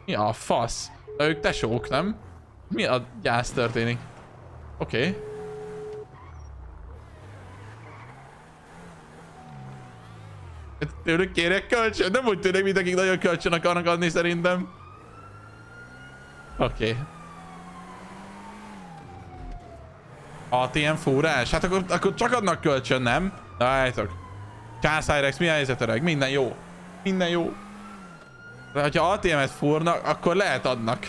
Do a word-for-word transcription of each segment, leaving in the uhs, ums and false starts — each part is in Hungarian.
Mi a fasz? De ők tesók, nem? Mi a gyász történik? Oké. Okay. Tőlük kérek kölcsön? Nem úgy tűnik, mindenkik nagyon kölcsön akarnak adni szerintem. Oké. Okay. á té em fúrás? Hát akkor, akkor csak adnak kölcsön, nem? Álljátok. Császájrex, mi a helyzet, öreg? Minden jó. Minden jó. De hogyha á té emet fúrnak, akkor lehet adnak.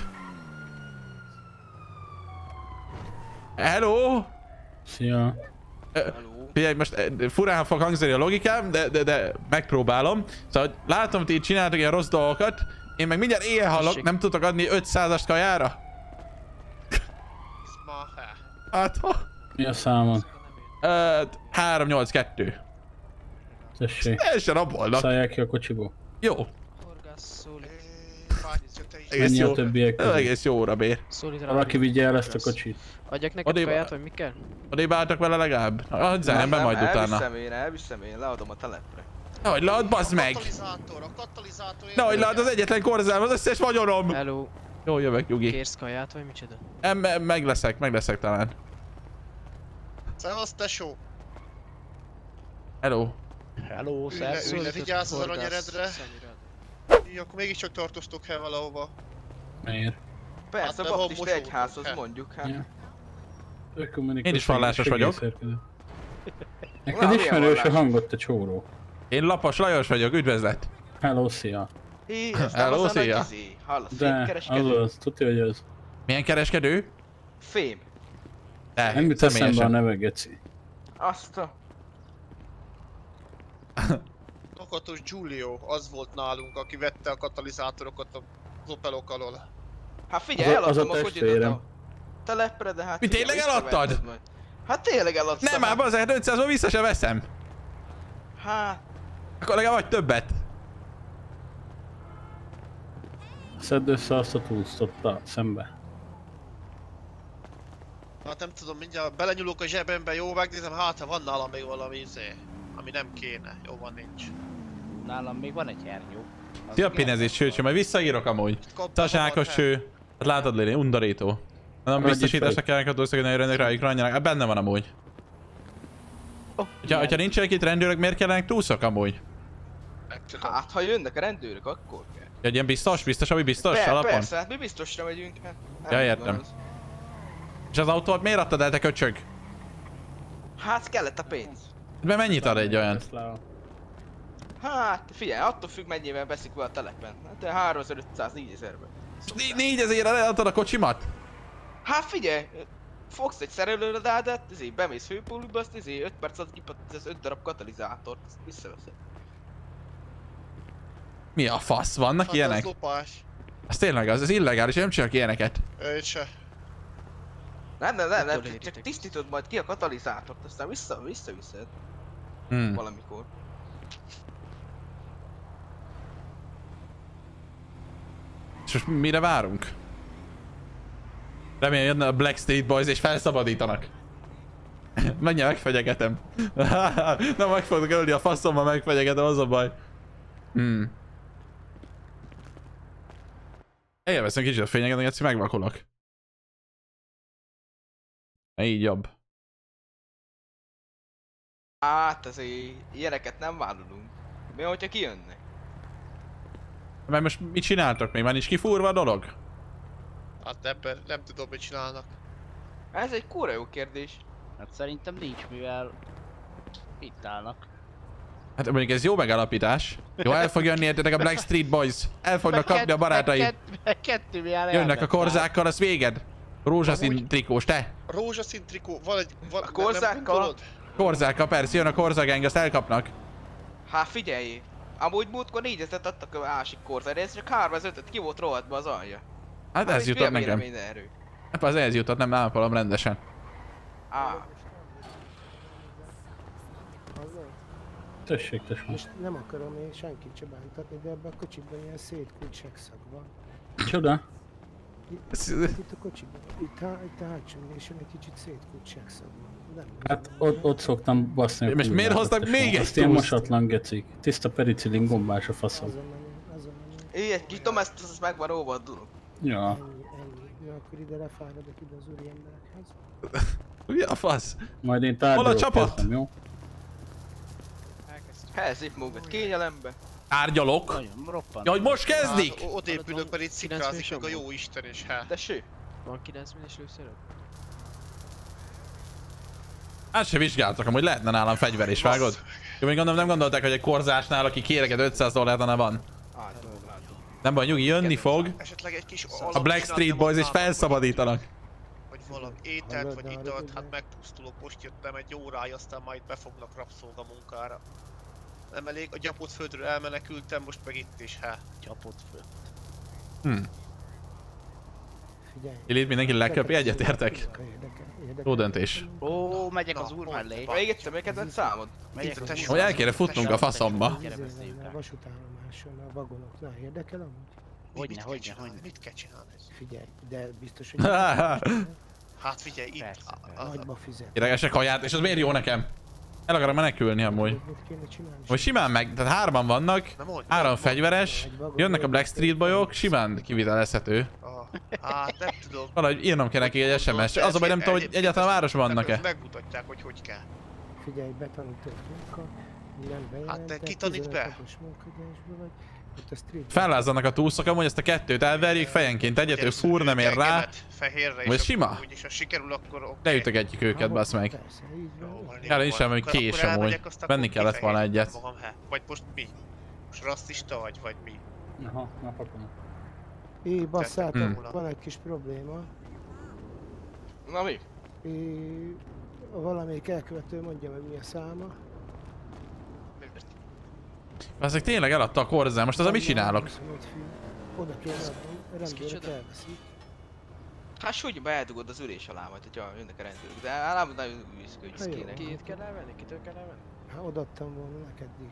Hello? Szia. Figyelj, most furán fog hangzani a logikám, de, de, de megpróbálom. Szóval látom, hogy ti csináltok ilyen rossz dolgokat. Én meg mindjárt éjjel hallok, nem tudok adni ötszázast kajára? Hát ha? Mi a számon? három nyolc kettő. Tessék. Teljesen rabolnak. Szállják ki a kocsiból. Jó. Egész Mennyi jó. a többiek közül? Egész jó, rabér. Valaki vigye el ezt a kocsit. Adjak neked kaját, vagy mi kell? Odébb álltak vele legalább? Ah, zenemben majd utána. Elviszem én, elviszem én, leadom a telepre. Nehogy lead, bazd meg! A katalizátor, a katalizátor... Nehogy lead, az egyetlen korzám, az összes vagyonom! Hello. Jó, jövök, Nyugi. Kérsz kaját, vagy micsoda? Em, meg leszek, meg leszek talán. Szevasz, tesó! Hello. Hello, szervusz. Ülj le, vigyázz az aranyeredre. Így, akkor mégiscsak tartoztok el valahova. Miért? Persze, hát, baptista egyházhoz mondjuk, hát. Ja. Én is vallásos vagyok. Neked ismerős a hangot, te csóró. Én Lapos Lajos vagyok, üdvözlet. Hello, szia. Hé, ez nem az a nagy izé. Hallasz, fémkereskedő? De, az, tudja, hogy az. Milyen kereskedő? Fém. De, nem jut eszembe a neve, geci. Azt a... Tokatos Giulio, az volt nálunk, aki vette a katalizátorokat az Opelok alól. Hát figyelj, eladtam a, a kocsit a telepre, de hát... Mi tényleg eladtad? Hát tényleg eladtam. Nem már, azért ötszázból vissza sem veszem. Hát... Akkor legalább vagy többet. Szedd össze azt a túlsztot a szembe. Hát nem tudom, mindjárt belenyúlok a zsebembe, jó, megnézem, hát ha van nálam még valami izé, ami nem kéne. Jó van, nincs. Nálam még van egy hernyó. Szia pénezés, sőt, majd visszaírok amúgy. Tasákos cső. Hát látod, Lili, undorító. Nem biztosításnak kellene a túlszakadni, hogy rendek rájuk ranjanak. Hát benne van amúgy. Oh, hogyha, hogyha nincsenek itt rendőrök, miért kellenek túlszak amúgy? Hát, ha jönnek a rendőrök, akkor kell. Ja, ilyen biztos? Biztos, ami biztos? Per, alapon? Persze, hát mi biztosra megyünk. Hát, ja, értem. És az autót miért adtad el, te köcsög? Hát kellett a pénz. De mennyit ad egy olyan? Hát figyelj, attól függ mennyivel veszik be a telepen. Hát háromezer-ötszáz, négyezerben. négyezerre eladtad a kocsimat? Hát figyelj, fogsz egy szerelőradádat, ezért bemész főpóluba, azt ezért öt perc alatt kipatsz az öt darab katalizátort, azt visszaveszed. Mi a fasz? Vannak hát ilyenek? Az lopás. Az tényleg az, ez illegális, nem csinálok ilyeneket. Őt se. Nem, nem, nem, nem, csak tisztítod majd ki a katalizátort, aztán vissza, visszaviszed. Hmm. Valamikor. És most mire várunk? Remélem jönne a Black Street Boys és felszabadítanak. Menj, megfegyegetem. Nem meg fogok ölni a faszommal, megfegyegetem, az a baj. Hmm. Elveszem kicsit a fényeget, egyszer megvakulok. Így jobb. Hát azért ilyeneket nem vállalunk. Mi hogyha kijönnek? Mert most mit csináltok még? Már nincs kifúrva a dolog? Hát ebben nem tudom, mit csinálnak. Ez egy kurva jó kérdés. Hát szerintem nincs, mivel itt állnak. Hát mondjuk ez jó megállapítás. Jó, el fog jönni értetek a Black Street Boys. El fognak kapni a barátaid. Kettő mi áll. Jönnek a korzákkal, az véged. Rózsaszín trikós, te? Rózsaszín trikó, van egy... Van, a korzákkal? Korzákkal, persze, jön a korzageng, azt elkapnak. Hát figyelj! Amúgy múltkor négyezet adtak a másik korzára, ez csak háromezötöt ki volt rohadva az alja. Hát ez jutott nekem. Hát az ez jutott, nem ápolom rendesen. Á. Tessék, tessék. Most nem akarom én senkit se bántatni, de ebben a kocsiban ilyen szétkült sekszag van. Csoda? Itt, itt a kocsiban, itt a, itt a hátsó ülésen egy kicsit szétkült sekszag van. Nem, hát ott, ott szoktam baszni. És miért hoztak még egy túlzt? Ilyen mosatlan gecik. Tiszta pericillin gombás a faszom. Azon nem, azon nem. Így egy kis domestos, az meg van óva a dolog. Ja. Ennyi, ennyi. Na akkor ide lefáradok ide az úri emberekhez. Mi a fasz? Majd én Hol a tárgyalok csapat? kezdem, jó? Elkezdtük. Helszép magukat kényelembe. Tárgyalok? Nagyon roppant. Ja, hogy most kezdik? Hát, ott épülök, mert itt szikrázik meg a jó Isten és hát. Tessék. Van kilencvenes lőszered? Hát se vizsgáltak, amúgy lehetne nálam fegyver is, vágod? Jó, még gondolom nem gondolták, hogy egy korzásnál, aki kéreged ötszáz dollárnál van. Nem baj, nyugi, jönni fog. Esetleg egy kis A Black Street Boys is felszabadítanak. Vagy valami ételt, Hallod, vagy hallod, italt, ugye? hát megpusztulok, most jöttem egy órája, aztán majd befognak rabszolgamunkára. Nem elég, a gyapott földről elmenekültem, most meg itt is, hát. Csapott föl. Hm. Figyelj. Illit mindenki leköpi, egyetértek. Érdekel, érdekel. Jó döntés. Ó, megyek Na, az úr mondd mellé. be. Még egyszer, még kedvenc számod? Megyek Itt a az tesó. úr Hogy el mellé. kéne futnunk a faszomba. Gyere, Izé, beszéljünk a el. vasútállomáson, a vagonoknál érdekel amúgy? Hogyne, Mit kell hogyne, csinálni? hogyne. Mit kell csinálni? Figyelj, de biztos, hogy Hát figyelj, itt Persze, a- persze. a- nagyba fizet. Idegesek kaját, és az miért jó nekem? El akarok menekülni amúgy. Mit kéne csinálni? Vagy simán meg, tehát hárman vannak, Na mondj, három mondj, fegyveres, jönnek a Black Street bajok, simán kivitelezhető. Ah, hát nem tudom. Valahogy írnom kell neki egy es em es-t. Az a baj, nem tudom, hogy egyáltalán városban vannak-e. Megmutatják, hogy hogy kell. Figyelj, betanított munka, nem bejelentett, Hát te ki tanít be? tizenöt napos munkadásban vagy, ott a street... Fellázzanak a túszok, amúgy ezt a kettőt elverjük, fejenként egyet, ő fúr, nem ér rá. Engemet Fehérre, Vagy és sima? akkor úgyis, ha sikerül, akkor oké. Leütögetjük őket, basz meg. Persze, így Jó, van. van, Erre jó nincs van. semmi Akkor- kés akkor amúgy. elmegyek, azt Venni akkor kellett volna kifehérítem egyet. magam, he. Vagy most mi? Most rasszista vagy, vagy mi? Aha, na pakolom. Éj, basszátok, Hmm. van egy kis probléma. Na mi? É, valamelyik elkövető mondja meg mi a száma. Azok tényleg eladta a korzán, most az a mit csinálok? huszonöt fiú. Oda kéne adni, a rendőrök kicsoda? elveszik. Hát súlyba beeldugod az ülés alá majd, hogyha jönnek a rendőrök. De általában nagyon üszködj, Hát jó. kéne. Két kell elvenni? Kitől kell elvenni? Hát odaadtam volna neked, Dick.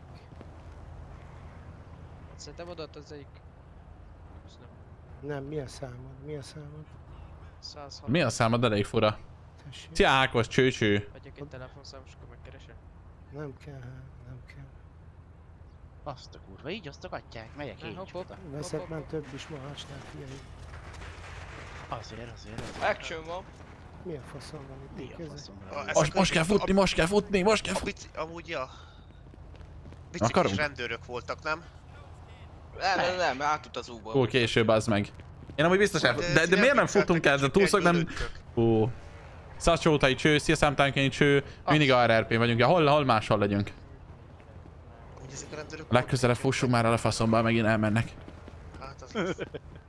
Szerintem odaadta az egyik. Köszönöm. Nem, mi a számod? Mi a számod? száz Mi a számod, elég fura. Tessék. Szia Ákos, csőcső. Adjak egy telefonszámos, akkor megkeresem. Nem kell, hát, nem kell. Azt a kurva, így osztogatják, megyek Ne, én hopp, is hopp. oda. Veszek már több is mahácsnál, fiai. Azért, azért, azért. Action van. Mi a faszom van itt? Mi Dick, a ez? faszomra? A- ezek Most, a- most kell futni, most kell futni, most kell A futni. bici, amúgy ja. Biciklis Akarunk? rendőrök voltak, nem? Nem, nem, nem, átutazóból. Túl késő, bazd meg. Én amúgy biztos el... De De, de miért nem vicceltek, futunk el? De csak túlszok nem... egyből lőttök. Ó. Szacsótai cső, szia számtánként cső, mindig a er er pé vagyunk. Ja, hol, hol máshol legyünk. Hogy ezek a rendőrök Legközelebb fussunk már el a faszomba, megint elmennek. Hát az lesz.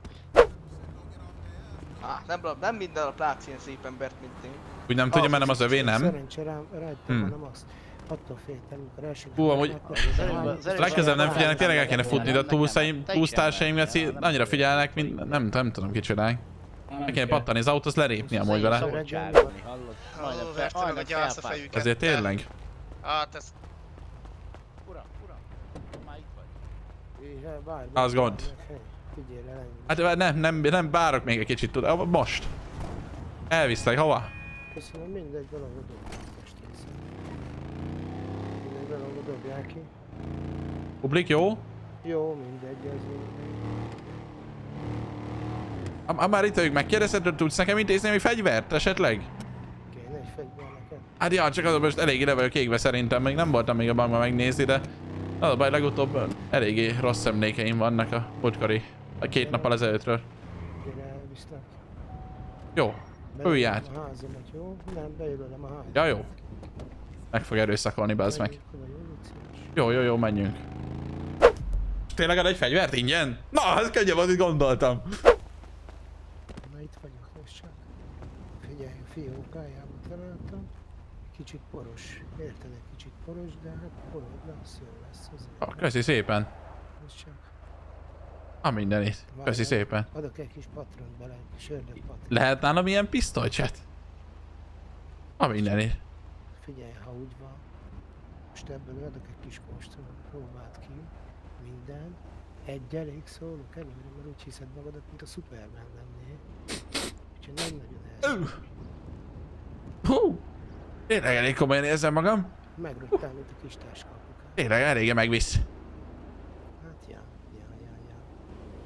Ah, nem, nem minden a plác ilyen szép embert, mint én. Úgy nem tudja, mert nem az övé, nem? Szerencsé rám, rajta Hmm. van, nem az. Attól féltem, amikor első... Hú, amúgy- Legközelebb nem figyelnek, tényleg el kéne futni, de a túlszaim, túlsztársaim annyira figyelnek, mint nem, nem tudom kicsodálni. Meg kéne pattani az autót, lelépni amúgy vele. Szabadságolni, hallod? Majdnem Ó, fel, verte meg a majdnem gyász a felfájt. fejüket. Ezért de- tényleg? Hát ez... Uram, uram, már itt vagy. Az gond. Figyelj le, ennyi. Hát nem, nem, nem bárok még egy kicsit, tudod, most. Elviszlek, hova? Köszönöm, mindegy, valahol dobják most hiszem. Mindegy, valahol dobják ki. Publik, jó? Jó, mindegy, ez mindegy. Ha ha már itt vagyunk, megkérdezted, hogy tudsz nekem intézni még fegyvert esetleg? Kéne egy fegyver neked. Hát ja, csak az a most elég ide vagyok égve szerintem, még nem voltam még a bankban megnézni, de az a baj, legutóbb eléggé rossz emlékeim vannak a putkari, a két nappal ezelőttről. Gyere, elviszlek. Jó, ülj át. A házamat, jó? Nem, bejelölem a házamat. Ja, jó. Meg fog erőszakolni, bazd meg. Menjünk oda, jó, légy szíves. Jó, jó, jó, menjünk. Tényleg ad egy fegyvert ingyen? Na, ez könnyebb, amit gondoltam. Na itt vagyok, nézd csak. Figyelj, a fiókájába találtam. Kicsit poros. Érted, egy kicsit poros, de hát porod lesz, jó lesz azért. Ah, köszi szépen. Nézd csak. A mindenit. Köszi Várjál, szépen. Adok egy kis patront bele, egy kis ördögpatront. Lehet nálam ilyen pisztolycset? A mindenit. Figyelj, ha úgy van, most ebből adok egy kis kóstolót, próbáld ki, minden. Egy elég szólok előre, mert úgy hiszed magadat, mint a Superman lennél. Úgyhogy nem nagyon el. Hú! Tényleg elég komolyan érzem magam. Megrögtál, mint a kis táskapukán. Tényleg eléggé megvisz. Hát ja, ja, ja, ja.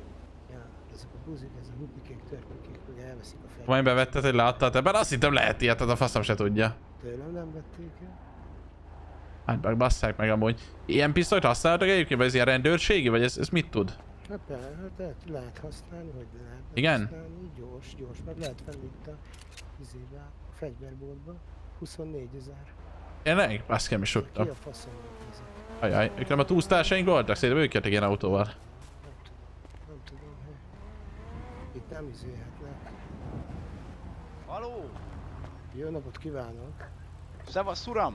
Ezek a buzik, ez a hupikék, törpikék, meg elveszik a fegyvert. Majd bevetted, hogy leadtad ebben, azt hittem lehet ilyet, a faszom se tudja. Tőlem nem vették el. Hát meg basszák meg amúgy. Ilyen pisztolyt használtak egyébként, vagy ez ilyen rendőrségi, vagy ez, ez mit tud? Hát persze, hát lehet, lehet használni, hogy lehet Igen? használni. Gyors, gyors, meg lehet venni itt a izébe, a fegyverboltba. huszonnégy ezer. Tényleg? Baszkem is Ki tudtam. a faszom ezek? Ajaj, ők nem a túlztásaink voltak? Szerintem ők jöttek ilyen autóval. Nem tudom, nem tudom, hogy itt nem izélhetnek. Haló! Jó napot kívánok! Szevasz, uram!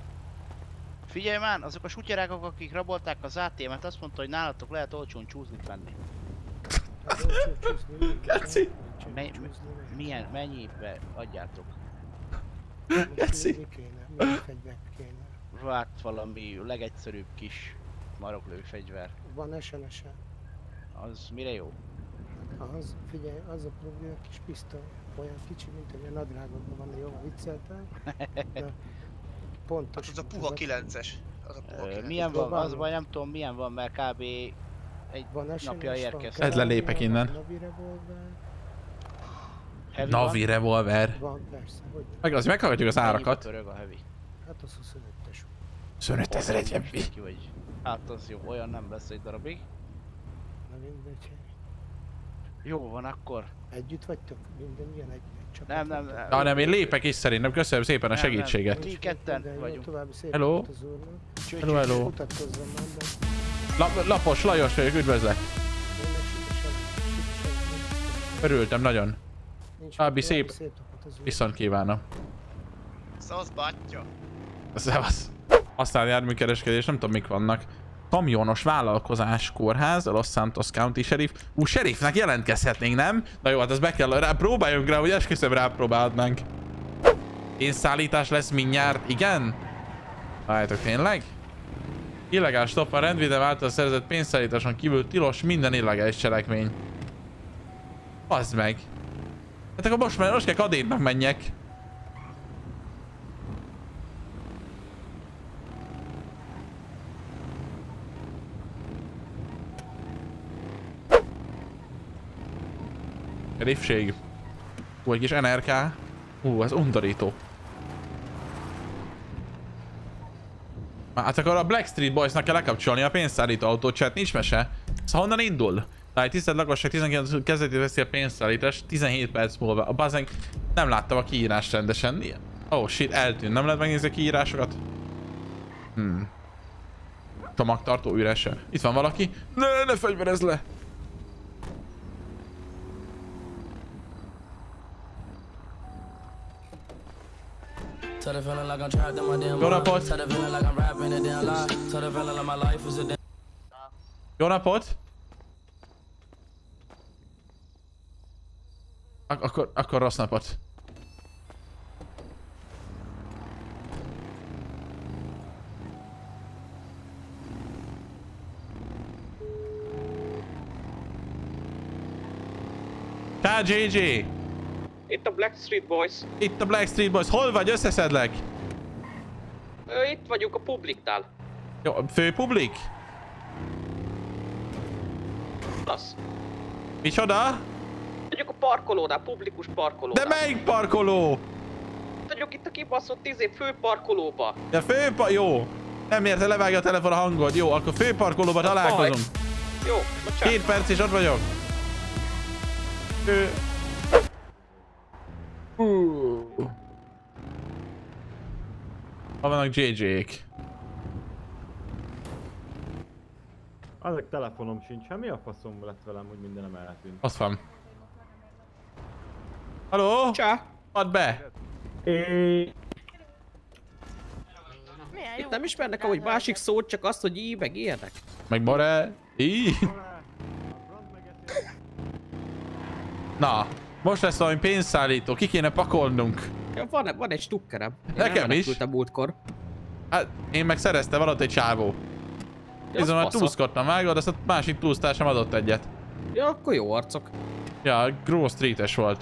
Figyelj már, azok a sutyerákok, akik rabolták az á té em-et, azt mondta, hogy nálatok lehet olcsón csúsznit venni. Hát olcsó csúszni, nincs, Geci. olcsó Me- csúszni, nincs. Milyen, mennyibe adjátok? Most Geci. mi kéne? Milyen fegyver kéne? Hát valami legegyszerűbb kis maroklő fegyver. Van es en es-e? Az mire jó? Az, figyelj, az a probléma, kis pisztoly, olyan kicsi, mint hogy a nadrágokban van, jó, vicceltem. De pontos. Hát az a puha kilences. Az a puha Ö, kilences. milyen van? Próbálom. Az baj nem tudom milyen van, mert kb. Egy Van es en es, napja van érkeztem. Ez lelépek innen. Navi revolver. Heavy Navi van? revolver. Van, persze, hogy Meg az, meghallgatjuk az Mennyibe árakat. pörög a heavy? hát az huszonötös. huszonöt ezer egy Olyan heavy. ki vagy. Hát az jó, olyan nem lesz egy darabig. Na mindegy. Jó van akkor. Együtt vagytok? Minden ilyen egy, egy csapat? Nem, nem, vagytok? nem. Na nem, én lépek is szerintem. Köszönöm szépen a Nem, nem. segítséget. Mi ketten Minden jó, vagyunk. További szép Hello. utat az úrnak. Cső, Hello, cső, hello. Mutatkozzam már, de La Lapos Lajos vagyok, üdvözlek. én meg sütesen, sütesen. Örültem nagyon. Nincs További további szép- szép napot az úrnak. Viszont kívánom. Szasz, bátyja. Szevasz. Aztán járműkereskedés, nem tudom mik vannak. Kamionos vállalkozás, kórház, a Los Santos County Sheriff. Ú, sheriffnek jelentkezhetnénk, nem? Na jó, hát ez be kell, rá, próbáljunk rá, hogy esküszöm rápróbálhatnánk. Pénzszállítás lesz mindjárt, igen? Várjátok, tényleg? Illegális stop a rendvédelem által szerzett pénzszállításon kívül tilos minden illegális cselekmény. Bazd meg. Hát akkor most már most kell kadétnak menjek. Rifség. Ú, egy kis en er ká. Ú, ez undorító. Hát akkor a Blackstreet Boysnak kell lekapcsolni a pénzszállító autót, chat, nincs mese. Szóval honnan indul? Tehát tisztelt lakosság tizenkilenc kezdetét veszi a pénzszállítás, tizenhét perc múlva. A bazen nem láttam a kiírást rendesen. Oh shit, eltűnt. Nem lehet megnézni a kiírásokat? Hmm. Csomagtartó üresen. Itt van valaki. Ne, ne fegyverezz le! Jó napot! Jó napot! Ak akkor, akkor rossz napot. ká jé jé! Itt a Blackstreet Boys. Itt a Blackstreet Boys. Hol vagy? Összeszedlek. Ö, itt vagyunk a Publiknál. Jó, fő publik? Az. Micsoda? Vagyunk a parkolónál, publikus parkolónál. De melyik parkoló? Vagyunk itt a kibaszott izé fő parkolóba. Ja, főpa... Jó. Nem érte, levágja a telefon a hangod. Jó, akkor főparkolóba találkozunk. Jó, bocsánat. Két perc és ott vagyok. Ő... Uh. Hol vannak jé jék? Azok telefonom sincs, hát mi a faszom lett velem, hogy mindenem eltűnt. Ott van. Haló? Csá. Add be! É... Itt nem ismernek amúgy másik szót, csak azt, hogy í, meg ilyenek. Meg more... Í. Na, most lesz valami pénzszállító, ki kéne pakolnunk. Ja, van, van egy stukkerem. Én Nekem is. elmenekültem múltkor. Hát, én meg szereztem valahogy egy csávó. Ja, Bizony, az már fasza. túszkodtam, vágod, azt a másik túsztársam adott egyet. Ja, akkor jó arcok. Ja, Grove Street-es volt.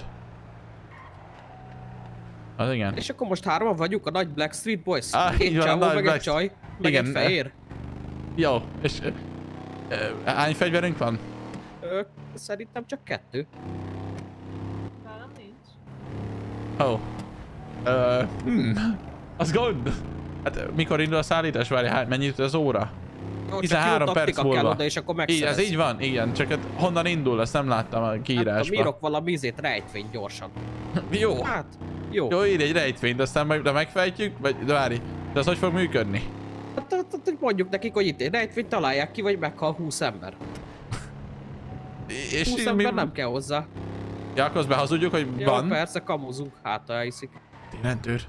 Az igen. És akkor most hárman vagyunk a nagy Blackstreet Boys. Ah, így Két van, a csávó, nagy meg Black- egy csaj, meg Igen, egy fehér. Jó, és... ö, ö, hány fegyverünk van? Ö, Ö, szerintem csak kettő. Nálam nincs. Ó. Oh. Uh, hmm. Az gond. Hát mikor indul a szállítás? Várj, hát mennyit az óra? Jó, tizenhárom perc múlva. kell oda, és akkor így, ez megszerez. így van, igen. Csak hát honnan indul, azt nem láttam a Hát, kiírásba. írok valami izét, rejtvényt gyorsan. Jó. Hát, jó. Jó, írj egy rejtvényt, aztán majd de megfejtjük, vagy de várj. De az hogy fog működni? Hát, hát, hát mondjuk nekik, hogy itt egy rejtvényt találják ki, vagy meghal húsz ember. És húsz mi... ember nem kell hozzá. Ja, akkor azt behazudjuk, hogy Ja, van. persze, kamuzunk, hát elhiszik. Rendőr.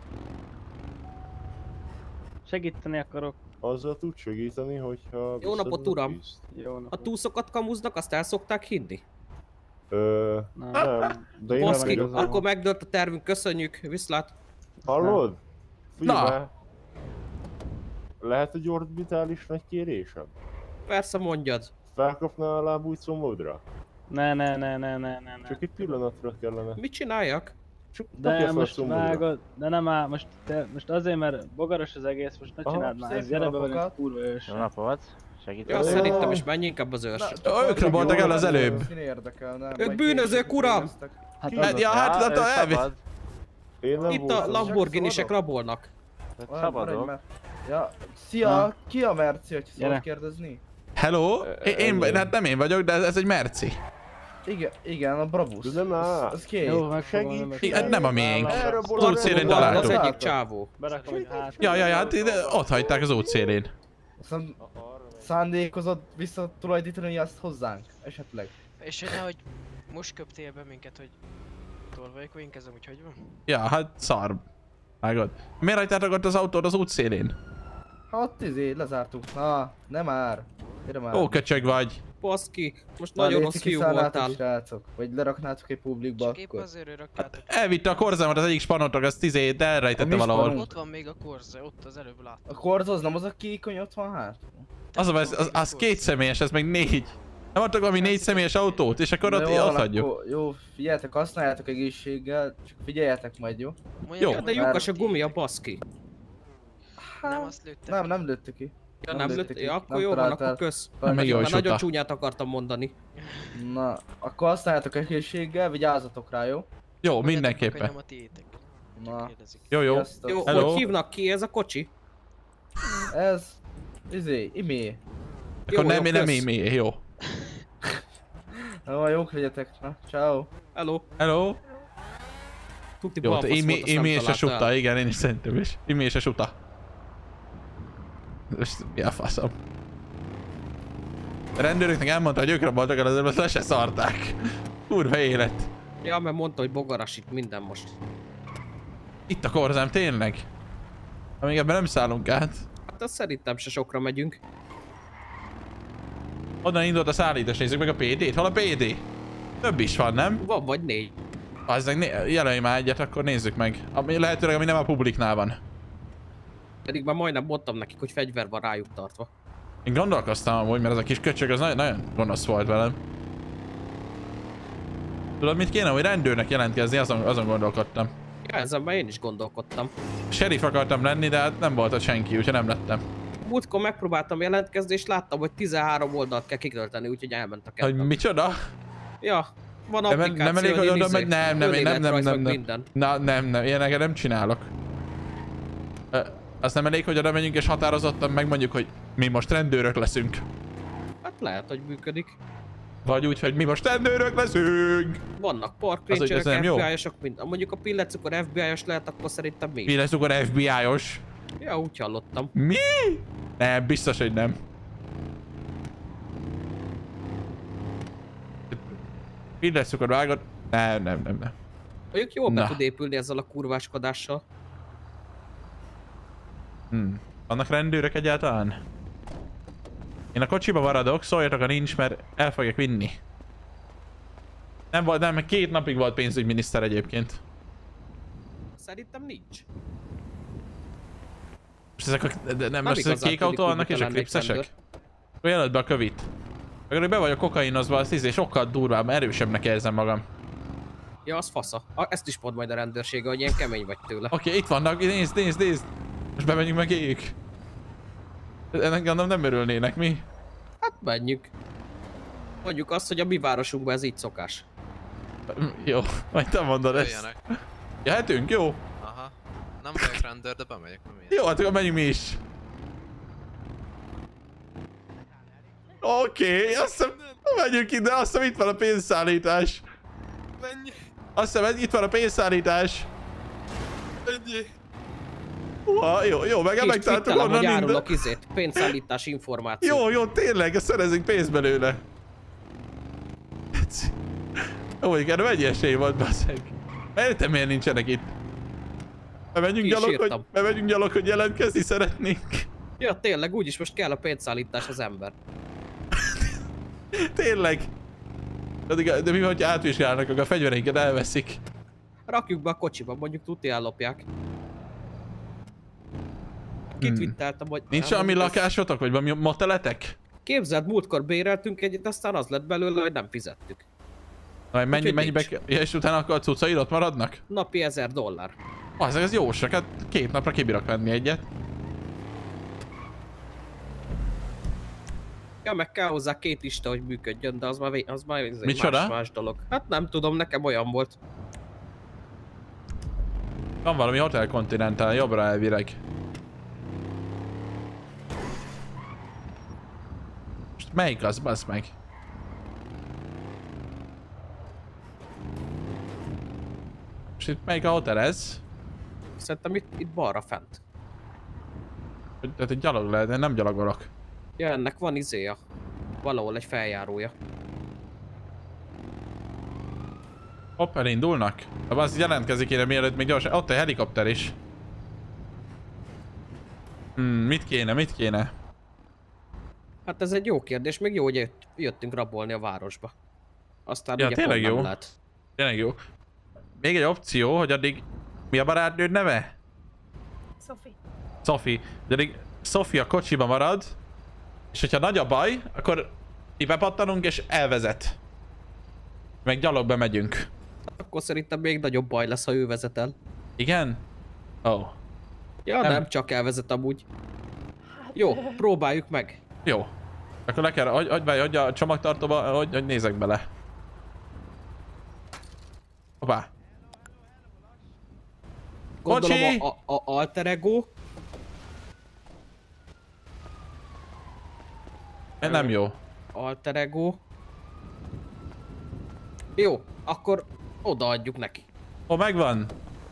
Segíteni akarok. Azzal tud segíteni, hogyha... Jó napot, uram! Jó napot. A túszokat kamuznak, azt el szokták hinni? Ö... Nem. Nem, de én nem Baszki, igazán. akkor megdőlt a tervünk, köszönjük, viszlát. Hallod? Na. Figyelj! Lehet egy orbitális nagy kérésem? Persze mondjad. Felkapnál a lábúj combodra? Ne, ne, ne, ne, ne, ne, ne. Csak egy pillanatra kellene. Mit csináljak? Csak kapja De fel a most combodra. vágod, de nem áll, most, te, most azért, mert bogaras az egész, most ne Aha, csináld már, szép ez gyere be napokat. velünk, kurva ős. Jó napot. Segítek. Ja, szerintem is menj inkább az őrs. Ők raboltak el az előbb. Ők bűnözők, uram! Hát Hát, ja, hát, hát, ő elvitt. szabad. Én nem Itt a voltam. Lamborghinisek rabolnak. Szabadok. Ja, szia, ki a merci, hogy Gyere. szabad kérdezni? Hello? Én, én, hát nem én vagyok, de ez egy merci. Igen, igen, a Brabus. De nem áll. Az, az kék. Jó, megfogom, Segíts! nem I- Hát nem a miénk. Erre Az útszélén Az találtuk. egyik csávó. Berakom egy hát. Ja, ja, ja, hát ide, ott hagyták az útszélén. Aztán szándékozott visszatulajdítani azt hozzánk, esetleg. És hogy nehogy most köptél be minket, hogy tolvajok vagyunk, ez amúgy hogy van? Ja, hát szar. Vágod. Miért hagytátok ott az autót az útszélén? Hát izé, lezártuk. Na, nem már. Gyere már. Ó, köcsög vagy. Baszki, most Már nagyon léci rossz fiú kiszállnátok, voltál. srácok. Vagy leraknátok egy publikba Csak épp akkor. azért ő rakjátok. Elvitte a korzámat az egyik spannotok, azt izé, de elrejtette A mi valahol. spanunk? Ott van még a korze, ott az előbb láttam. A korza az nem az a kékony ott van hát? Az a az, az, az két személyes, ez meg négy. Nem adtak valami négy személyes autót, és akkor Na ott, jó, ott van, hagyjuk. akkor- Jó, figyeljetek, használjátok egészséggel, csak figyeljetek majd, jó? Jó. De lyukas a gumi, a baszki. Nem azt lőttem. Nem, nem lőttük ki. Ja, nem lőtt, ki, ja, akkor nem jó van, találtál. akkor kösz. Nem, még jó Már is nagyon uta. csúnyát akartam mondani. Na, akkor használjátok egészséggel, vigyázzatok rá, jó? Jó, mindenképpen. Nem a tiétek. Na, Kérdezik. Jó, jó. sziasztok. Jó, Hello. hogy hívnak ki ez a kocsi? Ez... Izé, imé. Akkor Jó, nem, jó, nem kösz. émé, jó. Jó, jók legyetek. Na, ciao. Hello. Hello. Tuti Jó, balfasz Imi, volt, azt nem Imi és a találta suta, el. igen, én is szerintem is. Imi és a suta. Most mi a faszom? A rendőröknek elmondta, hogy ők raboltak el, azért le se szarták. Kurva élet. Ja, mert mondta, hogy bogaras itt minden most. Itt a korzám, tényleg? Amíg ebben nem szállunk át. Hát azt szerintem se sokra megyünk. Onnan indult a szállítás, nézzük meg a pé dét. Hol a pé dé? Több is van, nem? Van vagy négy. Azzal jelölj már egyet, akkor nézzük meg. Ami lehetőleg, ami nem a publiknál van. Pedig már majdnem mondtam nekik, hogy fegyver van rájuk tartva. Én gondolkoztam amúgy, mert ez a kis köcsög az nagyon, nagyon gonosz volt velem. Tudod, mit kéne, hogy rendőrnek jelentkezni, azon, azon gondolkodtam. Ja, ezen már én is gondolkodtam. Sheriff akartam lenni, de hát nem volt ott senki, úgyhogy nem lettem. Múltkor megpróbáltam jelentkezni, és láttam, hogy tizenhárom oldalt kell kitölteni, úgyhogy elment a Hogy kettő. micsoda? Ja, van Nem, applikáció, nem elég, hogy oda megy, nem, nem, én nem, nem, önéletrajz, nem, meg nem. minden. Na, nem, nem, ilyeneket nem csinálok. Ö, Az nem elég, hogy oda megyünk és határozottan megmondjuk, hogy mi most rendőrök leszünk. Hát lehet, hogy működik. Vagy úgy, hogy mi most rendőrök leszünk. Vannak park Az, hogy ez rangerek, nem jó? ef bé i-osok, mind. Mondjuk a pillecukor ef bé i-os lehet, akkor szerintem mi Mi is. lesz akkor ef bé i-os? Ja, úgy hallottam. Mi? Nem, biztos, hogy nem. Mi lesz akkor vágod? Nem, nem, nem, nem. Mondjuk jól be Na. tud épülni ezzel a kurváskodással. Hmm. Vannak rendőrök egyáltalán? Én a kocsiba maradok, szóljatok, ha nincs, mert el fogják vinni. Nem volt, nem, két napig volt pénzügyminiszter egyébként. Szerintem nincs. Most ezek a, de nem, Nem most ezek igazán kék tűnik autó vannak úgy, és a hogy lennék klipszesek? rendőr. Akkor jelöld be a kövit. Akkor be vagyok kokainozva, az izé sokkal durvább, erősebbnek érzem magam. Ja, az fasza. A, ezt is mond majd a rendőrsége, hogy ilyen kemény vagy tőle. Oké, okay, itt vannak, nézd, nézd, nézd! Most bemegyünk meg éjjük. Ennek gondolom nem örülnének, mi? Hát menjünk. Mondjuk azt, hogy a mi városunkban ez így szokás. Jó, majd te mondod ezt. Jöjjenek. Jöhetünk, jó? Aha. Nem vagyok rendőr, de bemegyek, nem ilyen. Jó, hát akkor menjünk mi is. Oké, okay, azt hiszem, megyünk ide, azt hiszem itt van a pénzszállítás. Menj! Azt hiszem, itt van a pénzszállítás. Menj! Uha, jó, jó, meg És megtaláltuk twittelem, onnan hogy minden. árulok izét, pénzszállítás információ. Jó, jó, tényleg, szerezünk pénzt belőle. Ó, igen, mennyi esély volt, basszeg. Értem, miért nincsenek itt. Bemegyünk gyalog, hogy, bemegyünk gyalog, hogy jelentkezni szeretnénk. Ja, tényleg, úgyis most kell a pénzszállítás az ember. Tényleg. De, de mi, hogy átvizsgálnak, akkor a fegyvereinket elveszik. Rakjuk be a kocsiba, mondjuk tuti ellopják. Kitwitteltem, hogy... Nincs valami lakásotok, vagy valami moteletek? Képzeld, múltkor béreltünk egyet, aztán az lett belőle, hogy nem fizettük. Majd mennyi, mennyibe kell, és utána akkor a cuccaid ott maradnak? Napi ezer dollár. Az, ez jó sok, hát két napra kibírok venni egyet. Ja, meg kell hozzá két ista, hogy működjön, de az már, az már egy Micsoda? más, más dolog. Hát nem tudom, nekem olyan volt. Van valami Hotel Continental, jobbra elvileg. Most melyik az, bassz meg? És itt melyik a hotel ez? Szerintem itt, itt balra fent. Tehát egy gyalog lehet, de nem gyalogolok. Ja, ennek van izéja. Valahol egy feljárója. Hopp, elindulnak? Abban az jelentkezik ide mielőtt még gyorsan. Ott egy helikopter is. Hmm, mit kéne, mit kéne? Hát ez egy jó kérdés, még jó, hogy jött, jöttünk rabolni a városba. Aztán Ja, ugye tényleg pont jó. nem lehet. Tényleg jó. Még egy opció, hogy addig... Mi a barátnőd neve? Sophie. Sophie. De addig Sophie a kocsiba marad, és hogyha nagy a baj, akkor így bepattanunk és elvezet. Meg gyalog bemegyünk. Akkor szerintem még nagyobb baj lesz, ha ő vezet el. Igen? Ó. Oh. Ja, nem. nem csak elvezet amúgy. Jó, próbáljuk meg. Jó. Akkor le kell, hogy, hogy, hogy, hogy a csomagtartóba, hogy, hogy nézek bele. Hoppá. Gondolom Kocsi! a, a, a alter ego. Nem jó. Alter ego. Jó, akkor odaadjuk neki. Ó, megvan.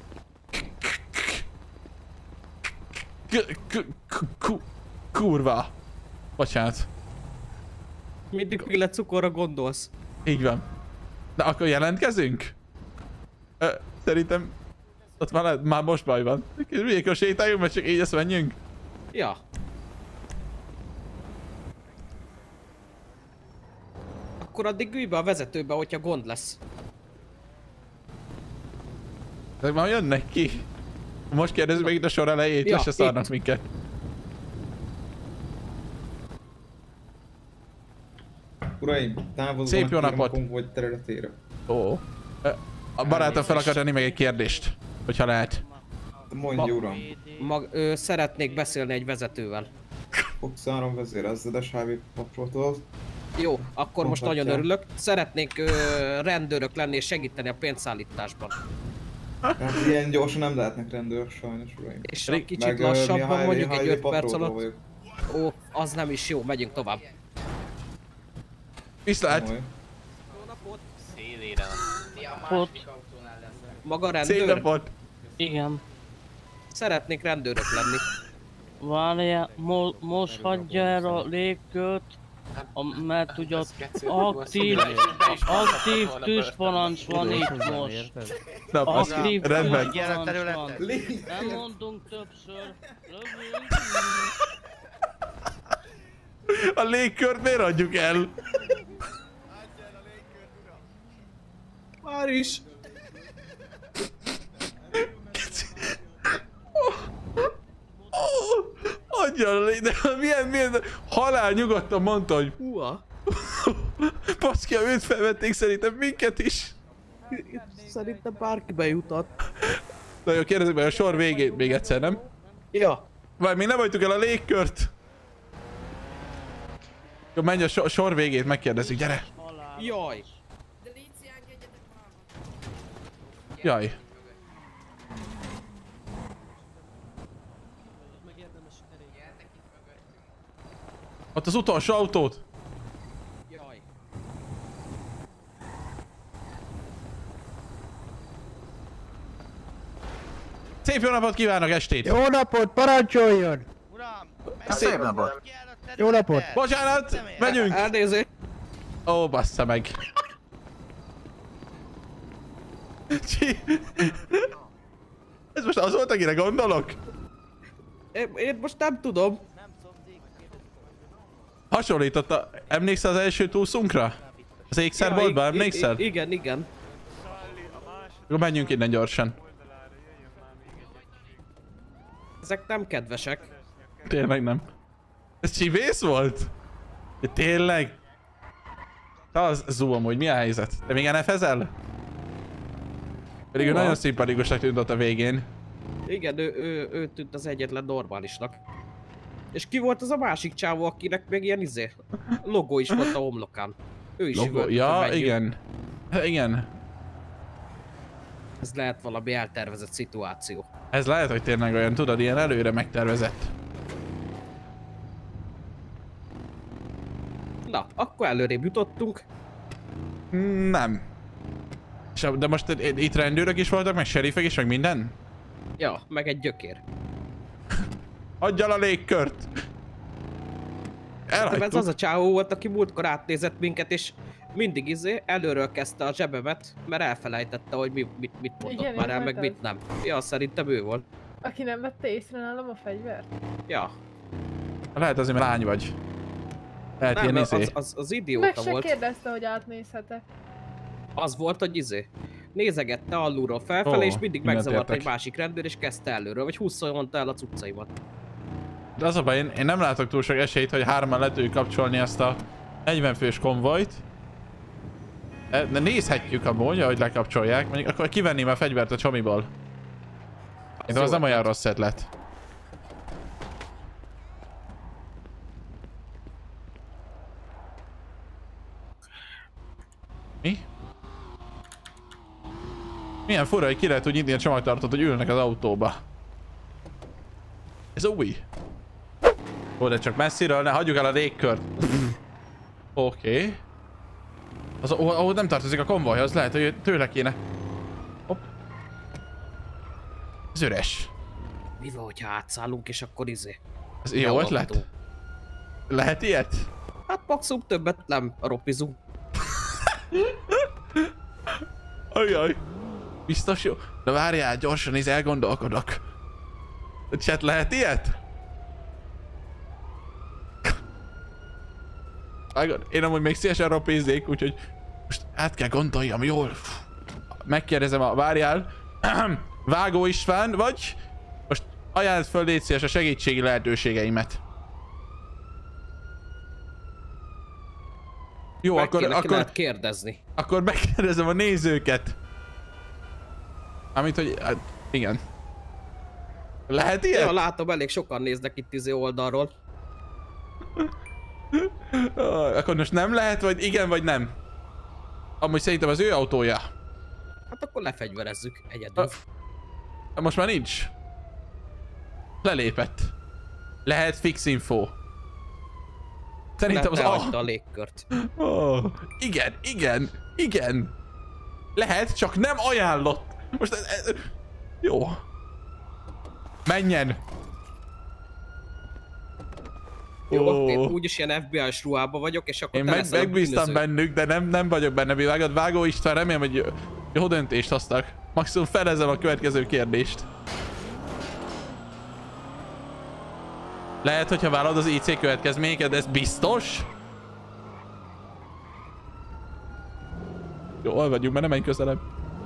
K- k- k- k- Kurva. Bocsánat. Mindig mille cukorra gondolsz. Így van. De akkor jelentkezünk? Ö, szerintem ott már, lehet, már most baj van. Mikor sétáljunk, mert csak így ezt menjünk? Ja. Akkor addig ülj be a vezetőbe, hogyha gond lesz. Ezek már jönnek ki. Most kérdezzük meg itt a sor elejét, Ja, és se szarnak itt. minket. Uraim, Szép jó távozzanak napot. a konvoj területére. Ó. Ö, A barátom fel akar tenni még egy kérdést, hogyha lehet. Mondj, uram. Mag, ö, szeretnék beszélni egy vezetővel. Fox három vezér, ezredes há vé patroltól. Jó, akkor most Mondhatja. nagyon örülök. Szeretnék ö, rendőrök lenni és segíteni a pénzszállításban. Hát ilyen gyorsan nem lehetnek rendőrök sajnos, uraim. És egy kicsit Meg, ö, mi lassabban, a mondjuk há egy vé öt perc patrolból alatt. vagyok. Ó, az nem is jó, megyünk tovább. Viszlát! Komoly. Szélére. Ott. Maga Szép rendőr? napot! Igen. Szeretnék rendőrök lenni. Várjál, mo most hagyja el a légkört, a, mert ugye ott aktív, aktív tűzparancs van itt most. Na, az Aktív rendben. tűzparancs van. Nem mondunk többször, lövünk. A légkört miért adjuk el? Már is. Adja a lé... De milyen, milyen... Halál nyugodtan mondta, hogy... Húha. Baszki, ha őt felvették, szerintem minket is. Szerintem bárki bejutott. Na jó, kérdezzük meg a sor végét még egyszer, nem? Ja. Vagy még nem hagytuk el a légkört. Jó, menj a sor, sor végét, megkérdezzük, gyere. Jaj. Jaj. Ott az utolsó autót. Jaj. Szép jó napot kívánok, estét! Jó napot, parancsoljon! Szép napot! Jó napot! Bocsánat, megyünk! Elnézést! Ó, bassza meg! Csi... Ez most az volt, akire gondolok? Én, én most nem tudom. Hasonlított a... Emlékszel az első túlszunkra? Az ékszerboltba, Ja, i- emlékszel? i- Igen, igen. Akkor menjünk innen gyorsan. Ezek nem kedvesek. Tényleg nem. Ez csibész volt? Ja, tényleg? Az zoom, hogy mi a helyzet? Te még en ef-ezel? Pedig ő Húha. nagyon szimpatikusnak tűnt ott a végén. Igen, ő, ő, ő tűnt az egyetlen normálisnak. És ki volt az a másik csávó, akinek meg ilyen izé? Logó is volt a homlokán. Ő is Logo. üvölt, Ja, hogy menjünk. igen. Igen. Ez lehet valami eltervezett szituáció. Ez lehet, hogy tényleg olyan, tudod, ilyen előre megtervezett. Na, akkor előrébb jutottunk. Nem. És a- de most itt rendőrök is voltak, meg serifek is, meg minden? Ja, meg egy gyökér. Adjál a légkört! Nem, ez Elhagytuk. az a csávó volt, aki múltkor átnézett minket, és mindig izé előről kezdte a zsebemet, mert elfelejtette, hogy mi, mit, mit mondott Igen, már én el, meg voltam. mit nem. Ja, szerintem ő volt. Aki nem vette észre nálam a fegyvert? Ja. Lehet azért, mert lány vagy. Lehet Nem, ilyen az, izé. az, az, az Meg idióta se volt. kérdezte, hogy átnézhet-e. Az volt, hogy izé. Nézegette alulról felfelé, Ó, és mindig mindent megzavart értek. egy másik rendőr, és kezdte előről, vagy huszonta el a cuccaimat. De az a baj, én, én nem látok túl sok esélyt, hogy hárman le tudjuk kapcsolni ezt a negyven fős konvojt. E, De nézhetjük amúgy, ahogy lekapcsolják. Mondjuk akkor kivenném a fegyvert a csomiból. De az nem olyan rossz ötlet. Mi? Milyen fura, hogy ki lehet úgy nyitni a csomagtartót, hogy ülnek az autóba. Ez új. Ó, de csak messziről, ne hagyjuk el a légkört. Oké. Okay. Az, ahol nem tartozik a konvojhoz, lehet, hogy tőle kéne. Hopp. Ez üres. Mi van, hogyha átszállunk, és akkor izé? Ez jó Beolvadó. ötlet? Lehet ilyet? Hát maximum többet nem ropizunk. Ajaj. Biztos jó? De várjál, gyorsan is elgondolkodok. Chat, lehet ilyet? Vágod, én amúgy még szívesen ropézzék, úgyhogy most át kell gondoljam jól. Megkérdezem a... Várjál. Vágó István, vagy? Most ajánlod föl, légy szíves, a segítségi lehetőségeimet. Jó, Meg akkor, kéne, akkor, lehet kérdezni. akkor megkérdezem a nézőket. Amit, hogy... Hát, igen. Lehet ilyet? Ja, látom, elég sokan néznek itt izé oldalról. Ah, akkor most nem lehet, vagy igen, vagy nem? Amúgy szerintem az ő autója. Hát akkor lefegyverezzük egyedül. Ah, most már nincs. Lelépett. Lehet fix info. Szerintem az Lehet, A. a légkört. Oh, igen, igen, igen. Lehet, csak nem ajánlott. Most ez, ez, jó. Menjen. Jó, Ó. én úgyis ilyen ef bé i-s ruhában vagyok, és akkor Én te meg, leszel a megbíztam bűnöző. bennük, de nem, nem vagyok benne. Vágod, Vágó István, remélem, hogy jó, jó döntést hoztak. Maximum felezem a következő kérdést. Lehet, hogyha vállalod az i cé következményeket, de ez biztos? Jól vagyunk, mert nem menj közelebb.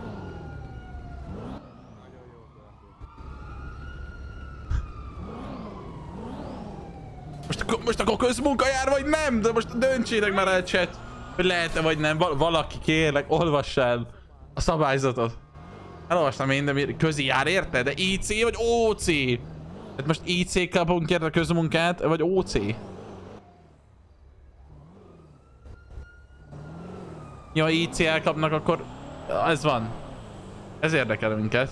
Most, akkor- most akkor közmunka jár, vagy nem? De most döntsétek már el, chat, hogy lehet-e, vagy nem. Val valaki, kérlek, olvass el a szabályzatot. Elolvastam én, de mi- közi jár, érted? De i cé vagy o cé? Tehát most i cé kapunk érte a közmunkát, vagy o cé? Ja, i cé elkapnak, akkor ez van. Ez érdekel minket.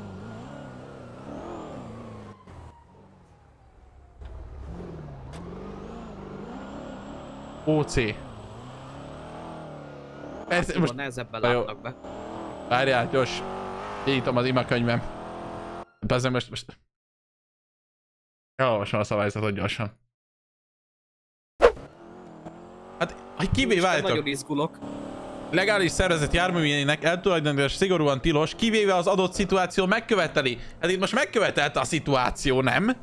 ó cé. Ez most... nehezebben Na jó. látnak be. Várjál, gyors. Nyitom az imakönyvem. Ezzel most... most... Elolvasom a szabályzatot gyorsan. Hát, hogy kivéve állítok. Nagyon izgulok. Legális szervezet járművének eltulajdonítás szigorúan tilos, kivéve az adott szituáció megköveteli. Hát itt most megkövetelte a szituáció, nem?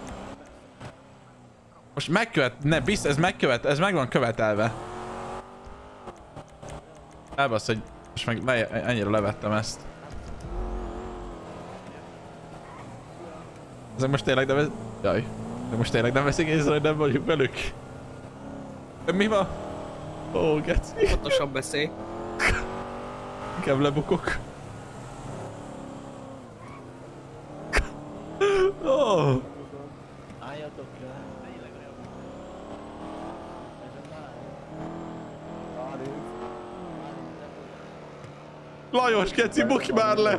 Most megkövet... Ne, biztos, ez megkövet... Ez meg van követelve. Elbasz, hogy most meg le, ennyire levettem ezt. Ezek most tényleg nem... vesz- Jaj. De most tényleg nem veszik észre, hogy nem vagyunk velük. Mi van? Ó, geci. Pontosan beszélj. Inkább lebukok. Oh. Álljatok le. Lajos, geci, bukj már le!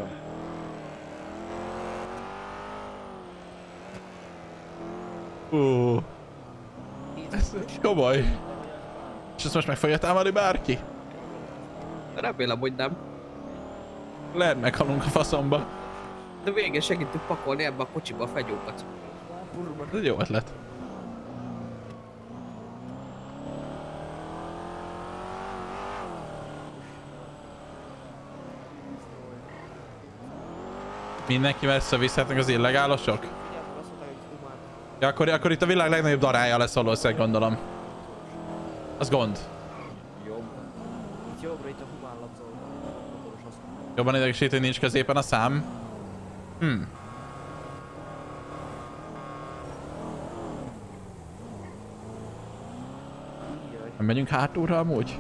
Ó. Ez komoly. És ezt most meg fogja támadni bárki? Remélem, hogy nem. Lehet meghalunk a faszomba. De végén segítünk pakolni ebbe a kocsiba a fegyókat. Ez egy jó ötlet. Mindenki messze visszhetnek az illegálosok? Ja, akkor, akkor itt a világ legnagyobb darája lesz valószínűleg, gondolom. Az gond. Jobb. Itt jobbra, itt a humán lapzolva. Jobban idegesít, hogy nincs középen a szám. Hm. Nem megyünk hátulra amúgy?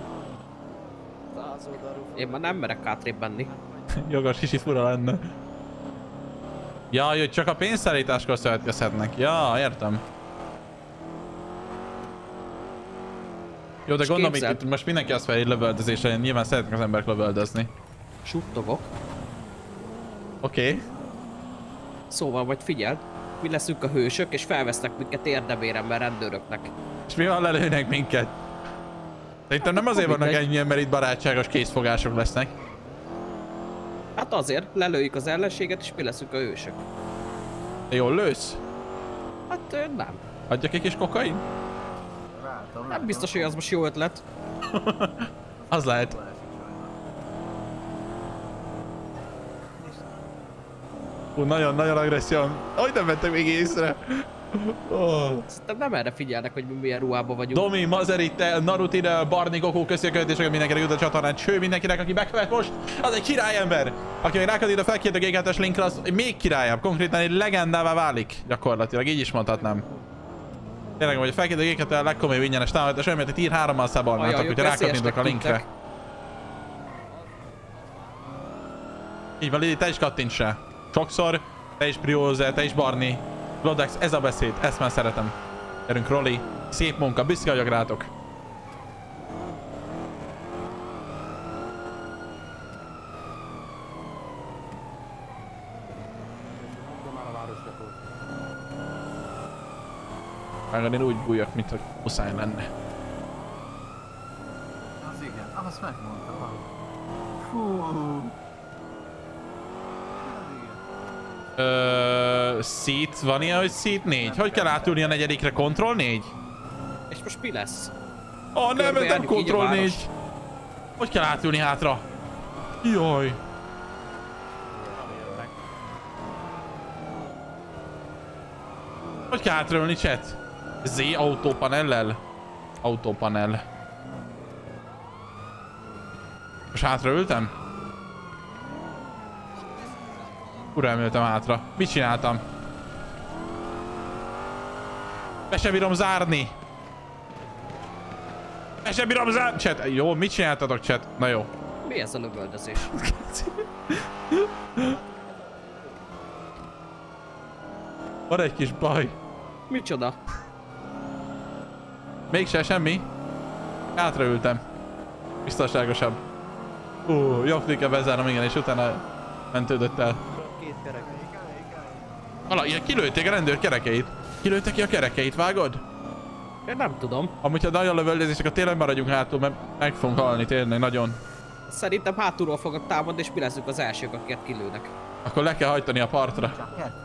Én már nem merek hátrébb menni. Jogos, kicsit fura lenne. Ja, hogy csak a pénzszállításkor szövetkezhetnek. Ja, értem. Jó, de És gondolom, képzeld. itt most mindenki azt fel, hogy lövöldözésre, nyilván szeretnek az emberek lövöldözni. Suttogok. Oké. Okay. Szóval majd figyeld, mi leszünk a hősök, és felvesznek minket érdeméremben rendőröknek. És mi van, lelőnek minket? Szerintem nem azért vannak ennyien, mert itt barátságos készfogások lesznek. Hát azért, lelőjük az ellenséget, és mi leszünk a hősök. De jól lősz? Hát ö, nem. Adjak egy kis kokain? Nem biztos, hogy az most jó ötlet. Az lehet. Hú, nagyon-nagyon agresszió. Ahogy nem vettek még észre. Oh. Szerintem nem erre figyelnek, hogy mi milyen ruhában vagyunk. Domi, Mazeri, te, Naruti, Barni, Goku, köszi a követéseket mindenkinek jut a csatornán. Cső mindenkinek, aki bekövet most. Az egy királyember. Aki még rákatít a felkért a gé kettes linkre, az még királyabb. Konkrétan egy legendává válik. Gyakorlatilag, így is mondhatnám. Tényleg, hogy a felkért a gé kettő a legkomolyabb ingyenes támogatás, olyan, mint a tier hárommal szabadnátok, hogyha rákattintok a linkre. Így van, Lili, te is kattints rá. Sokszor, te is Prióze, te is Barni. Lodex, ez a beszéd, ezt már szeretem. Gyerünk, Roli, szép munka, büszke vagyok rátok. Már én úgy bújjak, mint hogy muszáj lenne. Az igen, azt megmondtam. Fú. Ö, seat, van ilyen, hogy seat négy? Hogy kell átülni a negyedikre? Control négy? És most mi lesz? Ah, nem, ez nem Control négy. Hogy kell átülni hátra? Jaj. Hogy kell hátraülni, chat? Z autópanellel? Autópanel. Most hátraültem? Ura, emlültem hátra. Mit csináltam? Be sem bírom zárni. Be sem bírom zárni. Chat, jó, mit csináltatok, chat? Na jó. Mi ez a lövöldözés? Van egy kis baj. Micsoda? Mégse semmi. Hátraültem. Biztonságosabb. Ú, jobb kell bezárnom, igen, és utána mentődött el. Két kerek. Vala, ilyen kilőtték a rendőr kerekeit. Kilőttek ki a kerekeit, vágod? Én nem tudom. Amúgy ha nagyon lövöldözés, akkor tényleg maradjunk hátul, mert meg fogunk halni tényleg nagyon. Szerintem hátulról fogok támadni, és mi leszünk az elsők, akiket kilőnek. Akkor le kell hajtani a partra.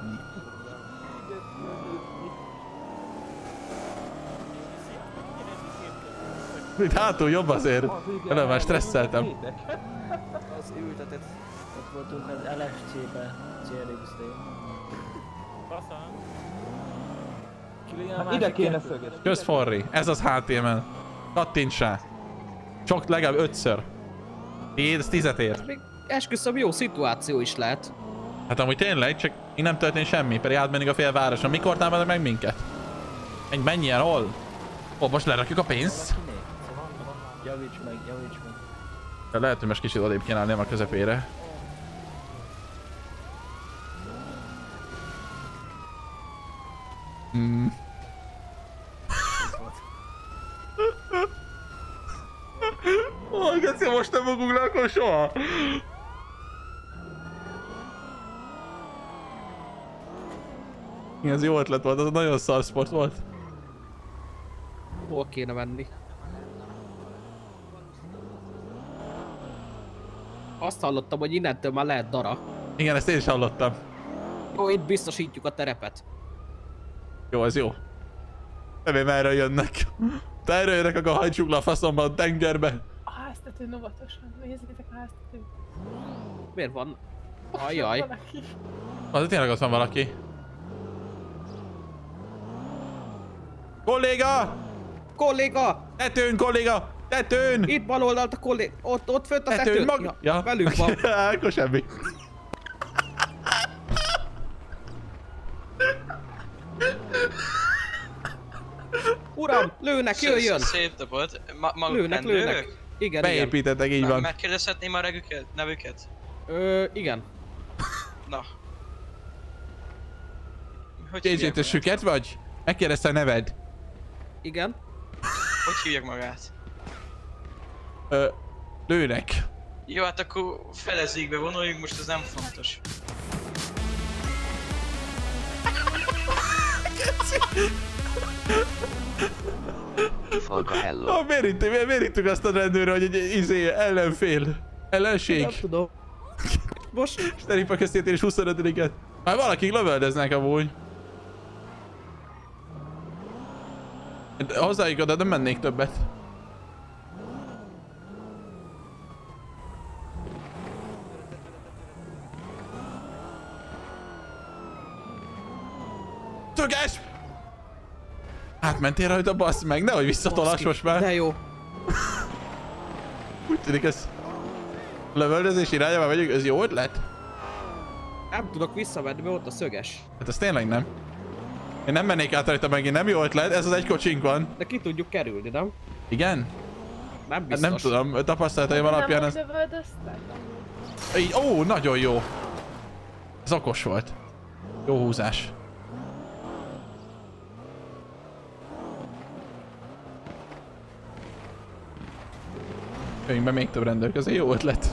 Itt hátul jobb azért. Előbb már stresszeltem. Az ültetett. Ott voltunk az el ef cé-be, Cheerleague. Hát ide kéne szöges. Kösz Forri, ez az há té em el. Kattints rá. Csak legalább ötször. Tiéd, ez tízet ér. Még esküszöm, jó szituáció is lehet. Hát amúgy tényleg, csak így nem történt semmi, pedig átmennék a fél városon. Mikor támadnak meg minket? Menj, menj el, hol? Ó, most lerakjuk a pénzt? Javíts meg, javíts meg. De lehet, hogy most kicsit odébb kéne állni a közepére. Hmm. Ó, Geci, most nem fogunk le akkor soha. Igen, ez jó ötlet volt, az nagyon szar sport volt. Hol kéne menni? Azt hallottam, hogy innentől már lehet dara. Igen, ezt én is hallottam. Jó, itt biztosítjuk a terepet. Jó, ez jó. Nem én merre jönnek. Te erre jönnek, akkor hajtsuk le a faszomba a tengerbe. A háztetőn óvatosan, nézzétek a háztetőn. Miért van? Ajjaj. Az tényleg ott van valaki. Kolléga! Kolléga! Tetőn, kolléga! Tetőn! Itt bal oldalt a kolléga. Ott, ott fönt a tetőn. Tetőn, mag... Ja, ja. velünk van. Akkor semmi. Uram, lőnek, jöjjön! Szép dobod. Ma maguk Lőnek, rendőrök? lőnek. Igen, beépítettek, így van. Megkérdezhetném a regüket, nevüket? Ö, igen. Na. jé jé, te süket vagy? Megkérdezte a neved? Igen. Hogy hívják magát? Ö, lőnek. Jó, hát akkor felezzékbe vonuljunk, most ez nem fontos. Falka hello. Ah, miért itt, miért, miért ittük azt a rendőrre, hogy egy izé, ellenfél? Ellenség? Nem tudom. Most... Sterip a köztétél és huszonötödiket. Már valakik lövöldöznek amúgy. Hozzájuk oda, nem mennék többet. Töges! Átmentél rajta, bassz meg, nehogy visszatolás most már. De jó. Úgy tűnik ez... Lövöldözés irányába megyünk, ez jó ötlet? Nem tudok visszavenni, mert ott a szöges. Hát ez tényleg nem. Én nem mennék át rajta megint, nem jó ötlet, ez az egy kocsink van. De ki tudjuk kerülni, nem? Igen? Nem biztos. Hát nem tudom, tapasztalataim alapján ez... Nem lövöldöztek? Így, ó, nagyon jó. Ez okos volt. Jó húzás. Jöjjünk be még több rendőr közé, jó ötlet.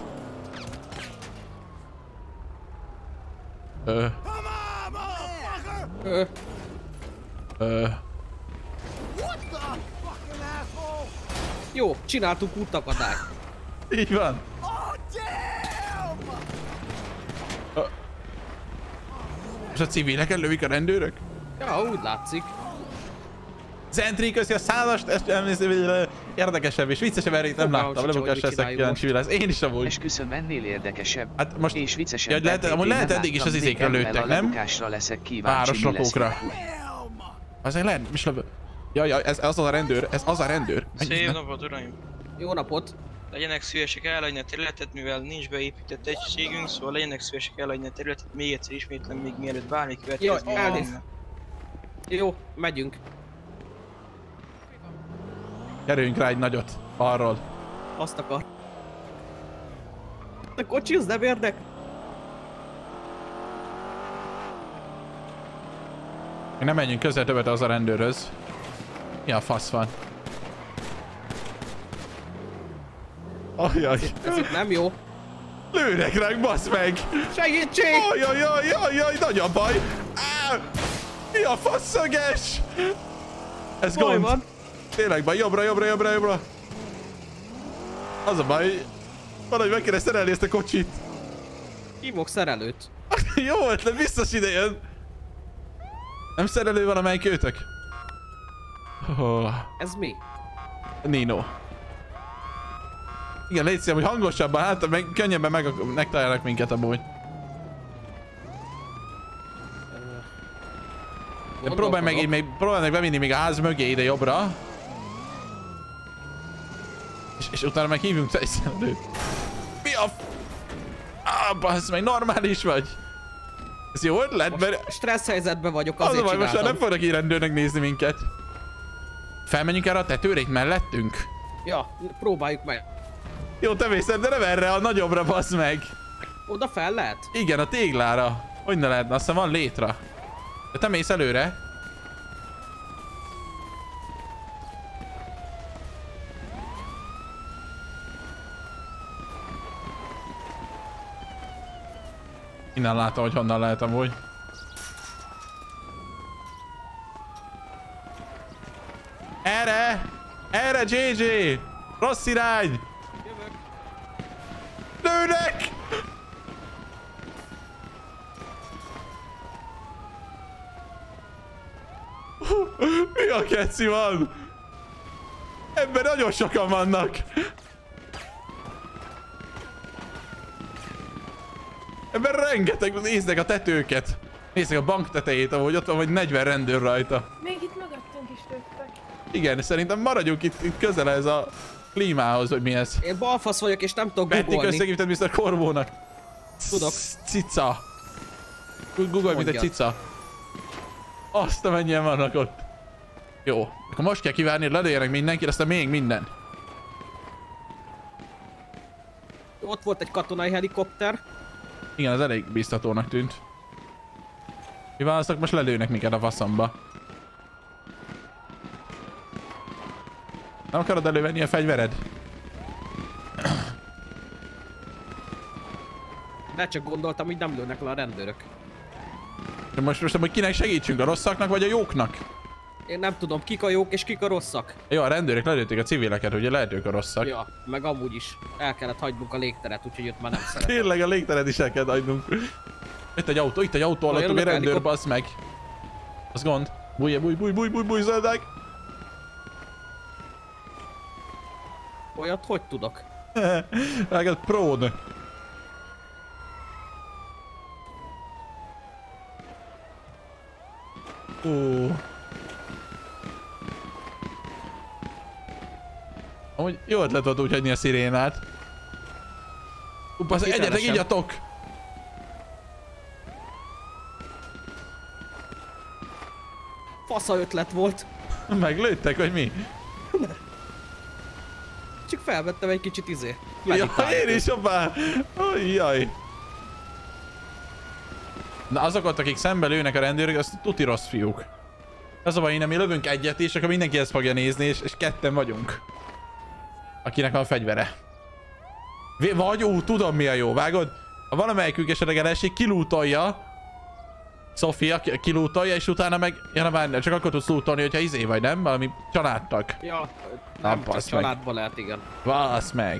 Ö. Ö. Ö. Jó, csináltunk útakadályt. Így van. Ö. És a civileket lövik a rendőrök? Ja, úgy látszik. Zentri, köszi a százast, ezt érdekesebb és viccesebb erét nem láttam, lebukás leszek kíváncsi lesz. Én is amúgy. Esküszöm, ennél érdekesebb. Hát most... És viccesebb. Ja, lehet, amúgy lehet eddig is az izékre lőttek, nem? Leszek kíváncsi, városlakókra. Azért lehet, is lövő. Ja, ja, ez az a rendőr, ez az a rendőr. Szép napot, uraim! Jó napot! Legyenek szívesek elhagyni a területet, mivel nincs beépített egységünk, szóval legyenek szívesek elhagyni a területet, még egyszer ismétlem, még mielőtt bármi következmény lenne. Jó, megyünk. Kerüljünk rá egy nagyot, arról. Azt akar. A kocsi, az nem érdek? Mi nem menjünk közel többet az a rendőrhöz. Mi a fasz van? Ajaj. Ez itt nem jó. Lőnek ránk, basz meg! Segítség! Ajajaj, ajaj, nagy a baj! Á! Mi a faszöges? Ez Baj gond. van. Tényleg baj, jobbra, jobbra, jobbra, jobbra. Az a baj, valahogy meg kéne szerelni ezt a kocsit. Hívok szerelőt. Jó ötlet, biztos ide jön. Nem szerelő valamelyik őtök? Oh. Ez mi? Nino. Igen, légy szíves, hogy hangosabban, hát meg könnyebben meg, megtalálnak minket amúgy. De próbálj meg így még, próbálj meg bevinni még a ház mögé ide jobbra. És, és utána meg hívjunk egy szerelőt. Mi a... Ah, bassz meg, normális vagy. Ez jó ötlet, mert... Stressz helyzetben vagyok, Az azért a baj, most már csináltam. nem fognak így rendőrnek nézni minket. Felmenjünk erre a tetőre itt mellettünk? Ja, próbáljuk meg. Jó, te mész, de nem erre, a nagyobbra, bassz meg. Oda fel lehet? Igen, a téglára. Hogy ne lehetne, aztán van létra. De te mész előre. Innen látom, hogy honnan lehet amúgy. Erre! Erre, jé jé! Rossz irány! Lőnek! Mi a keci van? Ebben nagyon sokan vannak. Ebben rengeteg, néznek a tetőket. Nézzek a bank tetejét, ahogy ott van vagy negyven rendőr rajta. Még itt mögöttünk is lőttek. Igen, szerintem maradjunk itt, itt közel ez a klímához, hogy mi ez. Én balfasz vagyok és nem tudok Bették googolni. összegíted miszter Korbónak. Tudok. Cica. Google, mint egy cica. Azt a mennyien vannak ott. Jó, akkor most kell kivárni, hogy lelőjenek mindenkit, aztán még minden. Ott volt egy katonai helikopter. Igen, az elég biztatónak tűnt. Mi választok, most lelőnek minket a faszomba. Nem akarod elővenni a fegyvered? De csak gondoltam, hogy nem lőnek le a rendőrök. De most most hogy kinek segítsünk, a rosszaknak vagy a jóknak? Én nem tudom, kik a jók és kik a rosszak. Jó, a rendőrök lelőtték a civileket, ugye lehet ők a rosszak. Ja, meg amúgy is. El kellett hagynunk a légteret, úgyhogy őt már nem szeretem. Tényleg a légteret is el kell hagynunk. Itt egy autó, itt egy autó, alattunk egy rendőr, bassz meg. Az gond. Bújj, bújj, bújj, bújj, bújj, bújj, zöldek. Olyat hogy tudok? Rágad pród. Ó. Amúgy jó ötlet volt úgy hagyni a szirénát. Uppasz, egyetek, igyatok! Fasza ötlet volt. Meglőttek, vagy mi? Csak felvettem egy kicsit izé. Ja, én is, hoppá! Jaj! Na azok ott, akik szembe lőnek a rendőrök, az tuti rossz fiúk. Az a baj, innen mi lövünk egyet, és akkor mindenki ezt fogja nézni, és, és ketten vagyunk. Akinek van fegyvere. V vagy, ú, tudom mi a jó, vágod? Ha valamelyikük esetleg elesik, kilútolja. Sofia kilútolja, és utána meg... Ja, na várj, csak akkor tudsz lútolni, hogyha izé vagy, nem? Valami családtag. Ja, Na, nem csak basz meg. családban lehet, igen. Basz meg.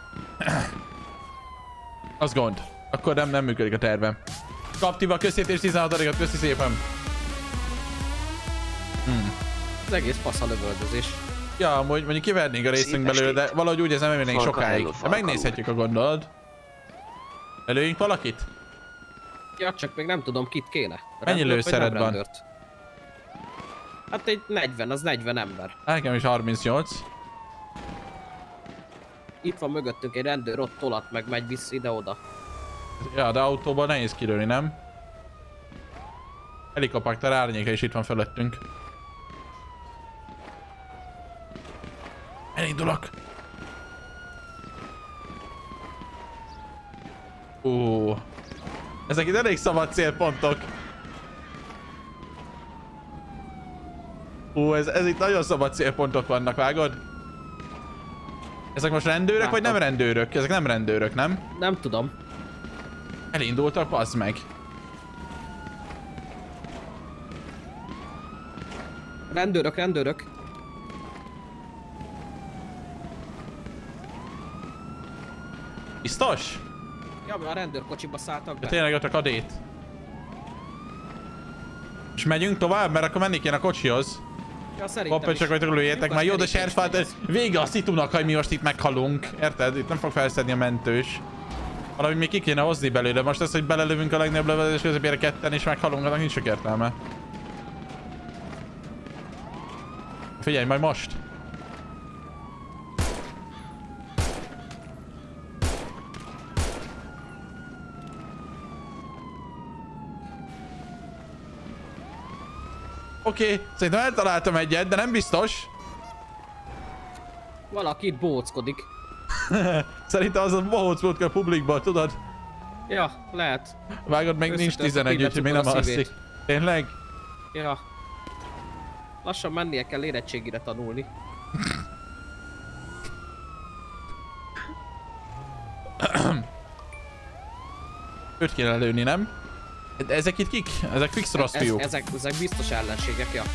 Az gond. Akkor nem, nem működik a tervem. Kaptiva, köszítés tizenhatodikat, köszi szépen. Hmm. Az egész fasz a lövöldözés. Ja, amúgy mondjuk kivernénk a részünk belőle, de valahogy úgy érzem, nem sokáig. De megnézhetjük a gondolod. Előjünk valakit? Ja, csak még nem tudom, kit kéne. Mennyi Rendőrt vagy lőszered nem van? rendőrt? Hát egy negyven, az negyven ember. Nekem is harmincnyolc. Itt van mögöttünk egy rendőr, ott tolat meg megy vissza ide-oda. Ja, de autóban nehéz kilőni, nem? Helikopter árnyéka is itt van fölöttünk. Elindulok! Ó, ezek itt elég szabad célpontok. Ó, ez, ez itt nagyon szabad célpontok vannak, vágod? Ezek most rendőrök, Látom. vagy nem rendőrök? Ezek nem rendőrök, nem? Nem tudom. Elindultak, bazd meg. Rendőrök, rendőrök. Biztos? Ja, a rendőrkocsiba szálltak De be. tényleg ott a kadét. És megyünk tovább, mert akkor menni kéne a kocsihoz. Ja, szerintem Hoppá, is. csak hogy lőjétek már. Jó, de Lyukas Serfát, vége a szitunak, hogy mi most itt meghalunk. Érted? Itt nem fog felszedni a mentős. Valahogy még ki kéne hozni belőle. Most az, hogy belelövünk a legnagyobb lövedés közepére ketten és meghalunk, annak nincs sok értelme. Figyelj, majd most. Oké, okay, szerintem eltaláltam egyet, de nem biztos. Valaki itt bóckodik. Szerintem az a bohóc volt a publikban, tudod? Ja, lehet. Vágod, még nincs tizenegy, úgyhogy még nem alszik. Tényleg? Ja. Lassan mennie kell érettségire tanulni. Őt kéne lőni, nem? De ezek itt kik? Ezek fix rossz Ez, fiúk. ezek, ezek biztos ellenségek, ja.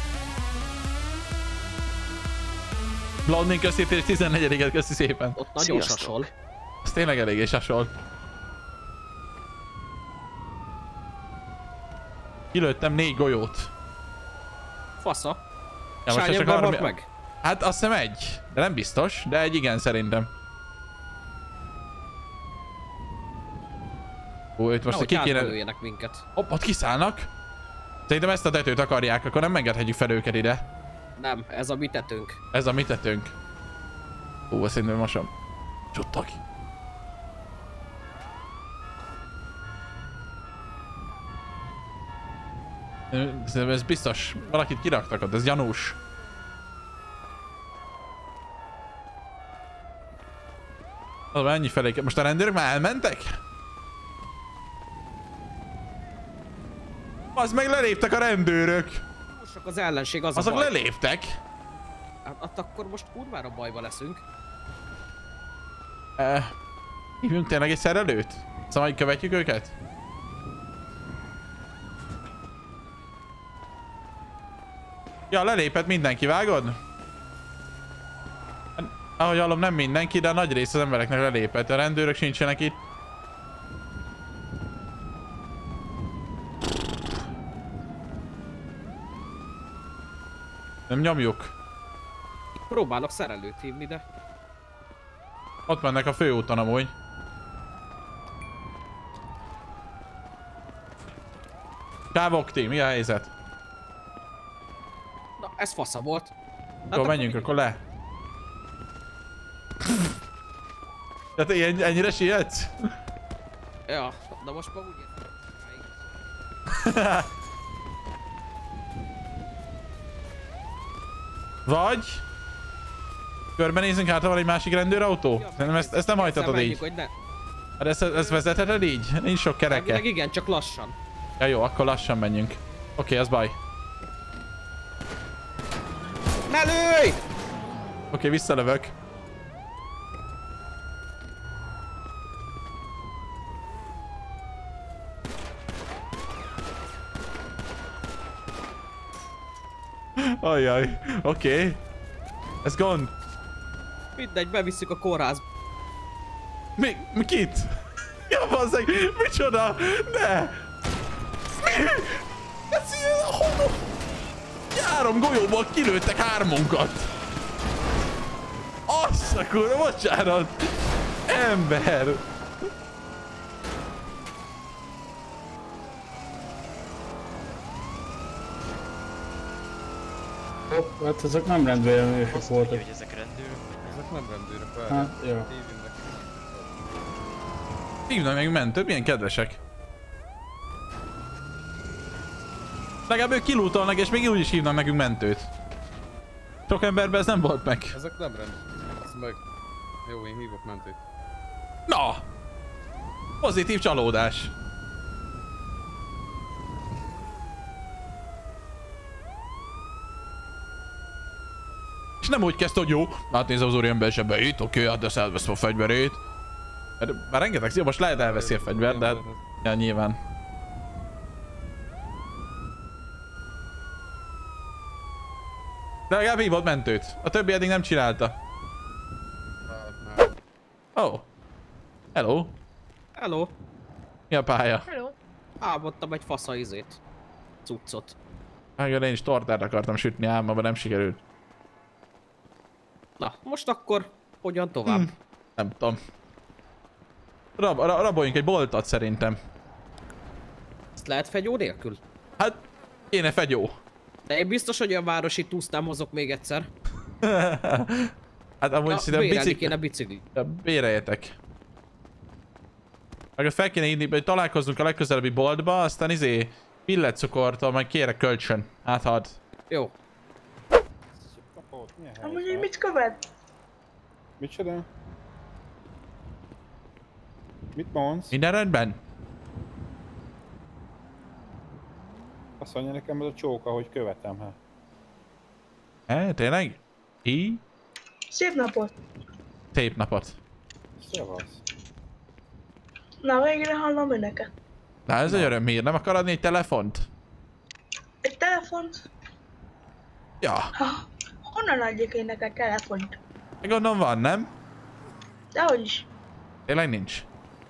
Blondin köszi, és tizennegyediket köszi szépen. Ott nagyon sasol. Ez tényleg eléggé sasol. Kilőttem négy golyót. Fasza. Ja, most Sány csak ember arra... halt meg? Hát azt hiszem egy. De nem biztos, de egy igen szerintem. Ó, itt most Nehogy ki kéne... átmelőjenek minket. Hopp, ott kiszállnak. Szerintem ezt a tetőt akarják, akkor nem engedhetjük fel őket ide. Nem, ez a mi tetőnk. Ez a mi tetőnk. Ó, szerintem most sem. Csuttag. Szerintem ez biztos. Valakit kiraktak ott, ez gyanús. Az ennyi felé. Most a rendőrök már elmentek? Az meg leléptek a rendőrök. Most az ellenség, az Azok a baj. leléptek. Hát, hát akkor most kurvára bajba leszünk. Uh, hívjunk tényleg egy szerelőt? Szóval így követjük őket? Ja, lelépett mindenki, vágod? Ahogy hallom, nem mindenki, de a nagy rész az embereknek lelépett. A rendőrök sincsenek itt. Nem nyomjuk. Próbálok szerelőt hívni, de... Ott mennek a főúton amúgy. Kávokti, mi a helyzet? Na, ez fasza volt. Hát Akkor menjünk, akkor le. Tehát ilyen, ennyire sietsz? Ja, de most már úgy értem. Vagy... Körbenézünk, hát ha van egy másik rendőrautó? Szerintem ezt, ezt nem hajtatod így. Hogy ne... Hát ezt, ezt vezetheted így? Nincs sok kereke. Meg igen, csak lassan. Ja jó, akkor lassan menjünk. Oké, okay, az baj. Ne lőj! Oké, okay, visszalövök. Ajjaj, oké. Okay. Ez gond. Mindegy, bevisszük a kórházba. Mi? Mi kit? Ja, bazzeg, micsoda? Ne! Mi? Ez ilyen honnan? Három golyóból kilőttek hármunkat. Azt a kurva, bocsánat! Ember! Hopp, hát ezek nem rendőrök voltak. Hogy ezek rendőrök? Ezek nem rendőrök, várj. Hát, jó. Hívnak meg mentőt, milyen kedvesek. Legalább ők kilútolnak, és még úgy is hívnak nekünk mentőt. Sok emberben ez nem volt meg. Ezek nem rendőrök. Ez meg... Jó, én hívok mentőt. Na! Pozitív csalódás. És nem úgy kezdte, hogy jó, hát nézze az úriember zsebeit, oké, hát ezt elveszem a fegyverét. Mert már rengeteg szív, most lehet elveszi a fegyvert, de hát... Ja, nyilván. De legalább hívott mentőt. A többi eddig nem csinálta. Oh. Hello. Hello. Mi a pálya? Hello. Álmodtam egy fasza izét. Cuccot. Megjöl, én is tortát akartam sütni álmában, nem sikerült. Na, most akkor hogyan tovább? Hm. Nem tudom. Rab, ra, raboljunk egy boltot szerintem. Ezt lehet fegyó nélkül? Hát, kéne fegyó. De én biztos, hogy a városi túsz nem hozok még egyszer. Hát amúgy szerintem bicikli... kéne bicikli. Ja, béreljetek. Meg fel kéne írni, hogy találkozzunk a legközelebbi boltba, aztán izé pilletcukortól majd kérek kölcsön. Hát had. Jó. Amúgy így mit követ? Micsoda? Mit mondsz? Minden rendben? Azt mondja nekem ez a csóka, hogy követem, hát. E, tényleg? Hi? Szép napot! Szép napot. Szevasz. Na, végre hallom önöket. Na ez egy öröm hír, nem akar adni egy telefont? Egy telefont? Ja. Ha, honnan adjak én neked telefont? Gondolom van, nem? Dehogy is. Tényleg nincs.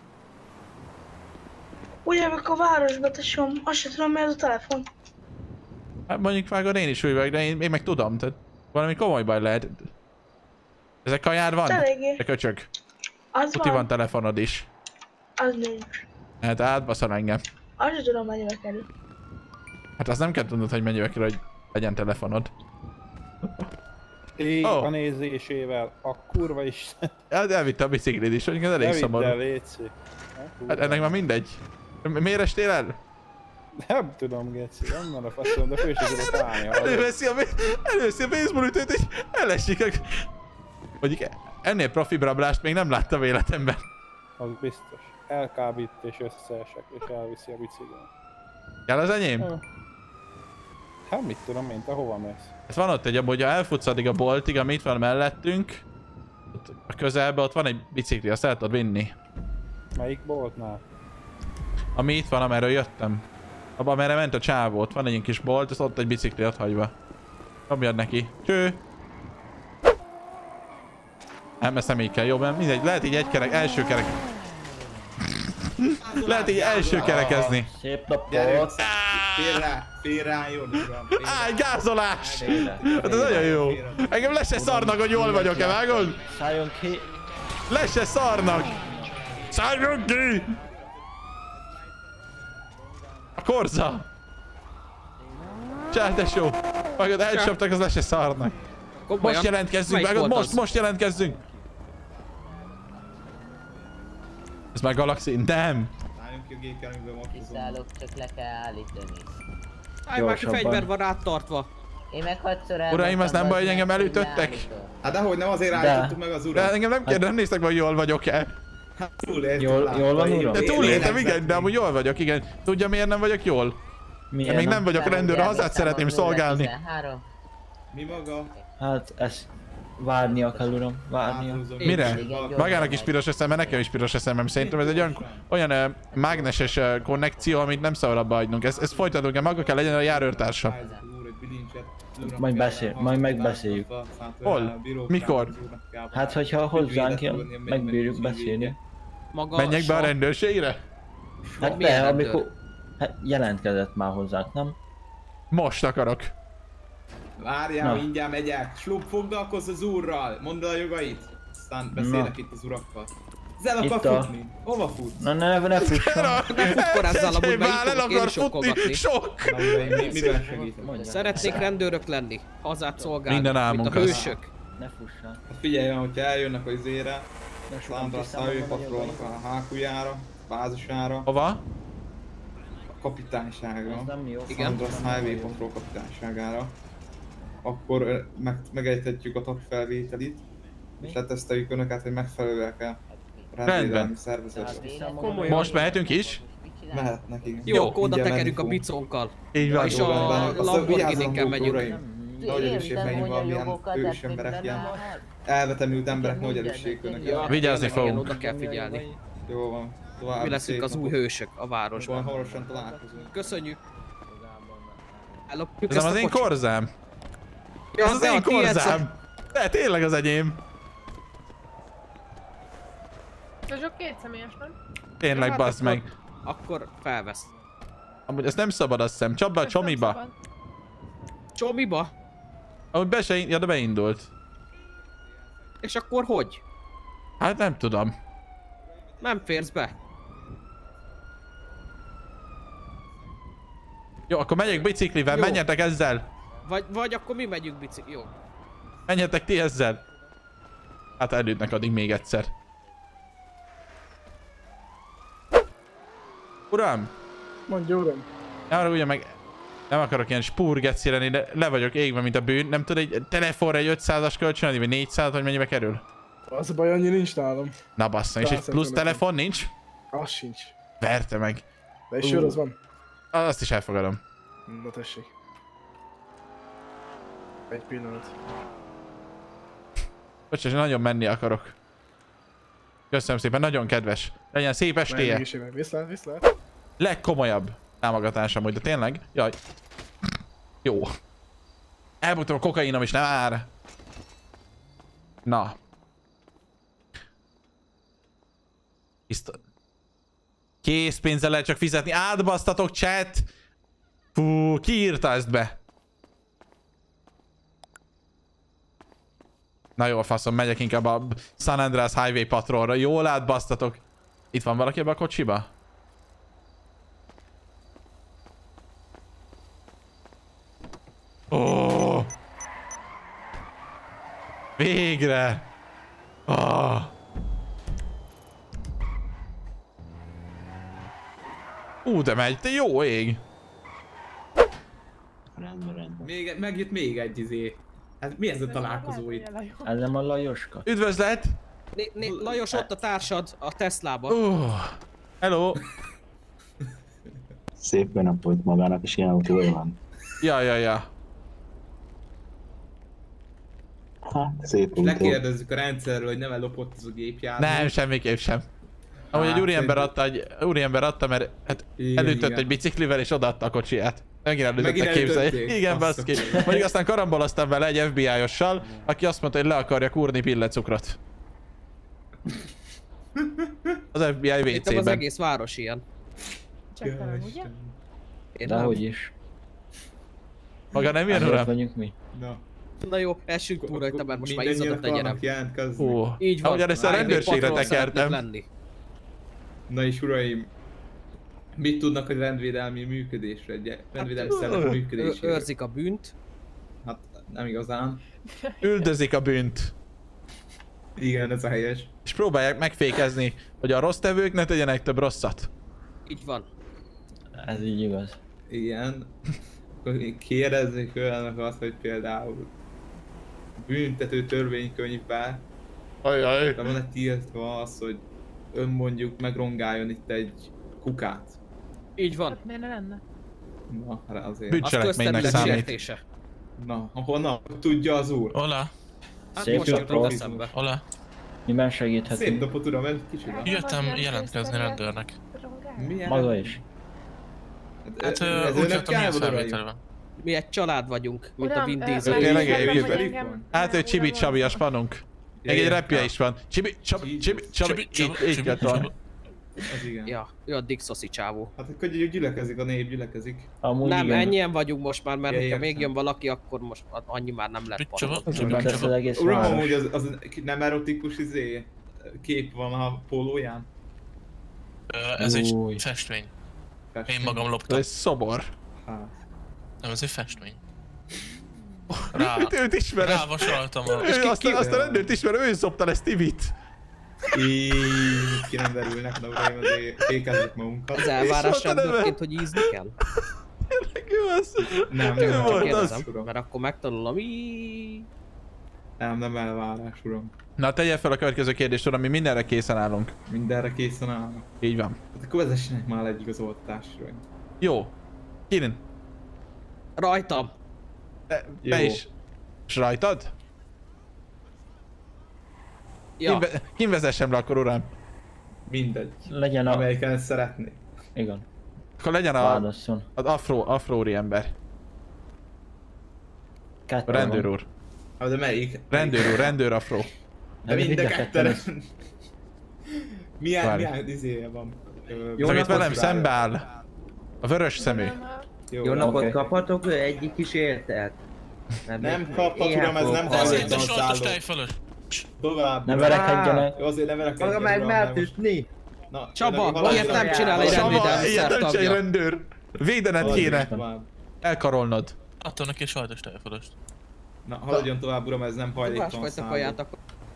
Úgy jövök a városba, tesóm, azt sem tudom, mi az a telefon. Hát mondjuk vágod én is úgy vagyok, de én, én meg tudom, tehát valami komoly baj lehet. Ezek kajár van? Eléggé. De köcsög. Az Uti van. van telefonod is. Az nincs. Hát átbaszol engem. Azt sem tudom, mennyibe kerül. Hát azt nem kell tudnod, hogy mennyibe kell, hogy legyen telefonod. Ég oh. a nézésével, a kurva is. Hát elvitte a biciklid is, hogy elég szomorú. Elvitte, létszik. Hát ennek már mindegy. Miért estél el? Nem tudom, Geci, onnan a faszom, de fő sem tudok állni. Előveszi a, előveszi a baseballütőt és elesik. Mondjuk ennél profibb rablást még nem láttam életemben. Az biztos. Elkábít és összeesek és elviszi a biciklin. Kell az enyém? Hát mit tudom én, te hova mész? Ez van ott egy, hogy ha elfutsz addig a boltig, ami itt van mellettünk, ott a közelben ott van egy bicikli, azt el tudod vinni. Melyik boltnál? Ami itt van, amerről jöttem. Abba, amerre ment a csávó, ott van egy ilyen kis bolt, és ott egy bicikli ott hagyva. Dobjad neki. Cső! Nem, ezt nem így kell, jó, mert mindegy, lehet így egy kerek, első kerek. Lehet így első kerekezni. Szép napot! Fél rá, fél rá, jól uram. Áj, gázolás! Hát ez nagyon jó. Engem le se szarnak, hogy jól vagyok-e, vágod? Szálljon ki! Le se szarnak! Szálljon ki! A korza! Csá, tesó! Vágod, elcsaptak, az le se szarnak. Most jelentkezzünk, vágod, most, most jelentkezzünk! Ez már Galaxy? Nem! Álljunk ki a gépjárműből, most Kiszállok, csak le kell állítani. Állj már ki, fegyver van áttartva. Én meg hatszor elmondtam. Uraim, ez nem baj, hogy engem elütöttek? Hát dehogy nem, azért állítottuk meg az urat. De engem nem kérdem, nem néztek meg, hogy jól vagyok-e. Hát túléltem. Jól, jól van, uram? De túléltem, igen, de amúgy jól vagyok, igen. Tudja miért nem vagyok jól? Mert még nem vagyok rendőr, a hazát szeretném szolgálni. Mi maga? Hát ez... Várnia kell, uram, várnia. Mire? Magának is piros eszem, mert nekem is piros eszemem. Szerintem ez egy olyan, olyan uh, mágneses uh, konnekció, amit nem szabad abba hagynunk. Ez, ez folytatunk, -e, maga kell legyen a járőrtársa. Majd beszél, majd megbeszéljük. Hol? Mikor? Hát, hogyha hozzánk jön, megbírjuk beszélni. Menjek be a rendőrségre? Hát be, amikor... Hát jelentkezett már hozzánk, nem? Most akarok. Várjál, mindjárt megyek. Slup, foglalkozz az úrral, mondd a jogait. Aztán beszélek itt az urakkal. Ez el akar futni. Hova futsz? Na ne, ne fusson. Ne futkorázzal, amúgy be itt fogok én is futni. Sok! Miben segítem? Szeretnék rendőrök lenni. Hazát szolgálni. Minden álmunk mint a hősök. Ne fussál. Hát figyelj, hogyha eljönnek az izére, Sandra Highway Patrolnak a hákujára, bázisára. Hova? A kapitányságra. Sandra Highway Patrol kapitányságára. Akkor meg, megejthetjük a tagfelvételit, és leteszteljük önöket, hogy megfelelőek-e a rendvédelmi szervezetben. Most mehetünk is? Mehetnek, igen. Jó, akkor oda tekerjük a bicónkkal. Így van. És a Lamborghini-kkel megyünk. nagy erősségben van, ilyen ős emberek, ilyen elvetemült emberek nagy erősségűnek. Vigyázni fogunk. Oda kell figyelni. Jó van. Tovább Mi leszünk az új hősök a városban. Hamarosan találkozunk. Köszönjük. Ez nem az én korzám? Ja, ez az én korzám! De tényleg az enyém. Ez csak két személyes, nem? Tényleg, hát bazd meg. Akkor felvesz. Amúgy ezt nem szabad, azt hiszem. Csapd be a csomiba. Csomiba? Amúgy be se, ja, de beindult. És akkor hogy? Hát nem tudom. Nem férsz be. Jó, akkor megyek biciklivel, Jó. menjetek ezzel. Vagy, vagy akkor mi megyünk bicikli. Jó. Menjetek ti ezzel. Hát elődnek addig még egyszer. Uram! Mondja, uram. Ne arra ugye meg... Nem akarok ilyen spurgeci lenni, de le vagyok égve, mint a bűn. Nem tud egy telefonra egy ötszázas kölcsönadni, vagy négyszáz, hogy mennyibe kerül? Az a baj, annyi nincs nálam. Na bassza, és egy plusz telefon nincs? Az sincs. Verte meg. De egy sör az van. Azt is elfogadom. Na tessék. Egy pillanat. Bocsás, nagyon menni akarok. Köszönöm szépen, nagyon kedves. Legyen szép estéje. Viszlát, viszlát. Legkomolyabb támogatás amúgy, de tényleg? Jaj. Jó. Elbuktam a kokainom is, nem már. Na. Biztos. Készpénzzel lehet csak fizetni. Átbasztatok, chat! Fú, ki írta ezt be? Na jó, faszom, megyek inkább a San Andreas Highway Patrolra. Jól átbasztatok. Itt van valaki ebbe a kocsiba? Oh. Végre! Oh. Ú, de megy, te jó ég! Rendben, rendben. Még, megjött még egy izé. Hát mi ez a találkozó itt? Ez nem a Lajoska. Üdvözlet! Né, né, Lajos, ott a társad a Teslába. Uh. Hello! Szép napot magának, és ilyen autója van. Ja, ja, ja. Hát, szép autó. Lekérdezzük a rendszerről, hogy nem ellopott az a gépjármű. Nem, semmiképp sem. Amúgy egy úriember adta, egy úriember adta, mert hát elütött egy biciklivel és odaadta a kocsiját. Megint elütöttek, képzelj. Igen, baszki. Mondjuk aztán karamboloztam vele egy F B I-ossal, aki azt mondta, hogy le akarja kúrni pillecukrot. Az F B I vé cében. Itt az egész város ilyen. Csak velem, ugye? Dehogy is. Maga nem jön, uram? Vagyunk mi. Na. Na jó, essünk túl rajta, mert most már izzadott a gyerem. Ó, így van. ahogy először a rendőrségre tekertem. Na és uraim, mit tudnak a rendvédelmi működésre, egy rendvédelmi szervek működésére? Őrzik a bűnt. Hát nem igazán. Üldözik a bűnt. Igen, ez a helyes. És próbálják megfékezni, hogy a rossz tevők ne tegyenek több rosszat. Így van. Ez így igaz. Igen. Kérdezzük olyanok azt, hogy például büntető törvénykönyvben Ajaj. de van egy tiltva az, hogy ön mondjuk megrongáljon itt egy kukát. Így van. Hát miért ne lenne? Na, rá azért. Bűncselekménynek számít. Na, honnan tudja az úr? Hola. Hát Szép most jutott napot. eszembe. Hola. Miben Szép segíthetünk? napot uram, ez kicsoda. Jöttem jelentkezni rendőrnek. Milyen? Maga is. Hát ez ö, úgy önök jöttem, kell, hogy vagy felvétel van. Mi egy család vagyunk, mint Uram, a Vin ö, Diesel. Tényleg Engem- eljövök vagy velük? engem- Hát ő Csibi Csabi a spanunk. Még egy repje is van. Csibi Csabi Csibi Csabi. Így így jött van. Az igen. Ja, ő a Dixoszi csávó. Hát akkor gyülekezik a nép, gyülekezik. Amúgy Nem, igen. ennyien vagyunk most már, mert Ja, hogyha értem. még jön valaki, akkor most annyi már nem lett Csaba, van. Csaba, Betesz az Csaba. egész Uram, város. amúgy az, az nem erotikus izé kép van a pólóján? Ö, Ez egy Új. festmény. Festmény. Én magam Ez loptam. egy szobor. Hát. Nem, ez egy festmény. Rá, Őt ismered. rávasaltam a... Ő azt, azt a rendőrt ismer, ő szopta le Stevie-t. Így ki nem derülnek, de uraim, azért fékezzük magunkat. Az elvárás És volt a neve. rendőrként, hogy ízni kell? Ő az. Nem, Ő nem, volt csak az. kérdezem. Mert akkor megtanulom, így... Nem, nem elvárás, uram. Na tegye fel a következő kérdést, uram, mi mindenre készen állunk. Mindenre készen állnak. Így van. Hát akkor vezessenek már egy igazoltást, uraim. Jó. Kirin. Rajtam. Te, te is. És rajtad? Ja. Kim, kim vezessem le akkor, uram? Mindegy. Legyen a... Amelyiken szeretné. Igen. Akkor legyen a... Válasszon. Az afro, afróri ember. Kettő A rendőr van. úr. Ah, de melyik? Rendőr úr, rendőr afro. De mind a ketten. Milyen, Várj. milyen izéje van? Jó, akit velem szembe áll. A vörös szemű. Jó, Jó napot oké. kaphatok, ő egyik is értelt. Nem kaphat, uram, ez nem hajléktalan szálló. Tovább. Ne verekedjenek. Jó, azért ne verekedjenek. Maga meg mert Na, Csaba, ilyet nem csinál egy Csaba, rendvédelmi ilyet nem csinál egy szertagja. rendőr. Védened kéne. Elkarolnod. Adtam neki egy sajtos tejfölöst. Na, haladjon tovább, uram, ez nem hajléktalan Másfajta szálló. kaját akkor.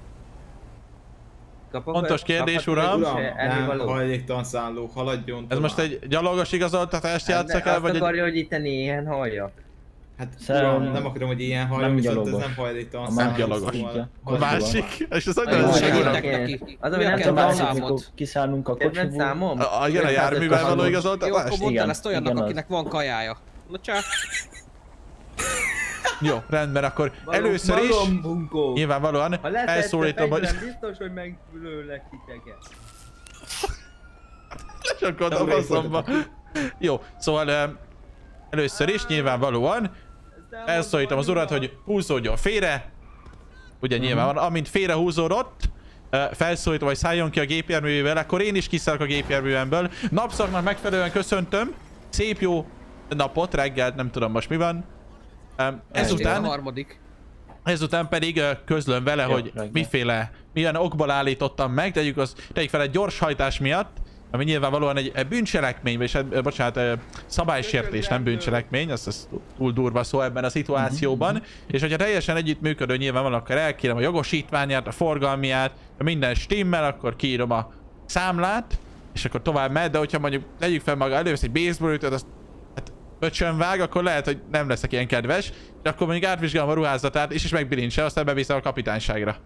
Fontos kérdés, uram. Uram, nem hajléktalan szálló, haladjon tovább. Ez most egy gyalogos igazoltatást játszak el, azt vagy egy... akarja, hogy itt ilyen halljak. Hát Szerintem uram, nem akarom, hogy ilyen halljon, nem viszont ez gyalogos. nem hajléktalan A szálló. nem gyalogos. szóval- A másik? És ez Nagyon nagyon segítek uram. neki. Az, Mi ami a nem kedvenc tudom, Amikor számot? kiszállunk a Kedvenc kocsiból. számom? A, igen, a járművel való Jó, akkor igazoltatást? mondd el Igen, ezt olyannak, igen, az. akinek van kajája. Na csá. Jó, rendben, akkor először is nyilvánvalóan Ha letette elszólítom, hogy... fegyverem, biztos, hogy meglőlek titeket. Csak a faszomba. Jó, szóval em, először is nyilvánvalóan elszólítom az urat, hogy húzódjon félre. Ugye nyilván, amint félrehúzódott, eh, felszólítom, hogy szálljon ki a gépjárművével, akkor én is kiszállok a gépjárművemből. Napszaknak megfelelően köszöntöm. Szép jó napot, reggelt, nem tudom most mi van. Em, A Ezután, harmadik. ezután pedig eh, közlöm vele, Jó, hogy reggel. miféle, milyen okból állítottam meg, tegyük, az, tegyük fel egy gyors hajtás miatt, ami nyilvánvalóan egy, egy bűncselekmény, vagy hát, eh, bocsánat, eh, szabálysértés, nem bűncselekmény, az, az túl durva szó ebben a szituációban, és hogyha teljesen együttműködő nyilvánvalóan, akkor elkérem a jogosítványát, a forgalmiát, ha minden stimmel, akkor kiírom a számlát, és akkor tovább megy, de hogyha mondjuk tegyük fel maga elővesz egy baseballütőt, azt hát öcsön vág, akkor lehet, hogy nem leszek ilyen kedves, és akkor mondjuk átvizsgálom a ruházatát, és is megbilincsel, aztán beviszem a kapitányságra.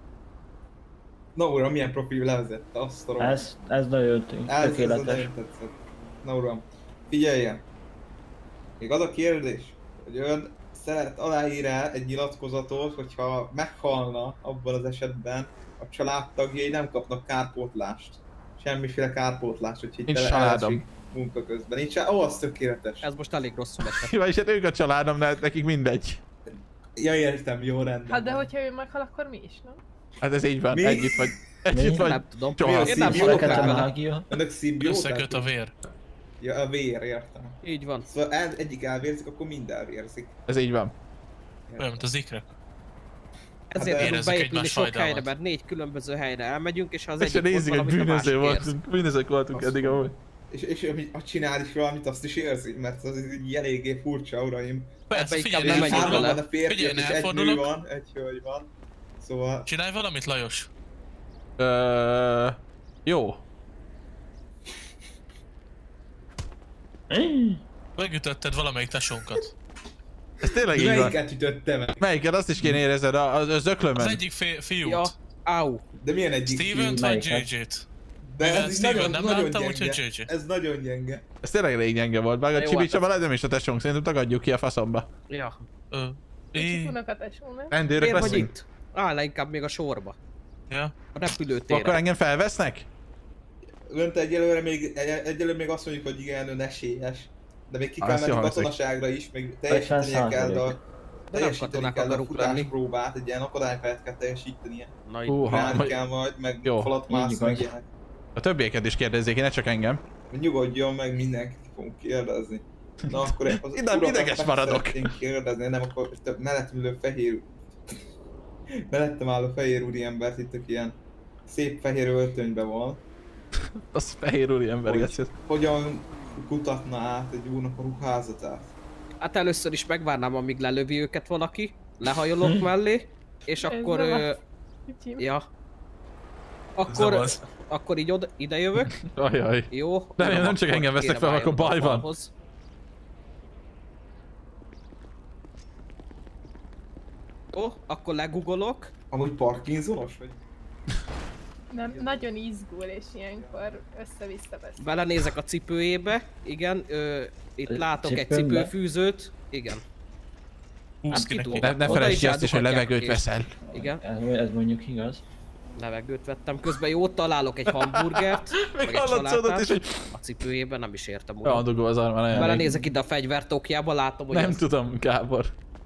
Na uram, milyen profil levezette, azt a rohadt. Ez, ez nagyon Ez, ez tökéletes. nagyon tetszett. Na uram, figyeljen! Még az a kérdés, hogy ön szeret aláír-e egy nyilatkozatot, hogyha meghalna abban az esetben, a családtagjai nem kapnak kárpótlást. Semmiféle kárpótlást, úgyhogy Nincs tele családom. elesik munka közben. Nincs, ó, az tökéletes. Ez most elég rosszul esett. Jó, és hát ők a családom, de nekik mindegy. Ja, értem, jó, rendben. Hát de hogyha ő meghal, akkor mi is, nem? Hát ez így van, Mi? együtt vagy. Együtt vagy. Nem tudom. Soha. Én nem Szimbióták? szokok vele. mágia. Önök szimbióták? Összeköt a vér. Ja, a vér, értem. Így van. Szóval el, egyik elvérzik, akkor mind elvérzik. Ez így van. Olyan, mint az ikrek. Ezért de tudunk érezzük beépülni egymás sok fajdalmat. helyre, mert négy különböző helyre elmegyünk, és ha az És egyik ott nézzük, hogy valamit, a másik bűnöző érz. voltunk, bűnözők voltunk eddig amúgy. És, és ami- ha csinál is valamit, azt is érzi, mert az így eléggé furcsa, uraim. Persze, Ebbe figyelj, inkább nem nem megyünk Hárman bele. van a férfiak, Figyelj, és egy nő elfordulok. van, egy hölgy van. Szóval... Csinálj valamit, Lajos. Ö, jó. Megütötted valamelyik tesónkat. Ez tényleg így van. Melyiket ütötte meg? Melyiket? Azt is kéne érezned, a- az, az Az öklömön. egyik fi- fiút. Ja, au. De milyen egyik Steven-t vagy jé jé-t? De Mivel ez így Steven nagyon, nem nagyon láttam, gyenge. úgyhogy jé jé. Ez nagyon gyenge. Ez tényleg elég gyenge volt, bár a Jó, Csibi hát Csaba ez- lehet, nem is a tesónk, szerintem tagadjuk ki a faszomba. Ja. Ö. Kicsit É. tudnak a tesó, nem? Rendőrök Miért vagy veszünk. itt? Áll le inkább még a sorba. Ja. A Akkor repülőtérre. engem felvesznek? Önt egyelőre még, egy- egyelőre még azt mondjuk, hogy igen, ön esélyes. De még ki Á, kell ezt menni jól hangzik. katonaságra is, még teljesítenie kell a... Teljesíteni katonák kell a akarunk lenni. futáspróbát, egy ilyen akadálypályát kell teljesítenie. Na Hú, ha, Ugrálni majd- kell majd, meg Jó, falat így mászni, van. meg ilyenek. A többieket is kérdezzék, én ne csak engem. Nyugodjon meg, mindenkit fogunk kérdezni. Na akkor az Innen urakat ideges meg maradok. szeretnénk kérdezni, nem akkor több mellettem ülő fehér... mellettem álló fehér úriembert itt, aki ilyen szép fehér öltönyben van. Az fehér úri ember, Hogy geci. hogyan kutatna át egy úrnak a ruházatát? Hát először is megvárnám, amíg lelövi őket valaki. Lehajolok mellé. És akkor... Ez Ö, Kicsim. ja. Akkor... Zavaz. Akkor így oda, ide jövök. Ajaj. Jó. De nem, nem akkor csak engem vesznek kérem fel, akkor álljon baj a van. falhoz. Jó, akkor legugolok. Amúgy Parkinsonos vagy? Nem, nagyon izgul, és ilyenkor össze-vissza vesz. Belenézek a cipőjébe. Igen, ö, itt Ö, látok egy cipőmbe? cipőfűzőt. Igen. Ne, ne felejtsd ki azt is, hogy levegőt veszel. Igen. Ez mondjuk igaz. Levegőt vettem, közben jót találok egy hamburgert, meg egy salátát, is, hogy... a cipőjében, nem is értem uram. Ja, dugó az arma, nagyon belenézek ide a fegyvertokjába, látom, hogy nem ez... tudom, Gábor.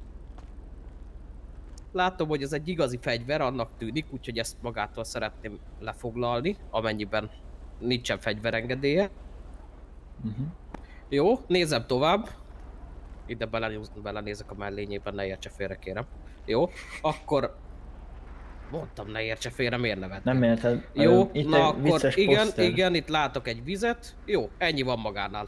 Látom, hogy ez egy igazi fegyver, annak tűnik, úgyhogy ezt magától szeretném lefoglalni, amennyiben nincsen fegyverengedélye. Uh-huh. Jó, nézem tovább. Ide belenéz, belenézek a mellényében, ne értse félre, kérem. Jó, akkor... Mondtam, ne értse félre, miért nevetnék? Nem érted. Jó, itt na akkor igen, poszter. igen, itt látok egy vizet. Jó, ennyi van magánál.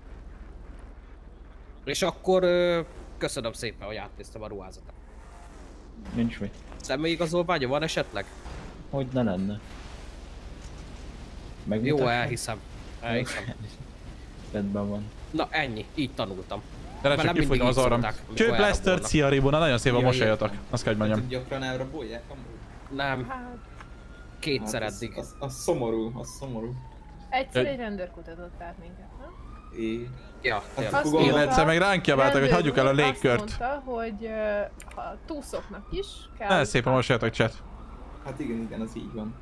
És akkor ö, köszönöm szépen, hogy átnéztem a ruházatot. Nincs mit. Személyigazolványa van esetleg? Hogy ne lenne. Jó, elhiszem. Elhiszem. Rendben van. Na ennyi, így tanultam. De csak kifogyom az arram. Cső, Blaster, szia Ribona, nagyon szép a mosolyatok. Azt kell, hogy mondjam. Gyakran elrabolják amúgy? Nem. Kétszer hát eddig. Az, az, az szomorú, az szomorú. Egyszer egy rendőr kutatott át minket, nem? É. Ja, hát én egyszer meg ránk kiabáltak, hogy hagyjuk el a légkört. Azt mondta, hogy uh, ha túszoknak is kell... Nagyon szép a mosolyatok, chat. Hát igen, igen, az így van.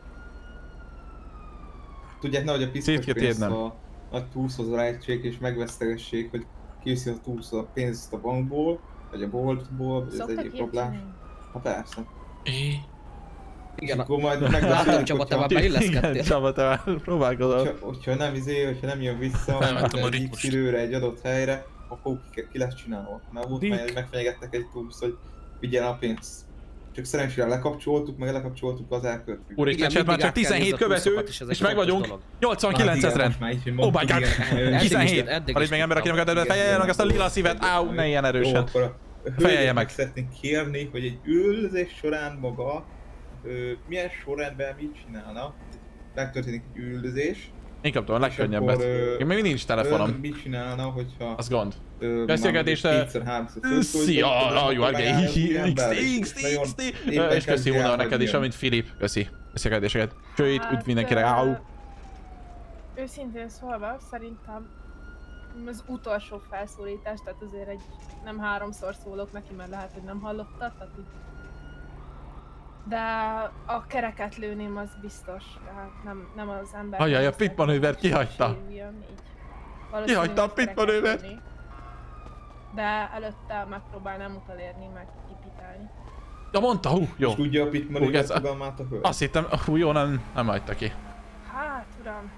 Tudják, nehogy a piszkos pénzt a nagy túlszhoz rejtsék és megvesztegessék, hogy kiviszi a túlszó a pénzt a bankból, vagy a boltból, vagy az egyik rablás. Hát persze. É. Igen, akkor majd látom, Csaba, te már beilleszkedtél. Igen, Csaba, te már próbálkozol. Hogyha nem izé, hogyha nem jön vissza, mert egy x időre egy adott helyre, akkor ki, ki lesz csinálva. Mert volt már, hogy megfenyegettek egy túlsz, hogy vigyel a pénzt. Csak szerencsére lekapcsoltuk, meg lekapcsoltuk az elkövetőt. Úristen, chat már csak tizenhét követő, és meg vagyunk nyolcvankilenc ezeren. Oh my god, tizenhét! Van itt még ember, akinek a fejelje meg azt a lila szívet, áú, ne ilyen erősen. Fejelje meg. Szeretnénk kérni, hogy egy üldözés során maga, milyen sorrendben mit csinálna. Megtörténik egy üldözés. Inkább tudom, a legkönnyebbet. Én még nincs telefonom. Mit csinálna, hogyha... Az gond. Beszélgetésre... Szia, jó, X T, X T, X T, és köszi Hunor neked is, amint Filip. Köszi. Beszélgetéseket. Csőit, üdv mindenkire, áú. Őszintén szólva, szerintem az utolsó felszólítás, tehát azért egy nem háromszor szólok neki, mert lehet, hogy nem hallottad, tehát így... De a kereket lőném, az biztos, tehát nem, nem az ember... Ajaj, a pit manővert kihagyta. Kihagyta a pit manővert. De előtte megpróbálnám utolérni, meg kipitálni. Ja, mondta, hú, jó. És tudja a pit manővert fogalmát a hölgy? Azt hittem, hú, jó, nem, nem hagyta ki. Hát, uram.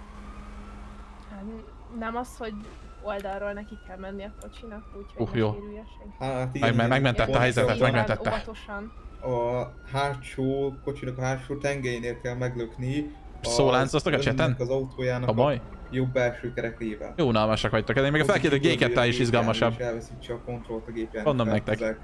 Nem az, hogy oldalról neki kell menni a kocsinak, úgyhogy uh, jó. ne sérülje senki. Hát igen, meg, megmentette a helyzetet, megmentette. Óvatosan. A hátsó, kocsinak a hátsó tengelyénél kell meglökni. Szóláncoztak a cseten? Az autójának a, a jobb belső kerekével. Jó unalmasak vagytok, én még a felkérdő G kettő is izgalmasabb. És elveszítse a kontrollt a gépjármű. Mondom nektek.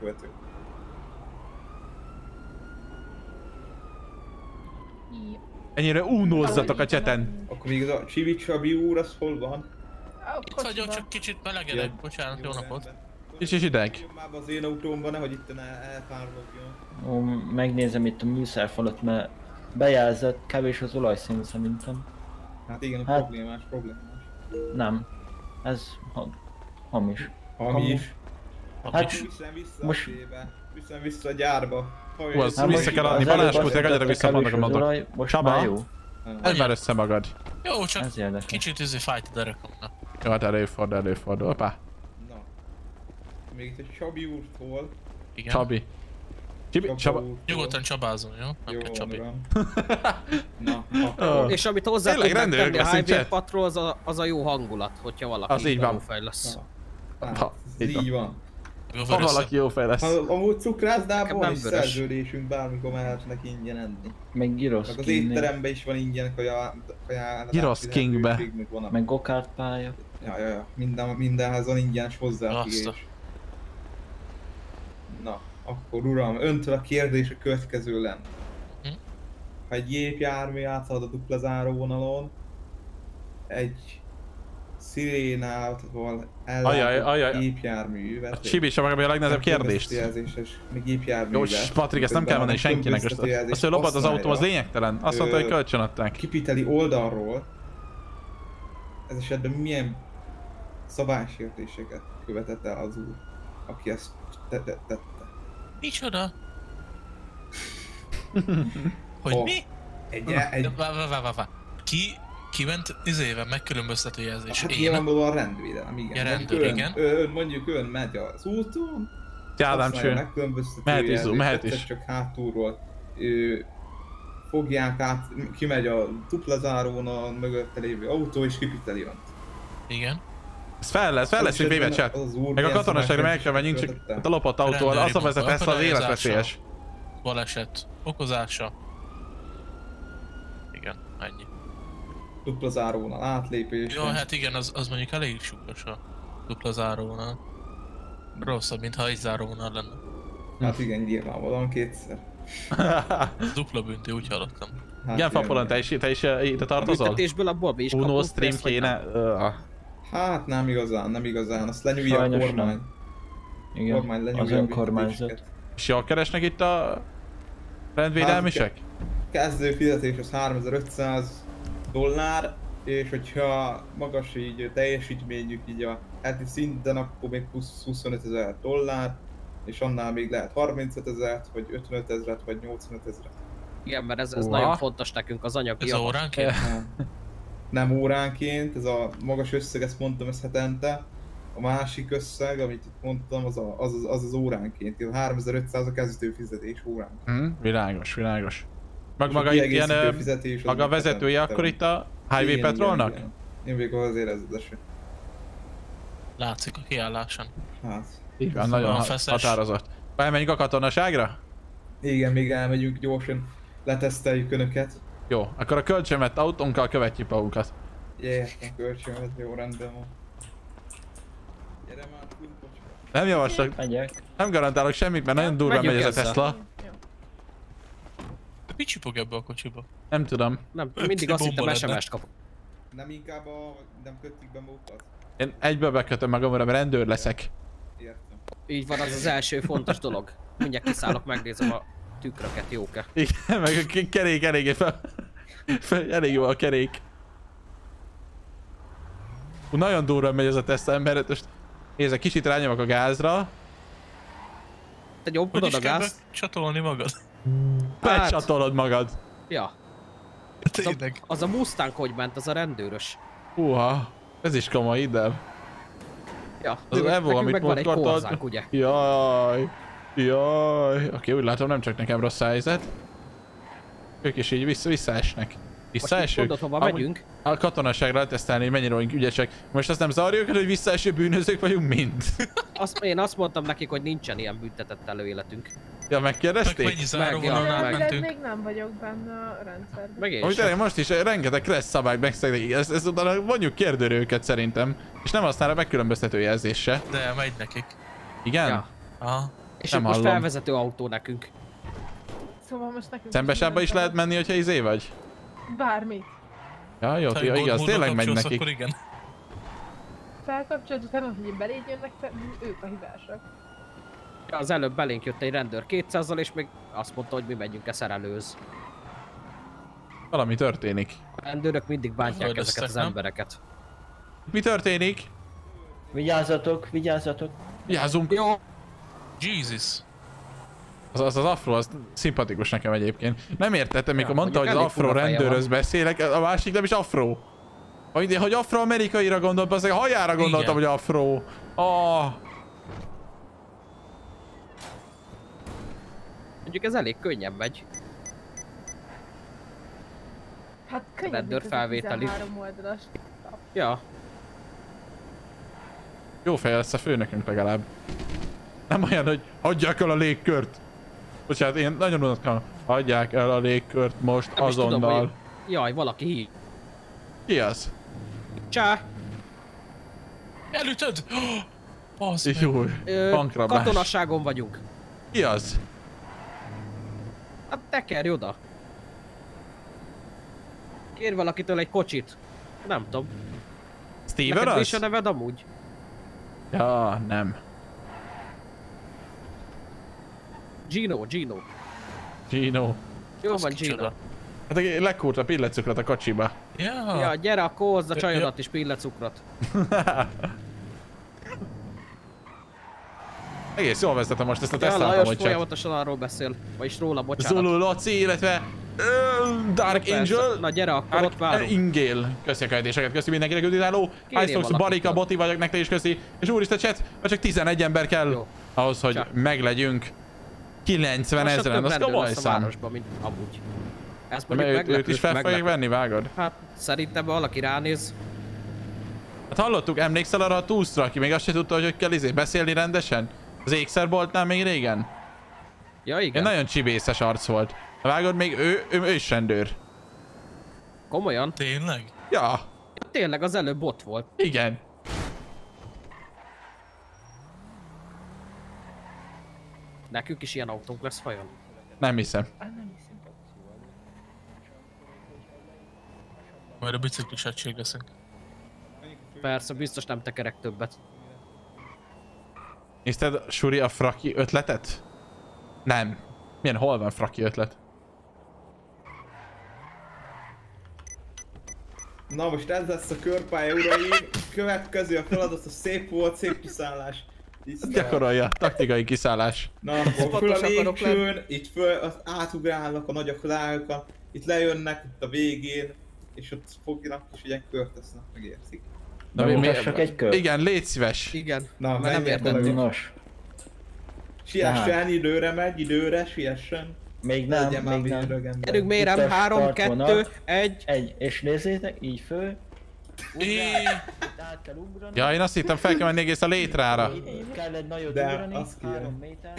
Ennyire unózzatok a cseten. Akkor még a Csivi Csabi úr, az hol van? Itt vagyok, csak kicsit melegedek, bocsánat, jó napot. Kicsit ideg. Már az én autómban, nehogy itt elpárologjon. Ó, megnézem itt a műszerfalat, mert bejelzett, kevés az olajszín szerintem. Hát igen, hát, problémás, problémás. Nem, ez ha hamis. Hamis? Hát viszem vissza most... a tébe, viszem vissza a gyárba. Hú, azt vissza kell adni, Balázs, egyre visszamondok a mondok. Csaba, ez már össze magad. Jó, csak kicsit izé fájt a derekamnak. Jó, hát előfordul, előfordul, hoppá. Na. Még itt egy Csabi úrtól. Igen. Csabi. Csibi, Csaba. Nyugodtan csabázom, jó? Nem jó, kell Csabi. Na, oh. És amit hozzá tudnak tenni a Highway Patrol, az a, az a jó hangulat, hogyha valaki jó fej lesz. Hát, így van. Ha valaki jó fej lesz. Ha amúgy cukrászdában van is szerződésünk, bármikor mehetnek ingyen enni. Meg Gyrosz Meg az étteremben is van ingyen kajálás. Gyrosz Kingbe. Meg go-kart pálya. Ja, ja, ja. Minden, mindenhez van ingyenes hozzáférés. Na, akkor uram, öntől a kérdés a következő lenne. Hm? Ha egy gépjármű áthalad a dupla záróvonalon, egy szirénával ellátott gépjárművet... A Csibi sem a legnehezebb kérdést. Jó, Patrik, ezt nem kell mondani senkinek. Azt, hogy lopott az autó, az lényegtelen. Azt mondta, hogy kölcsön adták. Kipiteli oldalról ez esetben milyen szabálysértéseket követett el az úr? aki ezt te te tette. Micsoda? Hogy Oh. mi? Egy, egy... Vá, vá, vá, vá, vá. Ki, ki ment izével megkülönböztető jelzés? Hát Én? nyilvánvalóan rendvédelem, igen. Ja, Mondjuk rendőr, ön, igen. Ön, mondjuk ön megy az úton, Ádám használja cső. megkülönböztető Mehet is, jelzést, mehet egyszer is. csak hátulról ő, fogják át, kimegy a dupla zárón a mögötte lévő autó és kipiteli önt. Igen. Ez fel lesz, fel lesz még véve chat. Meg a katonaságra meg kell menjünk, csak a lopott autóval, az a vezet ezt az életveszélyes. Baleset. Okozása. Igen, ennyi. Dupla zárónál átlépés. Jó, hát igen, az, az mondjuk elég súlyos a dupla záróvonal. Rosszabb, mint ha egy záróvonal lenne. Hát igen, nyilvánvalóan kétszer. Dupla bünti, úgy hallottam. Hát Igen, Fapolan, te is, te is ide tartozol? Büntetésből abból mi is Uno kapunk stream pénzt, vagy kéne. nem? Hát nem igazán, nem igazán, azt lenyúlja a Sajnos kormány. nem. Igen, kormány lenyúlja az a önkormányzat. büntetéseket. És jól keresnek itt a rendvédelmisek? Hát, kezdő fizetés az háromezer-ötszáz dollár, és hogyha magas így a teljesítményük így a heti szinten, akkor még plusz huszonötezer dollár, és annál még lehet harmincötezret, vagy ötvenötezret, vagy nyolcvanötezret. Igen, mert ez, ez Uha. nagyon fontos nekünk az anyagi Ez javar. óránként? Nem óránként, ez a magas összeg, ezt mondtam, ez hetente. A másik összeg, amit itt mondtam, az a, az, az, az, az óránként. A háromezer-ötszáz a kezdő fizetés óránként. Hm, világos, világos. Meg És maga a itt ilyen, kiegészítő ö, fizetés az maga a meg vezetője hetente akkor van. itt a Highway Igen, Patrolnak? igen, igen. Én végül az érezdese. Látszik a kiálláson. Hát. Így van, Szóval nagyon a ha- feszes. határozott. Elmenjünk a katonaságra? Igen, még elmegyünk gyorsan, leteszteljük önöket. Jó, akkor a kölcsönvett autónkkal követjük magunkat. Értem, kölcsönöt, jó, rendben van. Gyere már, kumpocska. Nem javaslak. Megyek. Nem garantálok semmit, mert nagyon durván megy ez a Tesla. Mi csipog ebbe a kocsiba? Nem tudom. Nem, mindig azt hittem es em es-t kapok. Nem inkább a... nem kötik be magukat? Én egyből bekötöm magamra, mert rendőr leszek. Értem. Így van, az az első fontos dolog. Mindjárt kiszállok, megnézem a tükröket, jók-e. Igen, meg a k- kerék eléggé fel... fel elég jó a kerék. Hú, nagyon durván megy ez a Tesla ember, most nézd, kicsit rányomok a gázra. Te nyomkodod a gázt? Csatolni magad? Becsatolod magad. Ja. Tényleg. Az a Mustang hogy ment, az a rendőrös. Húha, ez is komoly, ide. Ja, Az nekünk Evo, amit meg van egy mutattad. korzánk, ugye? Jaj, jaj. Oké, úgy látom, nem csak nekem rossz a helyzet. Ők is így vissza visszaesnek. Visszaesők? mondod, hova Amúgy megyünk? A katonaságra letesztelni, hogy mennyire vagyunk ügyesek. Most azt nem zavarjuk, hogy visszaeső bűnözők vagyunk mind. Azt, én azt mondtam nekik, hogy nincsen ilyen büntetett előéletünk. Ja, megkérdezték? Meg mennyi záróvonalnál Meg- mentünk? még nem vagyok benne a rendszerben. Meg én Amit sem. tényleg most is rengeteg kressz szabályt megszegnek, ezt, ezt utána vonjuk kérdőre őket szerintem. És nem használ a megkülönböztető jelzés se. De megy nekik. Igen? Ja. Aha. És Nem most hallom. felvezető autó nekünk. Szóval most nekünk Szembesába is lehet menni, hogyha izé vagy? Bármit. Ja, jó, Ha ja, igaz, gódmódba tényleg megy kapcsolsz, nekik. akkor igen. Felkapcsolod, utána, hogy beléd jönnek, te, ők a hibásak. Ja, az előbb belénk jött egy rendőr kétszázzal, és még azt mondta, hogy mi megyünk-e szerelőz. Valami történik. A rendőrök mindig bántják Földöztek, ezeket az nem? embereket. Mi történik? Vigyázzatok, vigyázzatok. Vigyázzunk! Jó. Jesus. Az, az az afro, az szimpatikus nekem egyébként. Nem értettem, mikor Ja, mondta, hogy az mondjuk elég afro fura feje rendőröz van. beszélek, a másik nem is afro. Hogy, hogy afroamerikaira gondolt, az a hajára gondoltam, Igen. hogy afro. Ah. Mondjuk ez elég könnyen megy. Hát könnyű, Rendőr mint ez a felvételi. tizenhárom oldalas. Ja. Jó fej lesz a főnökünk legalább. Nem olyan, hogy hagyják el a légkört. Bocsánat, én nagyon unatkozom. Hagyják el a légkört most Nem is tudom, azonnal. hogy... Jaj, valaki hív. Ki az? Csá! Elütöd! Basz meg. Jó, Ö, bankrablás. Katonasságon vagyunk. Ki az? Hát tekerj oda. Kér valakitől egy kocsit. Nem tudom. Steven Neked mi is a az? neved amúgy? Ja, nem. Gino, Gino. Gino. Jó Az van, Gino. kicsoda? Hát lekúrt a pillecukrot a kocsiba. Ja. Ja, gyere, akkor hozd a Ja, csajodat is pillecukrot. Egész jól vezetem most ezt a Ja, Teslát Lajos amúgy csak. folyamatosan arról beszél. Vagyis róla, bocsánat. Zulu, Laci, illetve uh, Dark Na, Angel. persze. Na gyere, akkor ott várunk. Ingél. Köszi a követéseket, köszi mindenkinek, üdítáló. Icefox, Barika, Boti vagyok, nektek is köszi. És úristen chat, mert csak tizenegy ember kell jó. Ahhoz, hogy csak meglegyünk. kilencven ezeren, az komoly szám. Városban, mint amúgy. Ez De őt, őt is fel fogják venni, vágod? Hát szerintem valaki ránéz. Hát hallottuk, emlékszel arra a túszra, aki még azt se tudta, hogy hogy kell izé beszélni rendesen? Az ékszerboltnál még régen? Ja, igen. Egy nagyon csibészes arc volt. Vágod, még ő, ő, ő is rendőr. Komolyan? Tényleg? Ja. Ja, tényleg, az előbb ott volt. Igen. Nekünk is ilyen autónk lesz vajon? Nem hiszem. Majd a biciklis egység leszünk. Persze, biztos nem tekerek többet. Nézted, Suri, a fraki ötletet? Nem. Milyen, hol van fraki ötlet? Na most ez lesz a körpálya, uraim. Következő a feladat, a szép volt, szép kiszállás. Gyakorolja, taktikai kiszállás. Na, akkor föl a lépcsőn, itt föl, az átugrálnak a nagy akadályokat, itt lejönnek, itt a végén, és ott fognak és ilyen kört tesznek, megérzik. Na, mi, mi, egy kör. Igen, légy szíves. Igen, na, mert nem értettük. Nos. Siessen, időre megy, időre, siessen. Még nem, még nem. Gyerünk mérem, három, kettő, egy. Egy, és nézzétek, így föl. Át kell ugrani. Ja, én azt hittem, fel kell menni egész a létrára. Kell egy nagyot de ugrani, azt három méter.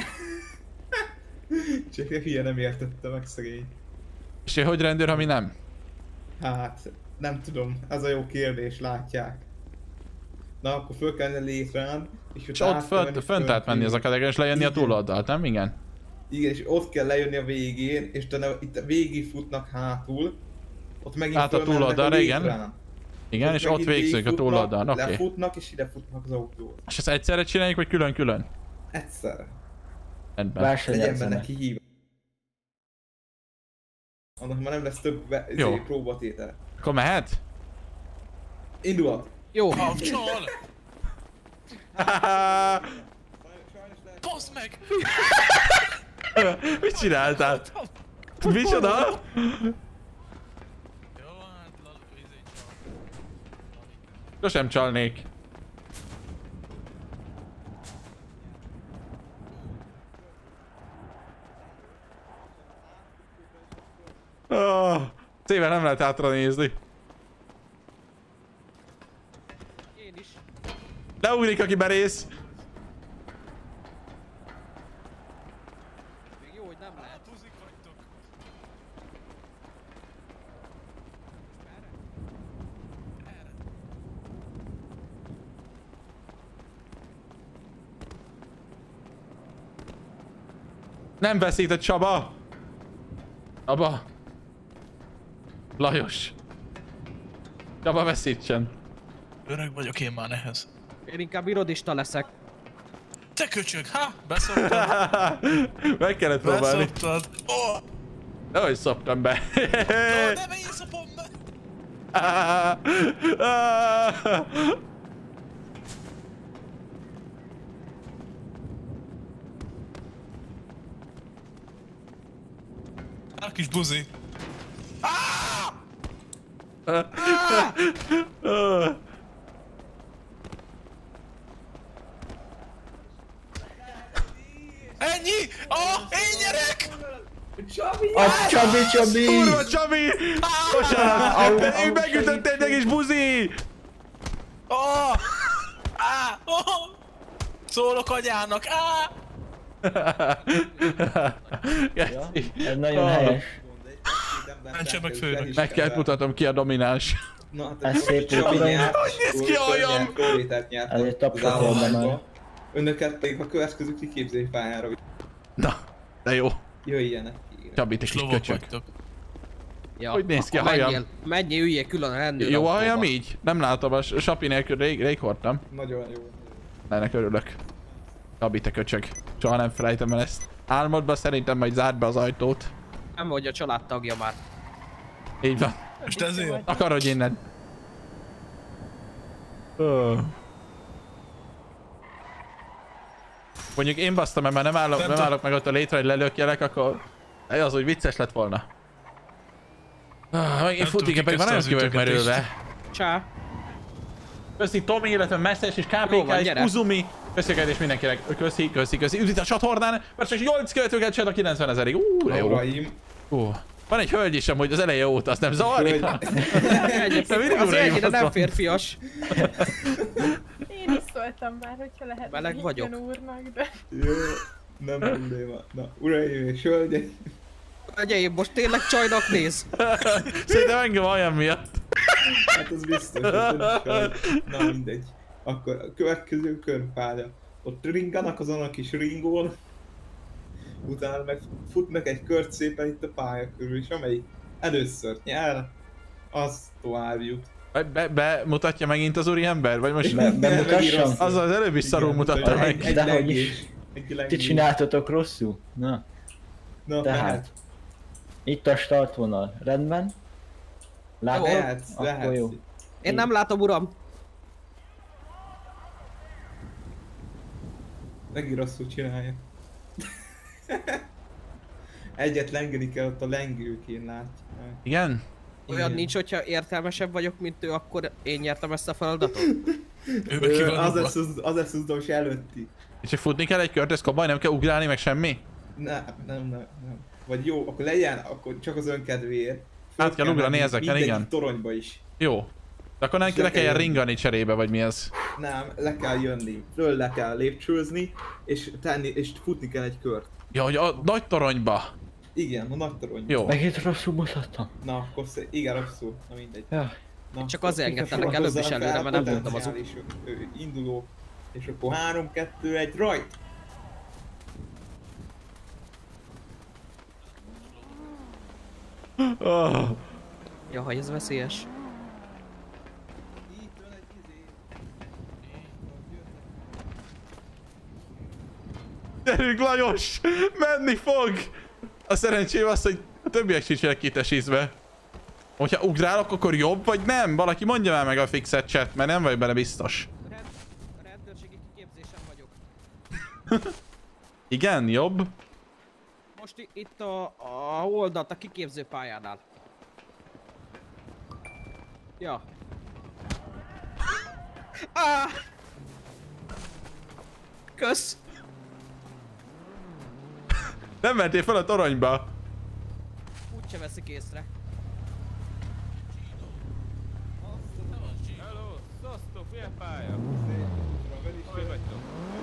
Csak a hülye nem értette meg szegény. És én hogy rendőr, ha mi nem? Hát, nem tudom, ez a jó kérdés, látják. Na, akkor föl kellene létrán, és, és ott fönt, fönt át menni az akadályon, és lejönni a túloldalt, nem? Igen? Igen, és ott kell lejönni a végén, és utána itt végig futnak hátul. Ott megint át a túloldalra, igen. Igen, és ott végzünk a túloldalon, oké. Okay. Lefutnak, és ide futnak az autót. És ezt egyszerre csináljuk, vagy külön-külön? Egyszerre. Rendben. Legyen benne kihívás. Annak már nem lesz több próbatétel. Akkor mehet? Indulhat. Jó. Kapcsol! Baszd meg! Mit csináltál? Micsoda? Sosem csalnék. Oh, szépen nem lehet hátra nézni. Én is. Leugrik, aki berész. Még jó, hogy nem lehet. Nem veszített Csaba! Csaba! Lajos! Csaba veszítsen! Öreg vagyok én már ehhez. Én inkább irodista leszek. Te köcsög, ha? Beszoptad? Meg kellett próbálni. Beszoptad. Oh! Nehogy szoptam be. Oh, nem én szopom be! A kis buzi. Ah! Ah! Ennyi! Ah, én nyerek! Csabi! A Csabi, Csabi! Kurva Csabi! Bocsánat! Ő megütött egy egész buzi! Oh! Ah! Oh! Szólok anyának! Ah! Ja, ez nagyon helyes. Mentse meg főnök. Meg kell mutatom ki a domináns. Na, ez szép Csabi tudom. nyert. Hogy néz ki aljam? Ezért tapsoltam már. Önöket pedig a következő kiképzés pályára. Na, de jó. Jöjjenek ki. Csabi, te kis köcsög. Ja, hogy néz ki a hajam? Menjél, üljél külön a rendőr. Jó a hajam így? Nem látom, a Sapi nélkül rég, rég hordtam. Nagyon jó. Ennek örülök. Csabi, te köcsög. Soha nem felejtem el ezt. Álmodban szerintem majd zárd be az ajtót. Nem vagy a családtagja már. Így van. Most ezért? Akarodj innen. Oh. Mondjuk én basztam, mert már nem állok, nem állok meg ott a létre, hogy lelökjelek, akkor az úgy vicces lett volna. Ah, én futnék, pedig már nagyon ki vagyok merülve. Csá. Köszi Tomi, illetve Messzes és ká pé ká és Uzumi. Köszi és mindenkinek. Köszi, köszi, köszi. Üdvít a csatornán, mert csak nyolc követőket csináltak kilencvenezerig. Ú, de jó. Ú. Van egy hölgy is amúgy az eleje óta, azt nem zavarni? Az ennyire nem férfias. Én is szóltam már, hogyha lehet meleg vagyok. Úrnak, de... Jó, nem probléma. Na, uraim és hölgyeim. Hölgyeim, most tényleg csajnak néz. Szerintem engem olyan miatt. Hát az biztos, hogy na mindegy. Akkor a következő körpálya. Ott ringanak azon a kis ringón. Utána meg futnak egy kört szépen itt a pálya körül, és amelyik először nyer, az tovább jut. Be, be, bemutatja megint az úriember? Vagy most be, bemutassam? Az az előbb is szarul mutatta meg. Egy, de hogy is. Ti csináltatok rosszul? Na. Na tehát. mehet. Itt a startvonal. Rendben? Látod? Lehetsz, Akkor lehetsz. jó. Én nem látom, uram. Megint rosszul csinálja. Egyet lengeni kell, ott a lengőkén látja. Igen? Olyan igen. Nincs, hogyha értelmesebb vagyok, mint ő, akkor én nyertem ezt a feladatot? Ő, az lesz az, az lesz az utolsó előtti. És csak futni kell egy kört, ez kabaj, nem kell ugrálni, meg semmi? Nem, nem, nem, nem. Vagy jó, akkor legyen, akkor csak az önkedvéért. Át kell ugrani ezeken, igen. Toronyba is. Jó. De akkor nem le kell ringani cserébe, vagy mi ez? Nem, le kell jönni. Föl le kell lépcsőzni, és tenni, és futni kell egy kört. Ja, hogy a nagy toronyba. Igen, a nagy toronyba. Jó. Megint rosszul mutattam. Na, akkor szé... igen, rosszul. Na mindegy. Ja. Na, csak azért engedtelek előbb is előre, mert nem voltam az induló. És akkor három, kettő, egy, rajt! Oh. Ja, hogy ez veszélyes. Gyerünk Lajos! Menni fog! A szerencsém az, hogy a többiek sincsenek kitesízve. Hogyha ugrálok, akkor jobb, vagy nem? Valaki mondja már meg a fixet chat, mert nem vagy bele biztos. A rendőrségi kiképzésen vagyok. Igen, jobb? Most itt a, a oldalt a kiképző pályánál. Ja. Ah! Kösz! Nem mentél fel a toronyba. Úgyse veszik észre. Hello, sziasztok, milyen pálya? Hogy vagytok?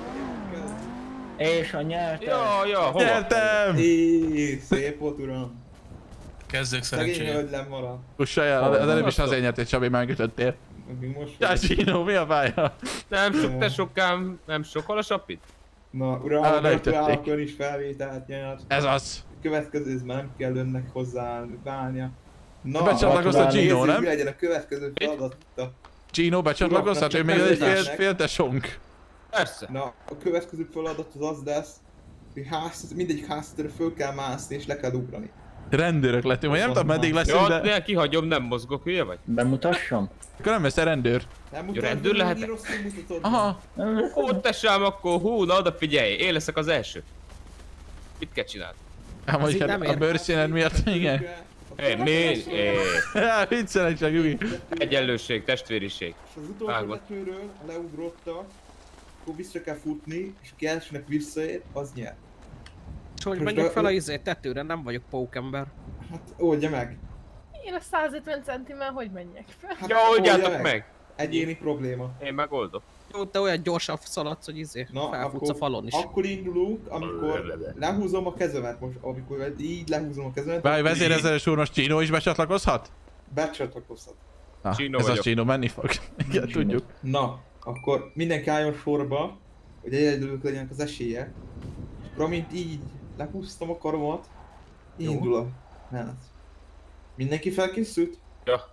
És a nyertem. Ja, ja, hova? Nyertem! Éj, szép volt uram. Kezdők Szegény szerencsére. hölgy lemaradt. Kussajál, az előbb is azért nyertél, Csabi, megütöttél. Ja, Gino, mi a pálya? Nem sok, te sokám, nem sok, hol a sapit? Na, uram, Á, a gratulálok, is felvételt nyert. Ez az. Következő már nem kell önnek hozzá válnia. Na, becsatlakoztat Gino, nem? Mi legyen a következő feladata? Gino becsatlakoztat, ő még egy fél, fél tesónk. Persze. Na, a következő feladat az az lesz, hogy ház, mindegyik háztérre föl kell mászni és le kell ugrani. Rendőrök lettünk, vagy nem tudom meddig leszünk, ja, de... de kihagyom, nem mozgok, hülye vagy? Bemutassam? Akkor nem lesz rendőr. Nem ja, rendőr lehet? Aha. Ó, tesám, akkor hú, na oda figyelj, én leszek az első. Mit kell csinálni? Hát mondjuk a bőrszíned miatt, igen. Hé, mi? Hé. Ja, viccelek csak, Ugi. Egyenlőség, testvériség. És az utolsó vetőről, ha leugrotta, akkor vissza kell futni, és ki elsőnek visszaér, az nyer. És hogy menjek fel a izé tetőre, nem vagyok pókember. Hát oldja meg. Én a száz ötven centimmel hogy menjek fel? Hát, ja, oldjátok meg. meg! Egyéni probléma. Én megoldom. Jó, te olyan gyorsan szaladsz, hogy izé, na, felfutsz a falon is. Akkor indulunk, amikor lehúzom a kezemet most, amikor így lehúzom a kezemet. Várj, vezérezeres úr, most Gino is becsatlakozhat? Becsatlakozhat. Na, Gino ez vagyok. Az Gino menni fog. Igen, tudjuk. Na, akkor mindenki álljon sorba, hogy egyedülük legyenek az esélye. És amint így lehúztam a karomat, indul a menet. Mindenki felkészült? Ja.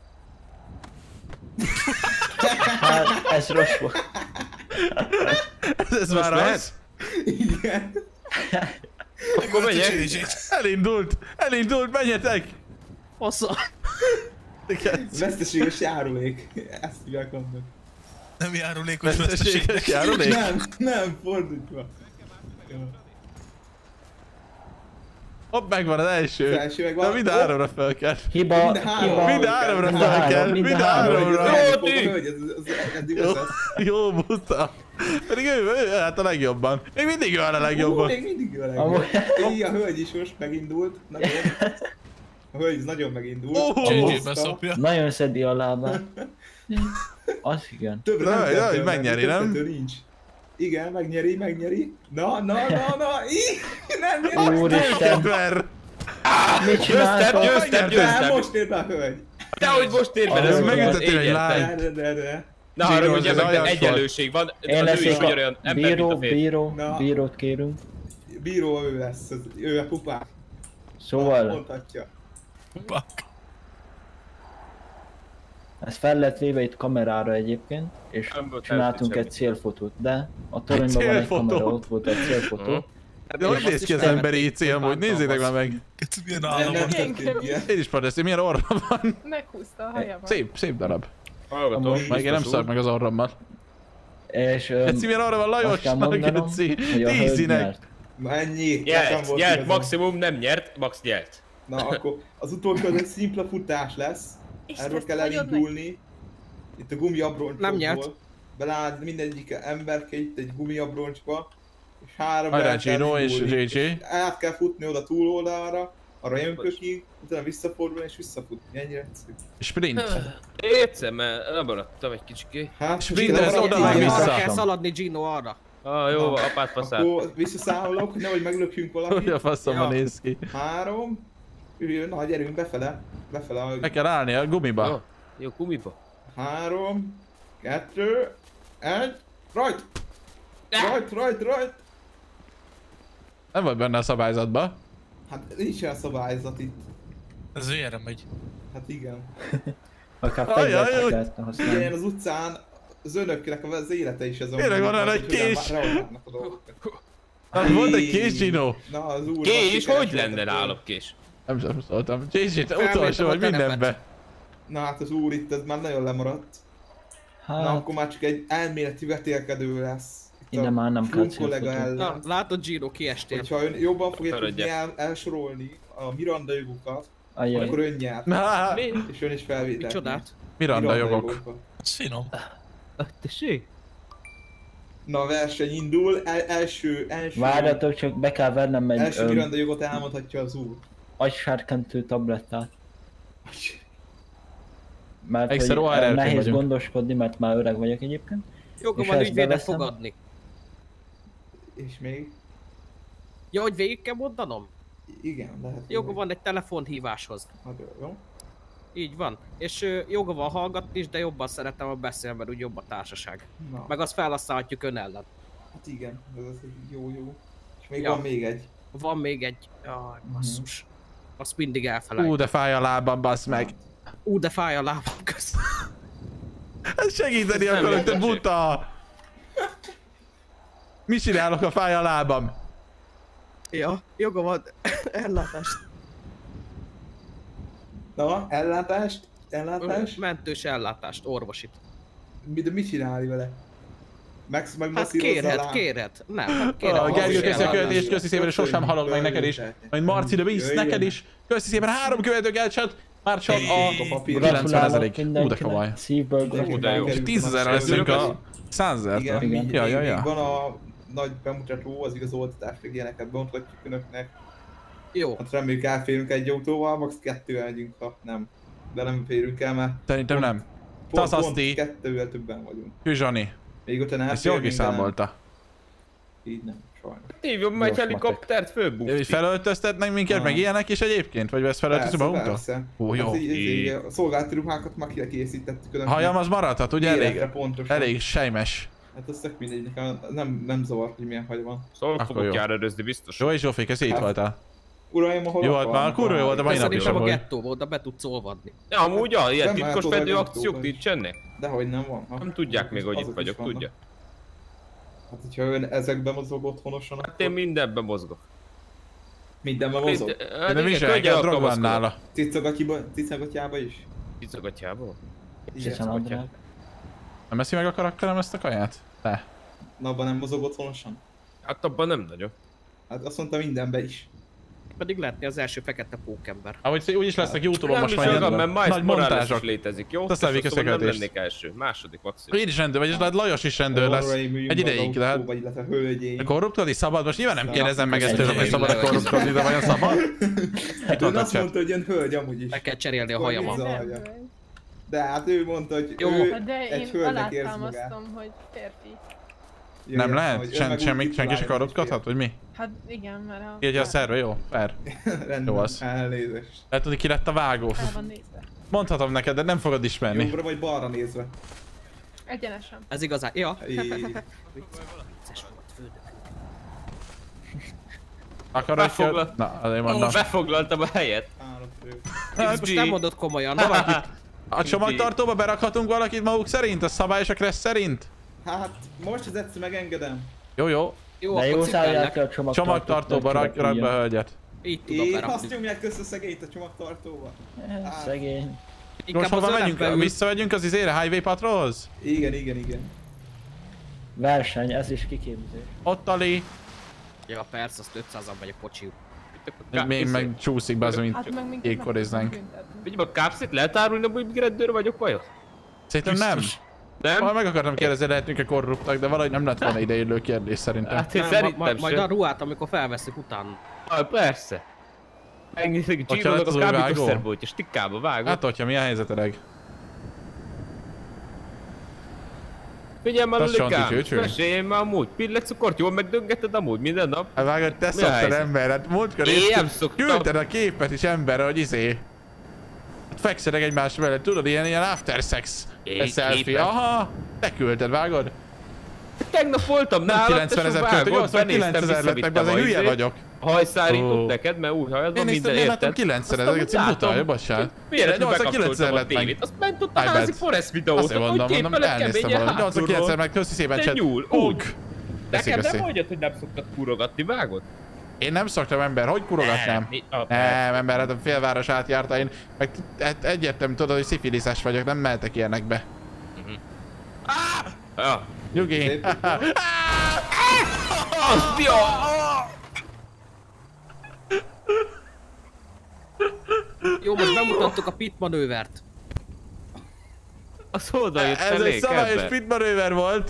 Hát, ez rossz volt. Ez, ez már az? Igen. Akkor megyek. Elindult! Elindult, menjetek! Hossza! Veszteséges járulék. Ezt hívják annak. Nem járulékos veszteséges járulék? Nem, nem, fordítva. Hopp, megvan az első. Az első megvan. De mind a háromra fel kell. Hiba, hiba. Mind a háromra fel kell. Mind a háromra. Jó, buta. Pedig ő, ő hát a legjobban. Még mindig ő a legjobban. Még mindig ő a legjobban. Így a hölgy is most megindult. Nagyon. A hölgy nagyon megindult. Nagyon szedi a lábát. Az igen. Többre nem Jaj, jaj, megnyeri, nem? Nincs. Igen, megnyeri, megnyeri. Na, na, na, na, így! Nem nyeri! Úristen! Mit Győztem, csináltam? győztem, győztem! Most ér be a hölgy! Dehogy most ér be, ez megütöttél egy lány. De, de, de. Na haragudj meg, de egyenlőség van. Én Az ő is leszek ugyanolyan a ember, mint bíró, a férfi. bíró, Na. bírót kérünk. Bíró ő lesz, az- ő a pupák. Szóval, Mondhatja. ez fel lett véve itt kamerára egyébként, és Nem csináltunk semmit. egy célfotót, de a toronyban van egy célfotó? kamera, ott volt egy célfotó. De hogy néz ki az emberi í cé amúgy? Nézzétek már meg. Milyen Nem, állam. nem történt ilyen. Én is padeszti, milyen orra van. Meghúzta a hajam. Szép, szép darab. Hallgatom, Meg én nem biztos szarok meg az orrommal. És öm, Geci, milyen orra van azt kell Lajosnak, mondanom, Geci? hogy a hölgy Tízinek. nyert. Na ennyi. nekem Nyert, volt nyert, igazam. maximum nem nyert, max nyert. Na akkor az utolsó az egy szimpla futás lesz. És Erről ezt kell hagyod meg? elindulni. Itt a gumiabroncsokból. Nem nyert. Beláll mindegyik emberke itt egy gumiabroncsba. És három Hajrá, el kell Gino és indulni. jé jé. És át kell futni oda túloldalra, arra jönkökig, utána visszafordulni és visszafutni. Ennyire egyszerű. Sprint. Egyszer, mert lemaradtam egy kicsikét. Hát, Sprintesz most oda ide meg van- vissza. Arra kell szaladni Gino arra. Ah, jó, van, apát faszát. Akkor visszaszámolok, hogy nehogy meglökjünk Hogy valamit. a faszomban Ja. néz ki. Három. Üljön, na gyerünk befele. Befele a... Meg kell állni a Jó, gumiba. jó, gumiba. Három. Kettő. Egy. Rajt! Rajt, rajt, rajt! Nem vagy benne a szabályzatba. Hát nincs olyan szabályzat itt. Ez vére megy. Hát igen. Akár Ajaj, fegyvert ajaj. lehetne Igen, használni. az utcán az önöknek az élete is azon. Tényleg van erre egy kés? Hát volt egy kés, Gino. Na, az úr. Kés, hogy lenne nálam kés? Nem sem szóltam. jé jé, te Felmértem utolsó a vagy telepet. mindenbe. Na hát az úr itt, ez már nagyon lemaradt. Na Hát, akkor már csak egy elméleti vetélkedő lesz. Itt innen már nem kell Flum kollega célfotó. ellen. Na, látod Gino, kiestél. Hogyha ön jobban fogja tudni Feladja. el, elsorolni a Miranda jogokat, Ajaj. akkor ön nyert. Na, Mi? És ön is felvételt. Micsodát? Miranda jogok. Ez finom. Tessék? Na a verseny indul, el, első, első, Várjatok, csak be kell vennem egy első öm, Miranda jogot elmondhatja az úr. agysárkentő tablettát. Mert Egyszer hogy, o er er-ként ö, nehéz vagyunk. gondoskodni, mert már öreg vagyok egyébként. Joga És van ezt ügyvédet beveszem? fogadni. És még? Ja, hogy végig kell mondanom? Igen, lehet. Joga van egy telefonhíváshoz. Nagyon jó. Így van. És ö, joga van hallgatni is, de jobban szeretem a beszélni, mert úgy jobb a társaság. Na. Meg azt felhasználhatjuk ön ellen. Hát igen, ez az egy jó, jó. És még Ja. van még egy. Van még egy... Jaj, basszus. Azt mindig elfelejtem. Ú, de fáj a lábam, bassz meg. Ú, de fáj a lábam közt. Ez segíteni Nem akarok, te érdekes. buta! Mi csinálok, a fáj a lábam? Ja, joga van ellátást. Na, ellátást? Ellátást? Mentős ellátást, orvosit. Mi, de mit csinálni vele? Meg, meg Hát kérhet, kérhet. Nem, hát kérhet. A Gergő, orvosi köszi a ellátást. követést, köszi szépen, és sosem halok meg neked is. Majd Marci the Beast, neked is. Köszi szépen, három követők elcsat. Már csak a kilencven ezerig. Ú, de komoly. Szívből Ú, de jó. gratulálok. tízezerre leszünk a százezertől. Igen, Igen. Még, Ja, ja, még ja. van a nagy bemutató, az igazoltatás, meg ilyeneket bemutatjuk önöknek. Jó. Hát reméljük elférünk egy autóval, max. kettővel megyünk, ha nem. De nem férünk el, mert Szerintem nem. pont, pont Taszaszti. kettővel többen vagyunk. Hű Zsani. Még utána Ezt jól elférünk, de nem. kiszámolta. Így nem, sajnos. Hívjon meg egy Gyors helikoptert, fölbukti. Ő felöltöztetnek minket, meg ilyenek is egyébként? Vagy ezt felöltözünk Persze, magunktól? persze. Ó, jó. Hát így, így, így, a szolgálati ruhákat már készítettük önöknek. Hajam az maradhat, ugye elég, Életre pontosan. elég sejmes. Hát az tök mindegy, nekem nem, nem zavar, hogy milyen haja van. Szóval Akkor fogok jó. járőrözni biztos. Jó és Zsófi, köszi, itt Hát, voltál. Uraim, ahol Jó volt akarnak, már, kurva jó volt a mai De nap is szerintem a amúgy. gettó volt, de be tudsz olvadni. Ja, amúgy, ja, ilyen Nem titkos mehet oda fedőakciók autóba is. nincsenek? Dehogy nem van. Ha? Nem tudják még, hogy Azok itt is vagyok, vannak. tudja? Hát, hogyha ön ezekben mozog otthonosan, Hát én mindenben mozgok. mindenben mozog. Hát De mi igen, is el könnyen kell, drog van alkalmazkodom. nála. Cicagatjába is? Cicagatjába? Csecsen Andrák. Nem eszi meg a karakterem ezt a kaját? Te. Na, abban nem mozog otthonosan? Hát abban nem nagyon. Hát azt mondta mindenbe is. Pedig lehetni az első fekete pókember. Ahogy úgyis lesznek Youtube-on most már már ilyen nagy montázsok létezik, jó? Azt levék szóval nem lennék első, második maximum. Én is rendőr vagy, és lehet Lajos is rendőr lesz. Egy ideig, de hát... A korruptolni szabad? Most nyilván nem kérdezem meg ezt tőlem, hogy szabad a korruptolni, de vajon szabad? Hát ő azt mondta, hogy jön hölgy amúgy is. Meg kell cserélni a hajamat. De hát ő mondta, hogy jó. ő De egy én hölgynek érzi magát. alátámasztom, hogy férfi. Nem lehet? Sem, semmi, senki se korruptolhat, vagy mi? Hát igen, mert a... Így a szerve, jó? Fair. Jó az. Elnézést. Lehet tudni, ki lett a vágó. El van nézve. Mondhatom neked, de nem fogod ismerni. Jobbra vagy balra nézve. Egyenesen. Ez igazán, ja. Akarod, hogy... Na, azért mondom. Befoglaltam a helyet. Hát most nem mondod komolyan. A csomagtartóba berakhatunk valakit maguk szerint? A szabályos a kressz szerint? Hát most az egyszer megengedem. Jó, jó. Jó, de jó szállják ki a csomagtartóba. Csomagtartóba rak, rak be a hölgyet. Így tudom berakni. berakni. Azt nyomják össze szegélyt a csomagtartóba. Szegény. Most hova megyünk? Visszamegyünk az izére, Highway Patrolhoz? Igen, igen, igen. Verseny, ez is kiképzés. Ott Ali. Ja persze, azt ötszázan megy a pocsiuk. Még meg csúszik be az, mint ékkoréznánk. Figyelj, a kápszit lehet árulni, hogy rendőr vagyok vajon? Szerintem nem. Nem? Majd meg akartam kérdezni, lehetünk-e korruptak, de valahogy nem lett volna ideillő kérdés szerintem. Hát én szerintem majd, majd a ruhát, amikor felveszik utána. Ah, persze. Megnézzük, hogy csíkolok a kábítószerboltja, stikkába vágom. Hát hogyha mi a helyzet, öreg? Figyelj már, Lulikám, mesélj már amúgy, pillecukort jól megdöngeted amúgy minden nap? Hát vágod, te szoktad ember, hát múltkor én nem szoktam. Küldted a képet is emberre, hogy izé. Hát fekszenek egymás mellett, tudod, ilyen, ilyen after sex selfie, aha, te küldted, vágod? Tegnap voltam nálad, kilencvenezer küldted, jó, szóval kilencezer lettek be, azért hülye vagyok. Hajszárított neked, mert úgy hajad van minden, érted? Én látom kilencvenezer, ezeket szint mutatja, bocsánat. Miért nyolcvan-kilencezer lett meg? Azt ment ott a házi Forest videót, hogy képelek keményen hátulról. nyolcvan-kilencezer meg, köszi szépen chat. Te nyúl, úgy. Neked nem mondjad, hogy nem szoktad kurogatni, vágod? Én nem szoktam ember, hogy kurogatnám? Nem, ember, hát a félváros átjárta, én meg hát egyértelmű tudod, hogy szifiliszes vagyok, nem mehetek ilyenekbe. Nyugi! Azt jó! Jó, most bemutattuk a pit manővert. Az oda jött Ez egy szabályos pit manőver volt.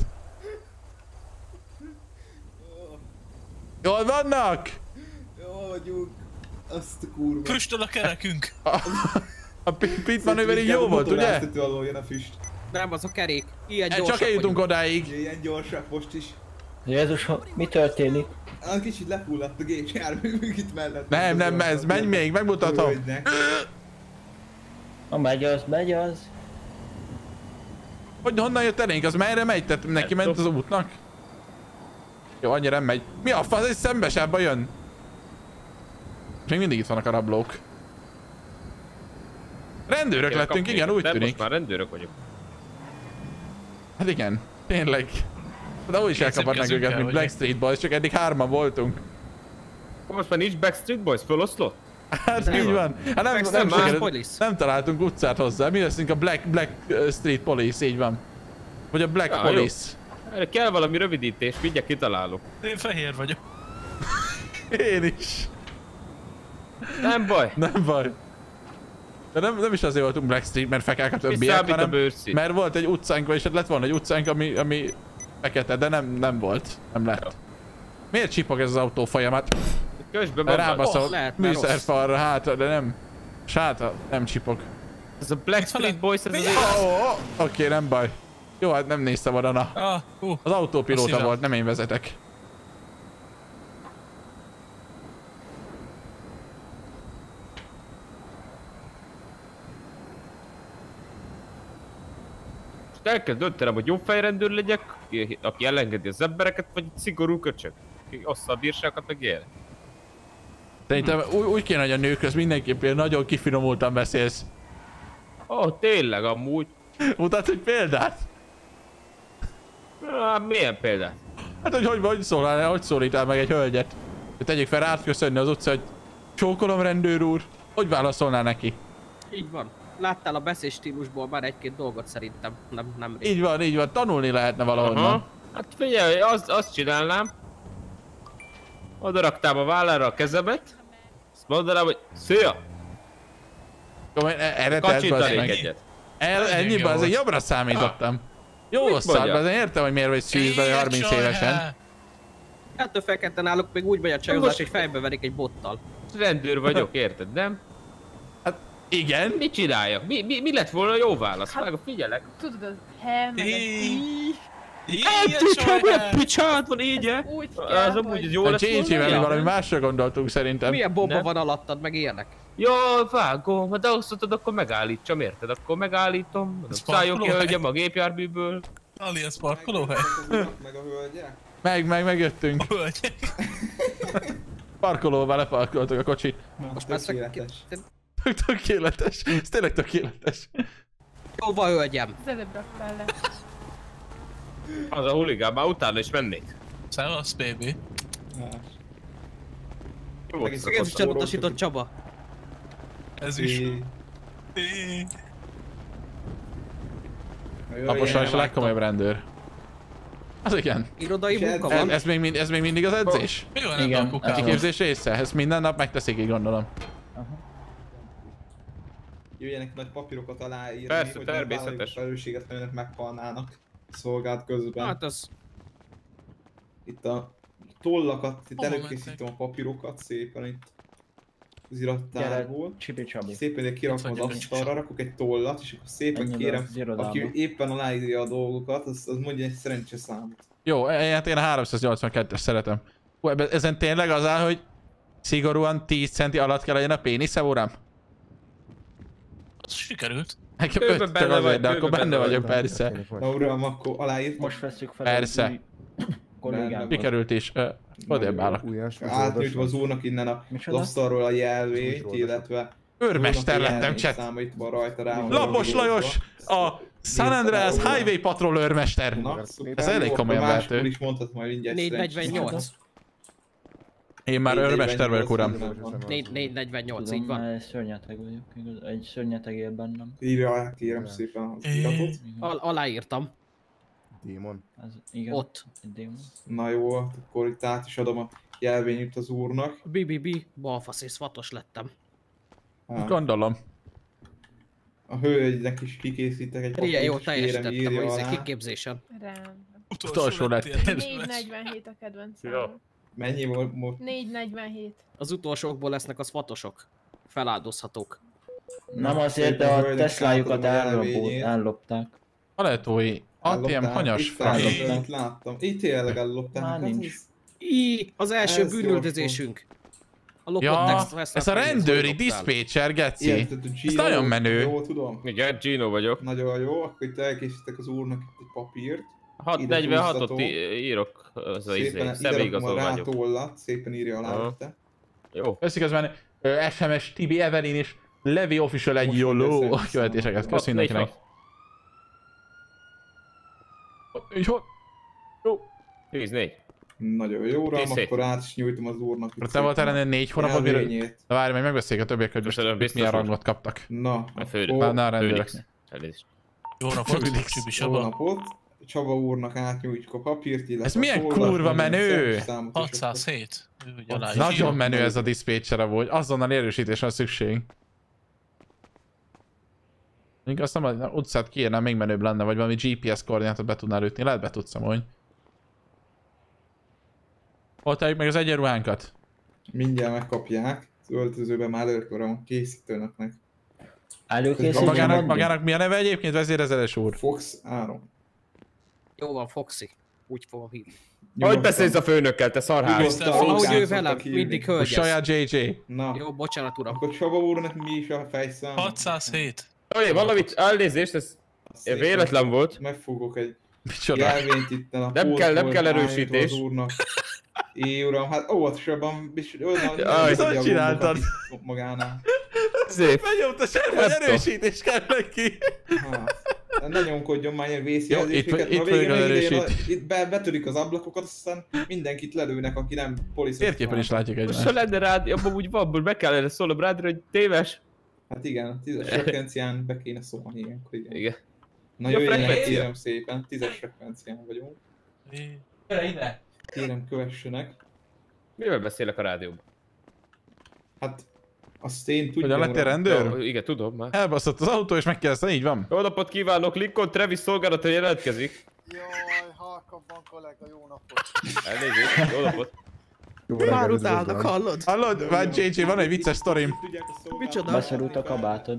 Jól vannak? Jól vagyunk. Azt a kurva. Füstöl a kerekünk. A, a pit manőver így jó volt, ugye? Alól jön a füst. Nem, az a kerék. Ilyen e, gyorsak csak eljutunk vagyunk. odáig. Ilyen gyorsak most is. Jézus, mi történik? Ah, kicsit lefulladt a gépjárművünk itt mellett. Nem, nem, ez, menj még, megmutatom. Ha megy az, megy az. Hogy honnan jött elénk? Az merre megy? Tehát neki ment az útnak? Jó, annyira nem megy. Mi a fasz? Ez szembesebben jön. Még mindig itt vannak a rablók. Rendőrök Kéne lettünk, igen, úgy tűnik. Most már rendőrök vagyok. Hát igen, tényleg. De úgy is elkaphatnánk őket, mint Blackstreet Boys, csak eddig hárman voltunk. Most már nincs Backstreet Boys föloszlott? Hát így van. Hát nem, nem, nem, nem találtunk utcát hozzá, mi leszünk a Black, Black Street Police, így van. Vagy a Black ja, Police. Erre kell valami rövidítés, mindjárt kitalálok. Én fehér vagyok. Én is. Nem baj. Nem baj. De nem, nem is azért voltunk Black Street, mert fekák a többiek, hanem mert volt egy utcánk, és lett volna egy utcánk, ami, ami fekete, de nem, nem volt. Nem lett. Ja. Miért csipog ez az autó folyamat? Rábaszol oh, műszerfalra hátra, de nem. Sátra nem csipog. Ez a Black Street Boys, ez az oh, oh, oh. Oké, okay, nem baj. Jó, hát nem néztem oda, na. Ah, uh, az autópilóta volt, nem én vezetek. El kell döntenem, hogy jobb fejrendőr legyek, aki elengedi az embereket, vagy szigorú köcsög, aki ossza a bírságokat meg él. Szerintem hm. úgy kéne, hogy a nőköz mindenképpen nagyon kifinomultan beszélsz. Ó, oh, tényleg amúgy. Mutatsz egy példát? Ah, milyen példát? Hát hogy hogy, hogy szólál, hogy szólítál meg egy hölgyet? Tegyük fel átköszönni az utca, hogy csókolom rendőr úr. Hogy válaszolnál neki? Így van. Láttál a beszélstílusból már egy-két dolgot szerintem, nem, nem rég. Így van, így van, tanulni lehetne valahonnan. Hát figyelj, azt, azt csinálnám. Oda raktám a vállára a kezemet, azt mondanám, hogy szia! Erre Kacsintanék egyet. El, ennyiben azért jobbra számítottam. Jó szar, azért értem, hogy miért vagy szűzbe harminc évesen. Ettől fekete náluk még úgy megy a csajozás, hogy fejbe verik egy bottal. Rendőr vagyok, érted, nem? Hát igen. Mit csináljak? Mi, mi, mi lett volna a jó válasz? Hát, vágok, figyelek. Tudod, az he, meg Hát, tudom, olyan picsát van így, eh? Úgy kell, az amúgy jó lett volna. Gigi-vel mi valami másra gondoltunk szerintem. Milyen bomba van alattad, meg ilyenek? Ja, vágom, ha de azt mondtad, akkor megállítsam, érted? Akkor megállítom, szálljon ki hölgyem a gépjárműből. Ali, ez parkolóhely? Meg a hölgyek? Meg, meg, megjöttünk. A hölgyek? Parkolóval leparkoltuk a kocsit. Most már tökéletes. Tökéletes. Ez tényleg tökéletes. Jó van, hölgyem. Az előbb raktál le. Az a huligán, már utána is mennék. Szevasz, baby. Jó, ez is csadatosított Csaba. Ez is. Laposan is a legkomolyabb rendőr. Az igen. Irodai munka van. Ez, ez, még, mind, ez még mindig az edzés? Mi van igen. ebben a A kiképzés része? Ezt minden nap megteszik, így gondolom. Jöjjenek nagy papírokat aláírni, Persze, hogy természetes. a felelősséget, ha önök meghalnának szolgált közben. Hát az... Itt a tollakat, itt Hova előkészítem a papírokat szépen itt az irattárból. Csipi Csabi. Szépen ide kirakom az asztalra, rakok egy tollat, és akkor szépen Ennyi kérem, az irodába. aki éppen aláírja a dolgokat, az, az mondja egy szerencse számot. Jó, hát én a háromszáznyolcvankettes szeretem. Hú, ebben, ezen tényleg az áll, hogy szigorúan tíz centi alatt kell legyen a pénisze, uram? Az sikerült. Nekem öt csak benne azért, vagy, de akkor bőven benne benne vagyok, vagy. persze. Na uram, akkor aláírtam. Most veszük fel Persze. az új kollégánkat. Sikerült is. Ö, Odébb állok. Átnyújtva az úrnak innen a Micsoda? asztalról a jelvényt, illetve Őrmester úrnak a lettem, jelvény chat. száma itt van rajta rá. van Lapos rajta. Lajos, a San Andreas Highway Patrol őrmester. Na, szuper. Ez elég Jó, komolyan akkor máskor vehető. is mondhat majd mindjárt négy szerencsés negyvennyolc. számot. Én már őrmester vagyok, uram. négy negyvennyolc, így Tudom, van. mert szörnyeteg vagyok, igaz? Egy szörnyeteg él bennem. Írja alá, kérem szépen az iratot. Al aláírtam. Démon. Az, igen. Ott. Egy démon. Na jó, akkor itt át is adom a jelvényt az úrnak. B B B, balfasz és szvatos lettem. Hát, Gondolom. a hölgynek is kikészítek egy Ilyen jó papírt, és kérem teljesítettem írja a alá. kiképzésen. Rendben. Utolsó lettél. négy negyvenhét a kedvenc Ja. számom. Mennyi volt most? négy negyvenhét. Az utolsókból lesznek az fatosok. Feláldozhatók. Nem azért, szépen de a hölgynek Teslájukat átadom a ellopó- jelvényét. ellopták. Aletói. á té em Ellopták. hanyas Itt franc. ellopták, Itt láttam. Itt tényleg ellopták. Már Hát nincs. ez- Í, az első Ez bűnöldözésünk. A lopott Ja, Tex- ez a Tesla rendőri Fordot diszpécser, geci. Érted, a Ez Gino, nagyon menő. Jó, tudom. Igen, Gino vagyok. Nagyon jó, akkor itt elkészítek az úrnak itt egy papírt. hat negyvenhatot írok az a izé, Szépen ide rakom a személyigazolványok. rátollat, szépen írja alá Aha. te. Jó. Köszi közben es em es, Tibi, Evelyn és Levi Official egy jóló a követéseket. Köszi mindenkinek. Jó. Jó. tíz négy. Nagyon jó, uram, Tíz hét. akkor át is nyújtom az úrnak. itt Te voltál szépen ennél négy hónapot, mire... jelvényét. Na várj, meg megbeszéljük a többiek, hogy Köszönöm, most biztos milyen úr. rangot kaptak. Na, A főnök. akkor Na, a rendőrök. Főnix. Elnézést. Jó napot, Főnix. Csibi jó Saba. napot. Csaba úrnak átnyújtjuk a papírt, illetve Ez a milyen tollat, kurva meg a menő! szerszámot, és akkor- hatszázhét. Ő ugye alá is Nagyon írott. menő ez a diszpécser amúgy, azonnal erősítés van szükség. Még azt nem a utcát kiírnám, még menőbb lenne, vagy valami gé pé es koordinátot be tudnál ütni, lehet be tudsz amúgy. Hol találjuk meg az egyenruhánkat? Mindjárt megkapják. Az öltözőben már előre készítőnöknek. Előkészíteni Magának, mondjuk? magának mi a neve egyébként, vezérezeles úr? Fox Áron. Jó van, Foxy. Úgy fogom hívni. Hogy beszélsz a főnökkel, te szarház? Nyugodtan, Ahogy Foxán ő szoktak velem, hívni. mindig A hölgyes. saját jé jé. Na, Jó, bocsánat uram. akkor Csaba úrnak mi is a fejszám? hatszázhét. Olyé, valamit elnézést, ez Szépen véletlen volt. Megfogok egy Micsoda? jelvényt itten a Nem kell- nem polcból, kell állítva erősítés. az úrnak. É, uram, hát óvatosabban, és olyan Jaj, ezt hogy csináltad? magánál. Szép. Megnyomta sem, hogy erősítés kell neki. Hát, ne nyomkodjon már ilyen Jó, vészjelzéseket. itt- itt Na, végén végül meg idején erősít. a- Itt be, betörik az ablakokat, aztán mindenkit lelőnek, aki nem poliszos. Térképen is látjuk Most ha egymást. lenne rád, abban úgy van, hogy meg kellene szólnom rád, hogy téves. Hát igen, a tízes frekvencián be kéne szólni ilyenkor, igen. Igen. Na Ja, jöjjenek, frekvencia. kérem szépen, tízes frekvencián vagyunk. Gyere ide! Kérem, kövessenek. Mivel beszélek a rádióban? Hát... Azt én tudjam. Hogyan lettél rendőr? Jó, igen, tudom már. Elbaszott az autó és megkérdezte, így van? Jó napot kívánok, Lincoln Travis szolgálata jelentkezik. Jaj, halkabban kollega, jó napot. Elnézést, jó napot. Már utálnak, hallod? Hallod? Van jé jé, van egy vicces sztorim. Micsoda? Beszorult a kabátod.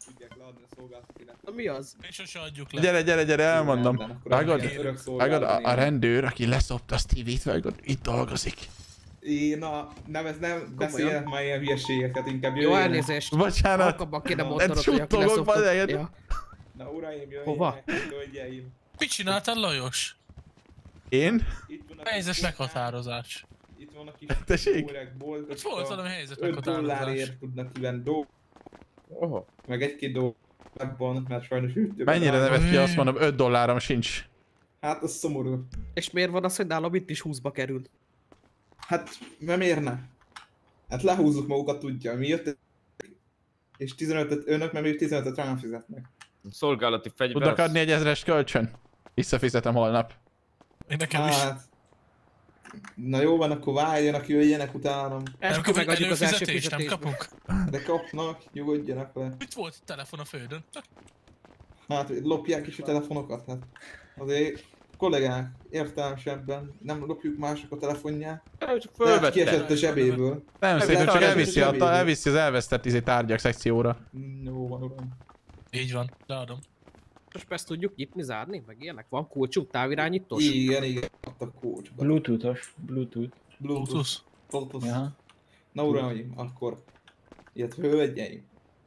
Na mi az? És sose adjuk le. Gyere, gyere, gyere, elmondom. Vágod, vágod, a, a rendőr, aki leszopta a Stevie-t, vágod, itt dolgozik. Én na, nem, ez nem beszélek már ilyen hülyeségeket, inkább Jó, jöjjenek. elnézést. Bocsánat. Halkabban kéne mondanod, hogy aki suttogok, leszopta. bazeg. Ja. Na uraim, jöjjenek, Hova? hölgyeim. Mit csináltál, Lajos? Én? Helyzet meghatározás. Itt vannak kis Tessék? órek, boltok. Ott volt valami helyzet öt meghatározás. dollárért tudnak kivenni dolg. Oha. Meg egy-két dolgban, mert sajnos ütőben. Mennyire nevet ki, azt mondom, öt dollárom sincs. Hát az szomorú. És miért van az, hogy nálam itt is húszba kerül? Hát, nem érne. Hát lehúzzuk magukat, tudja, mi jött, és tizenötöt önök, mert még tizenötöt rám fizetnek. Szolgálati fegyver. Tudnak adni egy ezres kölcsön? Visszafizetem holnap. Én nekem is. Hát, na jó van, akkor várjanak, jöjjenek utánam. Nem kapunk előfizetést, nem kapunk. De kapnak, nyugodjanak le. Mit volt a telefon a földön? Hát lopják is a telefonokat, hát azért kollégák, értelmesebben, nem lopjuk mások a telefonját. Lehet kiesett a zsebéből. Nem szépen, csak elviszi, a, elviszi az elvesztett izé tárgyak szekcióra. Jó van, uram. Így van, leadom. Most ezt tudjuk nyitni, zárni? Meg ilyenek? Van kulcsunk, távirányítós? Igen, igen, adtak kulcs. Bluetooth-os, Bluetooth. Bluetooth. Bluetooth. Ja. Na uraim, akkor, illetve hölgyeim.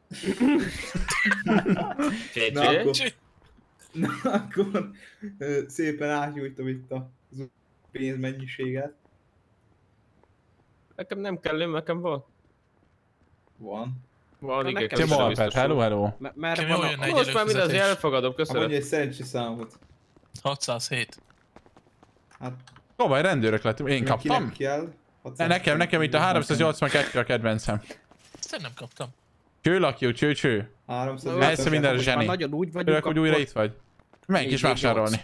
Na akkor, na akkor ö, szépen átnyújtom itt a pénzmennyiséget. Nekem nem kell, nekem van. Van. Van, igen. Te balpert, hello, hello. Merre van a... Most már mindaz elfogadom, köszönöm. Mondja egy szerencsés számot. hatszázhét. Hát... Komoly rendőrök lettünk, én kaptam? Kell, ne, nekem, nekem itt a háromszáznyolcvankettő a kedvencem. Ezt nem kaptam. Csőlakjú, cső, cső. Persze minden zseni. Nagyon úgy vagyunk, Örök, hogy újra itt vagy. Menj is vásárolni.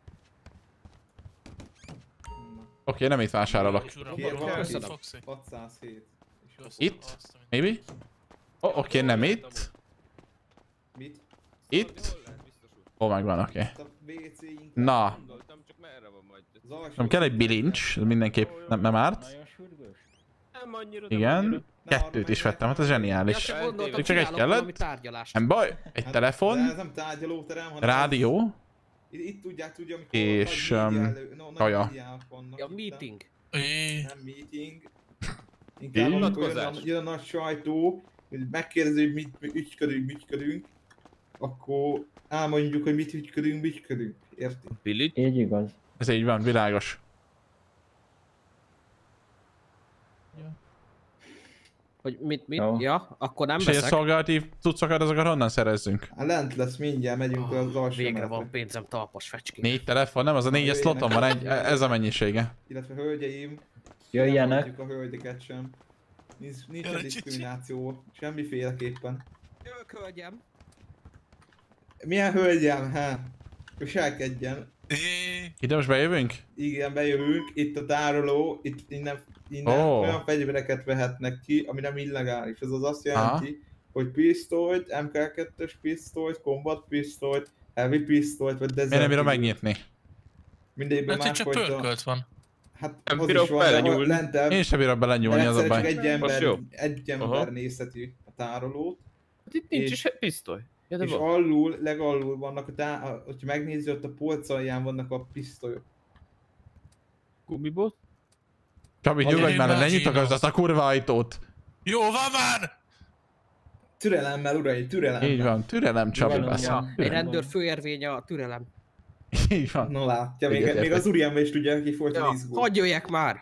Oké, nem itt vásárolok. hatszázhét. Itt? Maybe? Oh, oké, nem itt. Mit? Itt? Ó, oh, megvan, oké. Na. Nem kell egy bilincs, ez mindenképp nem, nem árt. Igen. Kettőt is vettem, hát ez zseniális. Csak egy kellett. Nem baj, egy telefon. nem tárgyalóterem, hanem rádió. Itt tudják, tudja, amikor és kaja. A meeting. Nem meeting. Inkább amikor jön a, jön a nagy sajtó, megkérdezi, hogy mit ügyködünk, mit ügyködünk, akkor elmondjuk, hogy mit ügyködünk, mit ügyködünk. Érti? Billy? Így igaz. Ez így van, világos. Hogy mit, mit? Jó. Ja, akkor nem és veszek. És szolgálati cuccokat, azokat honnan szerezzünk? Hát lent lesz mindjárt, megyünk oh, az alsó Végre menetre. van pénzem, talpas fecskén. Négy telefon, nem? Az a négyes slotom van, egy, ez a mennyisége. Illetve hölgyeim, jöjjenek. nem a hölgyeket sem. Nincs, nincs a diszkrimináció, semmiféleképpen. Jövök, hölgyem. Milyen hölgyem, hát? Viselkedjen. Ide most bejövünk? Igen, bejövünk. Itt a tároló, itt innen, innen oh. olyan fegyvereket vehetnek ki, ami nem illegális. Ez az azt jelenti, Aha. hogy pisztolyt, em ká kettes pisztolyt, combat pisztolyt, heavy pisztolyt, vagy desert. Miért nem bírom megnyitni? Mindegyikben hát csak pörkölt van. Hát nem az bírok is van, belenyúlni. lentebb. Én sem bírok belenyúlni, az a baj. Csak egy ember, egy ember nézheti a tárolót. Hát itt nincs is pisztoly. Ja, és van. Alul, legalul vannak, a tá- a, hogyha megnézi, ott a polc alján vannak a pisztolyok. Gumibot? Csabi, nyugodj már, ne nyitokasd azt a kurva ajtót! Jó, van már! Türelemmel, urai, türelemmel. Így van, türelem, Csabi, basz. Egy rendőr főérvénye a türelem. Így van. No látja, még, még az úriember is tudja, aki folyton ja, izgul. Hadd jöjjek már!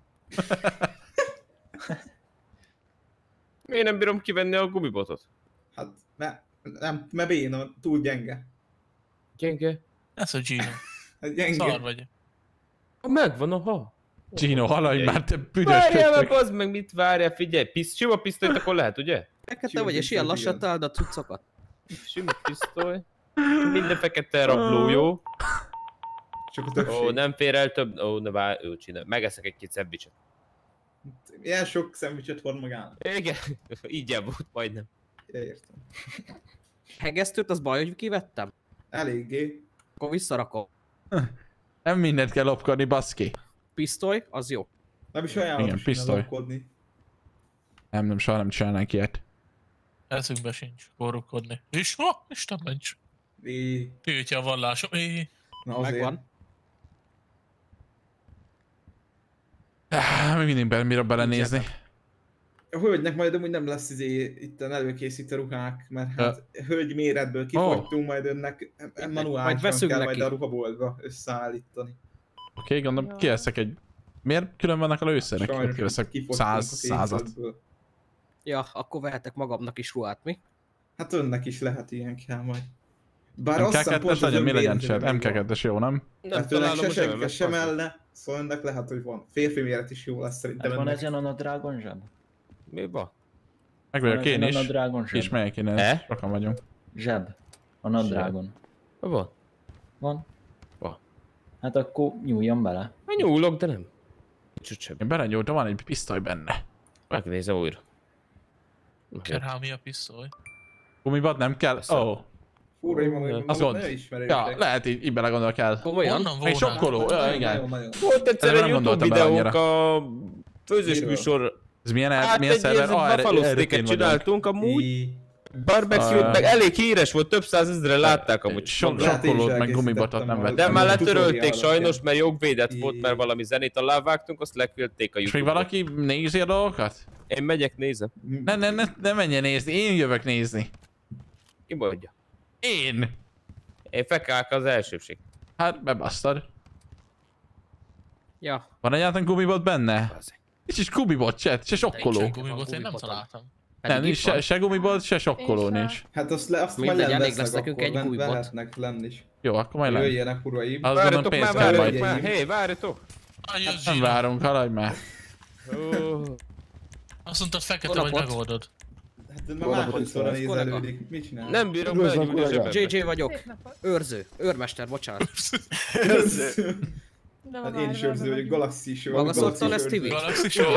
Miért nem bírom kivenni a gumibotot? Hát, mert nem, mert béna, túl gyenge. Gyenge? Ez a Gino. Gyenge. Szar vagy. Ha megvan, aha. Gino, haladj már, te büdös várjál meg, az meg mit várjál, figyelj, pisz, sima pisztolyt akkor lehet, ugye? Fekete vagy, és ilyen lassan találd a cuccokat. Sima pisztoly. Minden fekete rabló, jó? Csak a többség. Ó, nem fér el több, ó, ne várj, ő csinál. Megeszek egy-két szendvicset. Ilyen sok szendvicset hord magának. Igen, így volt majdnem. Ja, értem. Hegesztőt, az baj, hogy kivettem? Eléggé. Akkor visszarakom. Nem mindent kell lopkodni, baszki. Pisztoly, az jó. Nem is ajánlom Igen, pisztoly. lopkodni. Nem, nem, soha nem csinálnánk ilyet. Eszünkbe sincs korrukodni. És ha, Isten ments. É. Tiltja a vallásom. É. Na azért. Megvan. Ah, még mindig be, mire belenézni. A hölgynek majd amúgy nem lesz izé itt előkészítő ruhák, mert hát hölgy méretből kifogytunk, majd önnek manuálisan kell majd a ruhaboltba összeállítani. Oké, okay, gondolom kiveszek egy... Miért külön vannak a lőszerek? Sajnos Kiveszek kifogytunk száz, a százat. készletből. Ja, akkor vehetek magamnak is ruhát, mi? Hát önnek is lehet ilyen kell majd. Bár M azt K hiszem kettes pont az legyen, mi legyen önvédelmi se? M K van. kettes jó, nem? Hát önnek se senki sem elle, szóval önnek lehet, hogy van. Férfi méret is jó lesz szerintem Ez van önnek. ezen a nadrágon zseb? Mi van? Meg vagyok én Van is. ezen a nadrágon zseb? És melyek én ez? E? Sokan vagyunk. Zseb. A nadrágon. Van. Van? Van. Hát akkor nyúljon bele. Hát nyúlok, de nem. Csücsebb. Én belenyúltam, van egy pisztoly benne. Megnézem újra. Kerhál mi a pisztoly? Gumibat nem kell? Ó. Oh. Fúra, én mondom, Az nagyon gond. ismerősek. Ja, lehet így, így belegondolok el. Komolyan? Egy sokkoló, ja, igen. Volt egyszer Erre egy nem YouTube gondoltam bele videónk annyira. a főzős műsor. Ez milyen, Hát milyen egy szerver? ilyen Ah, erre- buffalo erre steaket én csináltunk amúgy. I... Barbecue-t, Ah. meg elég híres volt, több százezren látták amúgy. Sok Hát én is sokkolót, meg gumibatot nem elkészítettem vettem. De már a letörölték tutorial sajnos, mert jogvédett I- volt, mert valami zenét alá vágtunk, azt leküldték a És még YouTube-ra. valaki nézi a dolgokat? Én megyek, nézem. Ne, ne, ne, ne menjen nézni, én jövök nézni. Ki mondja? Én! Én fekálok az elsőbség. Hát, bebasztad. Ja. Van egyáltalán gumibot benne? Nincs is gumibot, se, se sokkoló. Nincsen gumibot, én nem találtam. Nem, nincs se, se gumibot, se sokkoló Én sem. nincs. Hát azt, le, azt majd Mindegy, nem elég vesznek lesz nekünk akkor, egy ment- gumibot. vehetnek lenni is. Jó, akkor majd lenni. Jöjjenek uraim. Azt gondolom Várjatok pénz már, kell várjatok majd. már, hé, várjatok! Ajj, Nem várunk, haladj már. Ó, Azt mondtad fekete vagy megoldod. Hát már másodszorra nézelődik. Mit csinál? Nem bírom belegyújni a jé zsebembe. jé vagyok. Szép napot. Őrző. Őrmester, bocsánat. De Hát már én is várj, őrző várj, vagyok, várj. galaxis vagyok. Magaszottál ezt, Tivi? Galaxis Geci!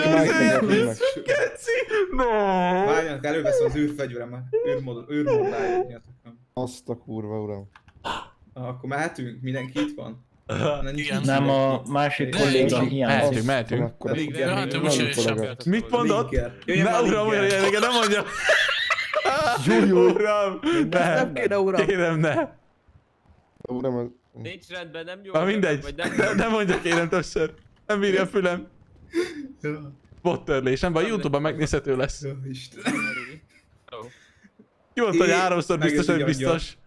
No! Várjanak, előveszem az űrfegyveremet. Űrmod, űrmoddáját miatt. Azt a kurva uram. Akkor mehetünk? Mindenki itt van? Igen. Nem, a másik kolléga hiányzik. Mehetünk, mehetünk. Ligger, Hát ő úgyse jössz sem. Mit mondott? Ligger. Ne uram, olyan ilyeneket nem mondja. Uram! Nem kéne, uram. Kérem, ne. Uram, ez... Nincs rendben, nem jó. Na mindegy, Vagy nem. ne, ne mondja kérem többször. Nem bírja a fülem. Bottörlés, nem baj, YouTube-ban megnézhető lesz. Jó, Isten. Ki mondta, hogy É, háromszor biztos, hogy megöli biztos.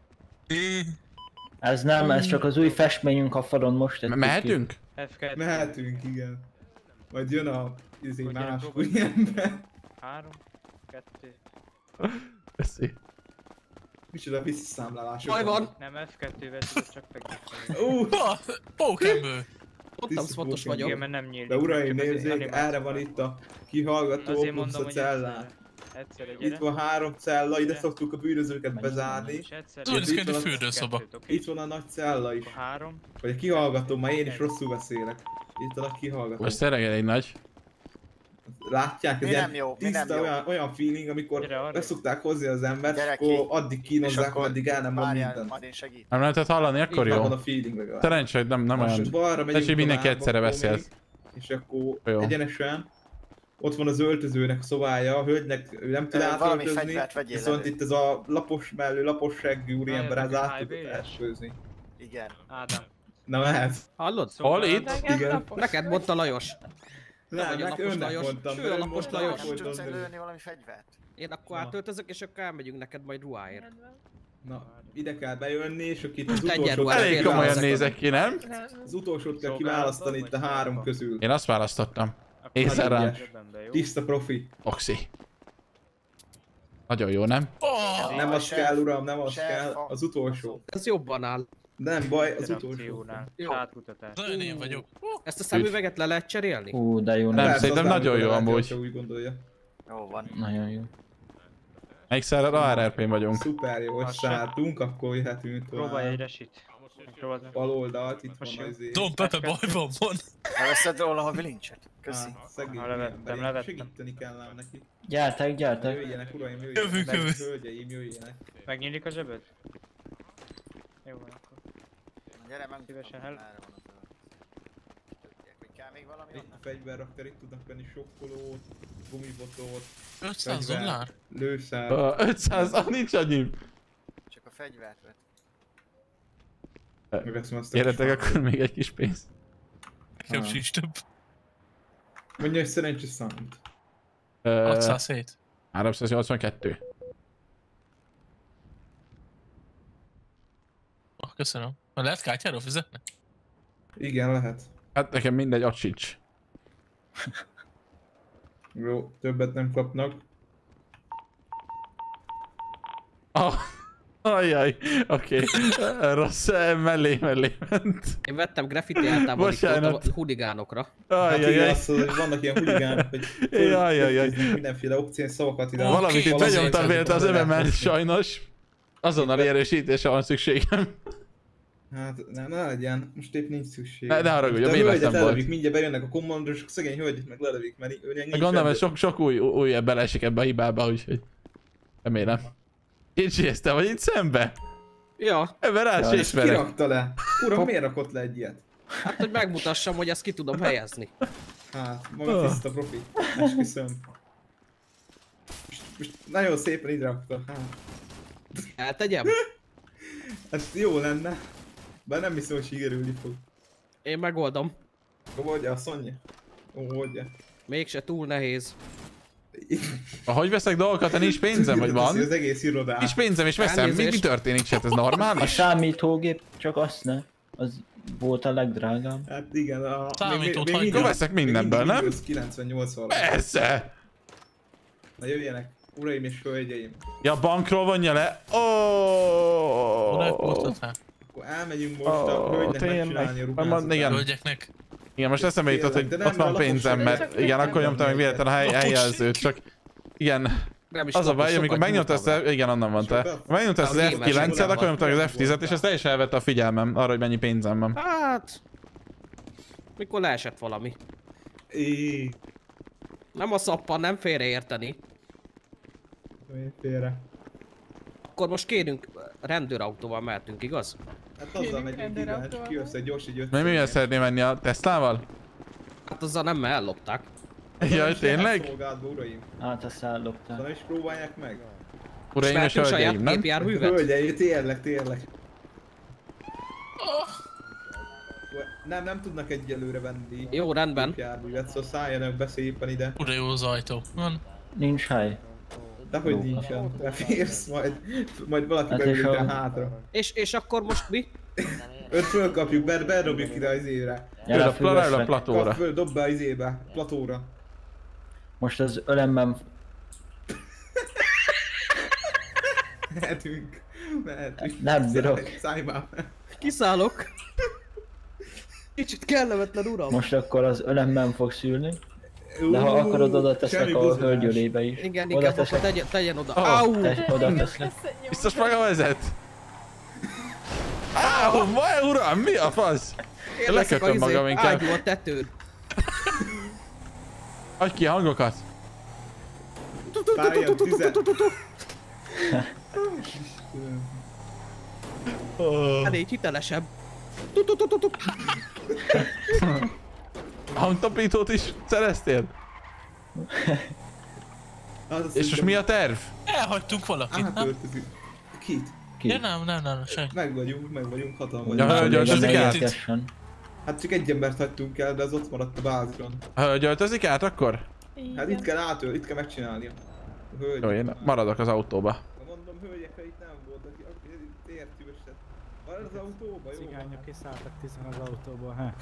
Ez nem, ez csak az új festményünk a falon most. tettük ki. Mehetünk? F kettő. Mehetünk, igen. Majd jön a izé Hogy más ilyen új ember. Három, kettő. Köszi. Micsoda visszaszámlálások. Baj van. Nem F kettővel tudod csak megnyitni. Ú, Pókemből. Mondtam, fontos Igen, vagyok. mert nem nyílik. de uraim, csak az nézzék, animáció. erre van itt a kihallgató Azért plusz mondom, a hogy cellán. egyszerre. Egyszerre Itt gyere. van három cella, ide szoktuk a bűnözőket bezárni. És egyszerre. Ez olyan, Itt ez kell, van egy a- fürdőszoba. Kettőt, oké? Itt van a nagy cella is. Három. Vagy a kihallgató, már én is rosszul beszélek. Itt van a kihallgató. Most tényleg egy nagy. Látják, ez Mi ilyen nem jó, mi nem tiszta jó. olyan, olyan feeling, amikor Gyere arra. beszokták hozni az embert, Gyere akkor ki. addig És kínozzák, akkor ameddig el nem mond várjál, mindent. majd én segít. Nem lehetett hallani, akkor Így jó. van a feeling legalább. Szerencsé, hogy nem, nem Most olyan. balra megyünk Hogy mindenki tovább, egyszerre akkor beszél. még, És akkor Jó. egyenesen. Ott van az öltözőnek a szobája, a hölgynek ő nem tud Ö, valami átöltözni, fegyvert vegyél viszont elő. itt ez a lapos mellő, lapos seggű úriember, ez Várjatok, át tud highway-es? átfőzni. Igen. Ádám. Na mehet. Hallod? Hol itt? Igen. Neked mondta Lajos. Nem, vagy a nek napos önnek Lajos. mondtam. Ő mert a ön napos mondta, Lajos. hogy Nem tudsz mondom, előni valami fegyvert? Én akkor átöltözök, és akkor elmegyünk neked majd ruháért. Na, ide kell bejönni, és akkor itt az Egyen utolsót ruhára Elég férre komolyan hozzak. nézek ki, nem? az utolsót kell kiválasztani itt a három közül. Én azt választottam. Nagyon Észre rám. ügyes. Tiszta profi. Oxi. Nagyon jó, nem? Oh! Nem az Serf. kell, uram, nem az Serf. kell, az utolsó. Ez jobban áll. Nem baj, az utolsó. Interakciónál. Jó. Átkutatás. Nagyon én vagyok. Ezt a szemüveget le lehet cserélni? Ú, de jó, Nem, nem. Persze, szerintem az nagyon bármikor jó lehet, amúgy. hogyha úgy gondolja. Jó van. Nagyon jó. Melyik szerrel a er er pén vagyunk? Szuper jó, hogy Az szálltunk, akkor jöhetünk Próbálj tovább. egy resit. Próbáld meg. Bal oldalt, itt Most van jó. az izé. Don Pepe bajban van. Elveszed róla a bilincset? Köszi. Hát, szegény Ha levettem, ember, én levettem. segíteni kell ám neki. Gyertek, gyertek. Jöjjenek, uraim, Jövünk, jöjjenek, jövünk. hölgyeim, jöjjenek. Megnyílik a zsebed? Jó van akkor. Gyere, menj. Szívesen hel. Erre van az a... Többiek. Még kell még valami Itt onnan? fegyverrakter, itt tudnak venni sokkolót, gumibotot, ötszáz fegyver, dollár? lőszer. Ö, ötszáz, ah, nincs annyi. Csak a fegyvert vett. Megveszem azt a Gyertek, kis akkor még egy kis pénz. Nekem Ah. sincs több. Mondja, hogy szerencsés számít. Ö, hatszázhét. háromszáznyolcvankettő. Oh, köszönöm. Lehet kártyáról fizetni? Igen, lehet. Hát nekem mindegy, ott sincs. Jó, többet nem kapnak. Ah, ajjaj, oké. Okay. Rossz, mellé, mellé ment. Én vettem graffiti eltávolítót a Bocsánat. huligánokra. Hát igen, Ajjajaj. azt mondod, hogy vannak ilyen huligánok, hogy Jajjajjaj. föltűznek mindenféle opciós szavakat ide. Valamit itt Valami benyomtam egyszerűen véletlen az tudod övemen, elkezdeni. sajnos. Azonnali erősítésre van szükségem. Hát, ne, ne legyen, most épp nincs szükség. Ne- ne haragudj, a De véletlen hölgyet volt. lelövik, mindjárt bejönnek a kommandosok, szegény hölgyet meg lelövik, mert ő nincs Gondolom, hogy rendben. sok, sok új, új beleesik ebbe a hibába, úgyhogy... Remélem. Kicsi, ezt te vagy itt szembe? Ja. Ebben rá Ja, se ezt ismerek. kirakta le. Uram, miért rakott le egy ilyet? Hát, hogy megmutassam, hogy ezt ki tudom helyezni. Hát, maga tiszta profi. Esküszöm. Most, most nagyon szépen ide rakta. Hát. Eltegyem? Hát jó lenne. Bár nem hiszem, hogy sikerülni fog. Én megoldom. Oldja, Szonya. Ó, oldja. Mégse túl nehéz. Ahogy veszek dolgokat, nincs pénzem, vagy van? Az egész irodát. Nincs pénzem és veszem, mi, mi Elnézést. történik? Hát ez A normális? számítógép, csak azt ne. Az volt a legdrágább. Hát igen, a... Számítót hagyja. Akkor veszek mindenből, nem? kilencvennyolc van. Persze! Na jöjjenek, uraim és hölgyeim. Ja, bankról vonja le. Oh. Akkor elmegyünk most a hölgynek megcsinálni a ruházatot. Igen. Hölgyeknek. Igen, most eszembe jutott, hogy De nem, ott van mert pénzem, lapos mert sem. igen, akkor nyomtam meg véletlen a hely, helyjelzőt, csak igen. Nem is Az a lapos, baj, amikor sokat megnyomta ezt, nyomtam a- igen, onnan van te. Sokat? Megnyomta ezt az A F kilencet, gamer akkor nyomtam meg az F tízet, és ez teljesen elvette a figyelmem arra, hogy mennyi pénzem van. Hát... Mikor leesett valami. É. Nem a szappan, nem félreérteni. Félre. Akkor most kérünk, rendőrautóval mehetünk, igaz? Hát azzal megyünk, igen, csak kijössz egy gyors így öt. Mert mivel szeretném menni a Teslával? Hát azzal nem, mert ellopták. Jaj, tényleg? Szolgálatba, uraim. Hát azt ellopták. De nem is próbálják meg. Uraim és Mehetünk saját hölgyeim, nem? gépjárművet? Hölgyeim, tényleg, tényleg. Nem, nem tudnak egyelőre venni. Jó, rendben. Járművet, szóval szálljanak be szépen ide. Ura jó az ajtó. Van. Nincs hely. Dehogy Jó. nincsen. Beférsz, majd, majd valaki Hát beül és ide a- hátra. És, és akkor most mi? Őt fölkapjuk, be, bedobjuk ide az izére. Jöjjön a pla- jöjjön a platóra. Kap föl, dob be az izébe, platóra. Most az ölemben... Mehetünk. Mehetünk. Nem bírok. Szállj- Szállj már. Kiszállok. Kicsit kellemetlen, uram. Most akkor az ölemben fogsz ülni. De ha akarod, oda teszek semmi a buzolás. hölgy ölébe is. Igen, Oda inkább akkor teszek. tegyen, tegyen oda. Oh. Au! Te, oda teszlek. Biztos maga vezet? Áú, vaj uram, mi a fasz? Én leszek a Lekötöm magam izé, inkább. ágyú a tetőn. Adj ki a hangokat. Párjam, tüzet. Hát így hitelesebb. Hangtapítót is szereztél? És most mi a terv? Elhagytunk valakit, nem? Átöltözünk. Kit? Ja, nem, nem, nem, senki. Meg vagyunk, meg vagyunk, hatan Ja, vagyunk. hölgy öltözik át? Érkezsen. Hát csak egy embert hagytunk el, de az ott maradt a bázison. A hölgy öltözik át akkor? Hát itt kell átöl, itt kell megcsinálnia. A hölgy. Jó, én maradok az autóba. Mondom, hölgyek, ha itt nem volt, aki aki érti összet. Van az autóba, jó? Cigányok kiszálltak tizen az autóból, ha?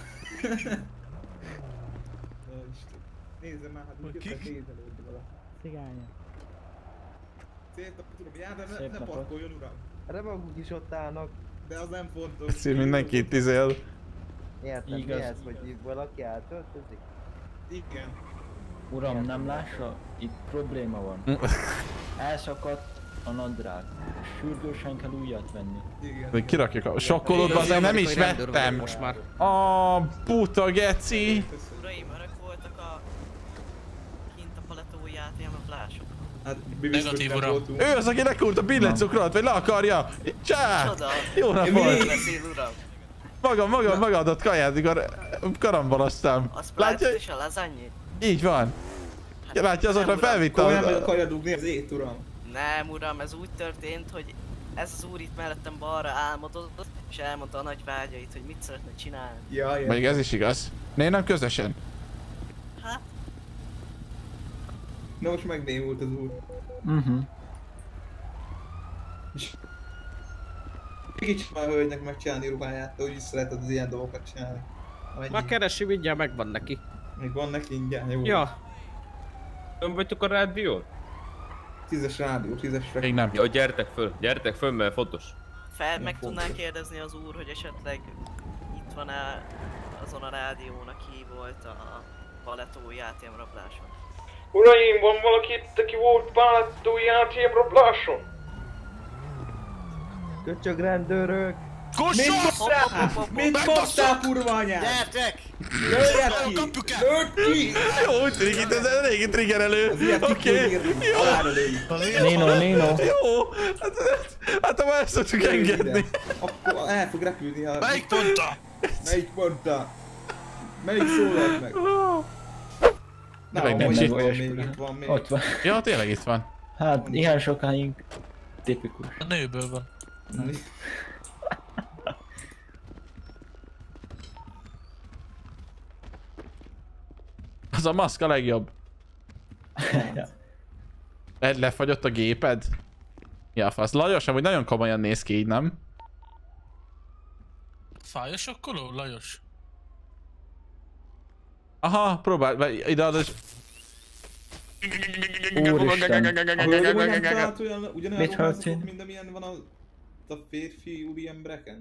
Nézzem már, hát úgy jöttek nézelődni vele. Cigányok. Szép napot, tudom, jár, de ne, Szép ne napot. parkoljon, uram. Remaguk is ott állnak. De az nem fontos. Szív mindenki itt izél. Értem, mi Igaz. ez, hogy valaki átöltözik? Igen. Uram, nem lássa? Itt probléma van. Elszakadt a nadrág. Sürgősen kell újat venni. Igen. Kirakjuk a sokkolódba, azért nem is vettem. Most már. A puta geci. Uraim, önök voltak a Hát mi biztos Negatív, nem uram. voltunk. Ő az, aki lekúrt a billencukrot, vagy le akarja. Csá! Csoda. Jó napot! Beszél, uram. Magam, magam, megadott kaját, mikor karamboloztam. Az Látja? Látja? És a lazanyét? Így van. Látja, azokra felvitte Komolyan meg a... akarja dugni az ét, uram. Nem, uram, ez úgy történt, hogy ez az úr itt mellettem balra álmodott, és elmondta a nagy vágyait, hogy mit szeretne csinálni. Jaj, Még ez is igaz. Miért nem közösen? Hát, Na most megnémult az úr. Mhm. És... Kicsit már a hölgynek megcsinálni ruháját, te úgyis szereted az ilyen dolgokat csinálni. Amennyi... Már keresi, mindjárt megvan neki. Még van neki ingyen, jó? Ja. Ön vagytok a rádión? Tízes rádió, tízes Még nem. Jó, gyertek föl, gyertek föl, mert fontos. fel meg tudnánk kérdezni az úr, hogy esetleg itt van-e azon a rádión, aki volt a paletói á té em rabláson. Uraim, van valaki itt, aki volt paletói á té em rabláson? Köcsög rendőrök! Mit mondtál? Mit mondtál, kurva anyád? Gyertek! Lőjed ki! Lőd ki! Jó, úgy tűnik itt ez a régi triggerelő. Oké. Jó. Nino, Nino. Jó. Hát, hát ha ezt szoktuk engedni. Akkor el fog repülni a... Melyik mondta? Melyik mondta? Melyik szólalt meg? Na, Tényleg hogy nincs itt itt. van még, itt van még. Ott van. Ja, tényleg itt van. Hát ilyen sokáig tipikus. A nőből van. Az a maszk a legjobb. Le, lefagyott a géped? Ja, fasz. Lajos, amúgy nagyon komolyan néz ki így, nem? Fáj a sokkoló, Lajos? Aha, próbál, ide ad és... Úristen. A hölgy nem talált olyan, ugyanolyan Mit ruházatot, történt? mint amilyen van a, a férfi úri embereken?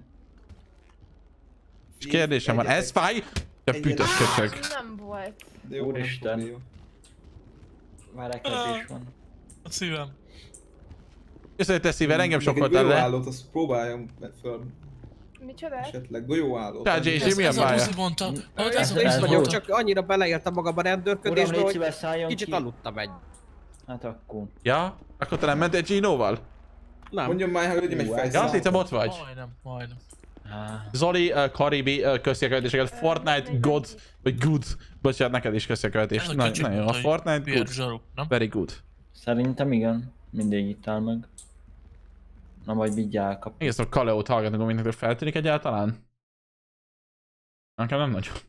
És kérdésem van, ez fáj? Te bütös köcsög. Nem volt. Úristen. Már elkezdés van. A szívem. Köszönjük, te szíven, engem Meg egy sokkoltál le. golyóállót, azt próbáljam föl. Micsoda? Esetleg golyóállót. Tá, Jay, Jay, milyen bája? Ez mondta. Hát ez Ezt is a vagyok, mondta. csak annyira beleéltem magam a rendőrködésbe, Uram, légy hogy szíves, szálljon kicsit ki. aludtam egy. Hát akkor. Ja? Akkor te nem mentél Gino-val? Nem. Mondjon már, hogy egy Ja, fejszál. azt hittem ott vagy. Majdnem, majdnem. Zoli, uh, Karibi, uh, köszi a követéseket. Fortnite God, vagy Good. Bocsánat, neked is köszi a követést. Ez a Na, köcsög nagyon jó. A mondta, hogy Fortnite Pierre Good. zsaru, nem? Very good. Szerintem igen. Mindig itt áll meg. Na majd mindjárt elkap. Még ezt a Kaleót hallgatunk, amit nektek feltűnik egyáltalán? Nekem nem nagyon.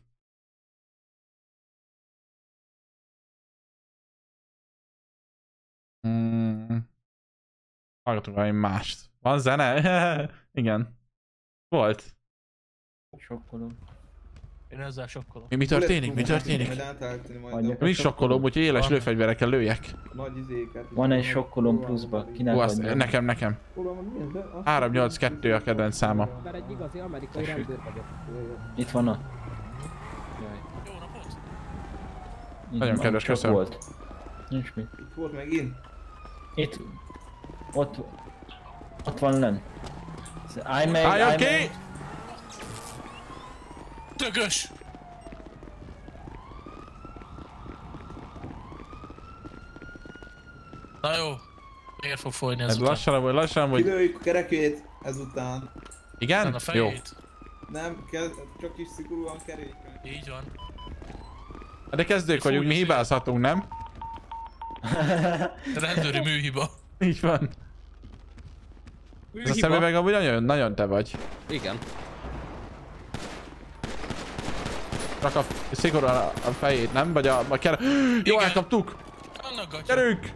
Hmm. Hallgatunk valami mást. Van zene? Igen. Volt. Sokkoló. Én ezzel sokkolom. Mi, mi történik? Mi történik? Majd átállítani majd a Mi is sokkolom, úgyhogy éles lőfegyverekkel lőjek. nagy izéket. Van egy sokkolom pluszba. Kinek Ó, azt, adja? nekem, nekem. három nyolc kettő a kedvenc száma. Mert egy igazi amerikai Tessék. rendőr vagyok. Itt van a... Jaj. Itt Nagyon van, kedves, csak köszönöm. volt. Nincs mit. Itt volt megint. Itt. Ott. Ott van len. Állj meg, Álljon állj ki! meg. Tökös! Na jó. Miért fog folyni Ez ezután? lassan amúgy, lassan amúgy. Kilőjük a kerekét ezután. Igen? A Jó. fejét? Nem, kezd, csak is szigorúan keréken. Így van. De kezdők vagyunk, mi hibázhatunk, nem? Rendőri műhiba. Így van. Ez a szemüveg amúgy nagyon, nagyon te vagy. Igen. Csak a szigorúan a, a fejét, nem? Vagy a, a kere... Jó, elkaptuk! Annak gatya. Gyerünk!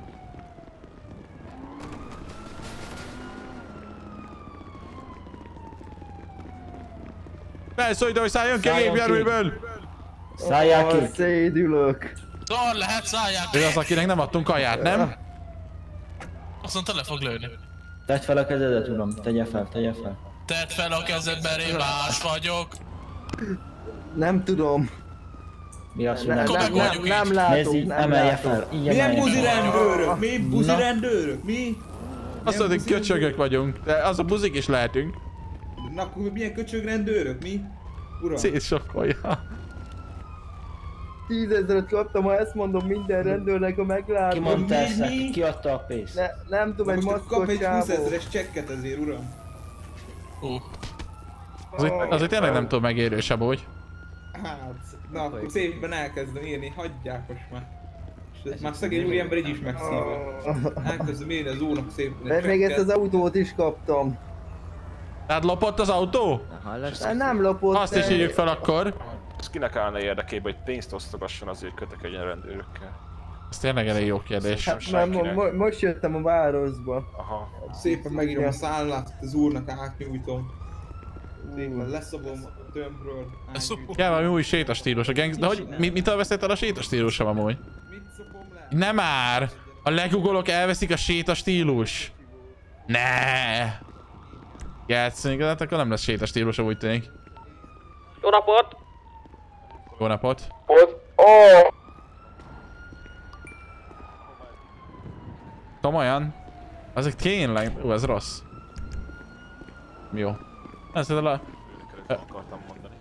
Felszólítom, hogy szálljon ki a Szálljon ki. gépjárműből! Szállják ki! Szédülök. Szar lehet, szállják! Ő az, akinek nem adtunk kaját, nem? Azt mondta, le fog lőni. Tedd fel a kezedet, uram. Tegye fel, tegye fel. Tedd fel a kezed, mert én más vagyok. Nem tudom. Mi az, hogy Nem, nem, nem, vagyunk nem, így. nem látom, Nézd így, nem emelje látom. fel. Így Milyen emelje buzi fel. rendőrök? Mi buzi Na. rendőrök? Mi? Azt mondod, hogy köcsögök vagyunk, de az a buzik is lehetünk. Na akkor milyen köcsög rendőrök? Mi? Uram? Szétsokkolja. tízezret kaptam, ha ezt mondom minden rendőrnek, ha meglátom. Ki mondta Mi, ezt mi? neki? Ki adta a pénzt? Ne, nem tudom, egy Most akkor maszkot kap egy csávó. húszezres csekket ezért, uram. Uh. Azért, azért tényleg nem tudom megérősebb, hogy. Hát, na akkor szépen elkezdem írni, hagyják most már. És már szegény úriember így is megszívja. Elkezdem írni az úrnak szépen Mert még ezt az autót is kaptam. Tehát lopott az autó? Hát nem lopott. Azt is írjuk fel akkor. Ez kinek állna érdekében, hogy pénzt osztogasson azért, hogy kötekedjen rendőrökkel? Ez tényleg elég jó kérdés. Hát már mo mo most jöttem a városba. Aha. Szépen megírom a szállát, az úrnak átnyújtom. Szépen leszabom a tömbről. Kell valami új sétastílus a gangs... De hogy mit, mitől veszett el a sétastílusem amúgy? Nem már! A legugolok elveszik a sétastílus. Ne! Játszani, hát akkor nem lesz sétastílus, úgy tűnik. Jó napot! Jó napot! Oh. Komolyan? Azok tényleg... Ó, ez rossz. Jó. Ez a... akartam mondani.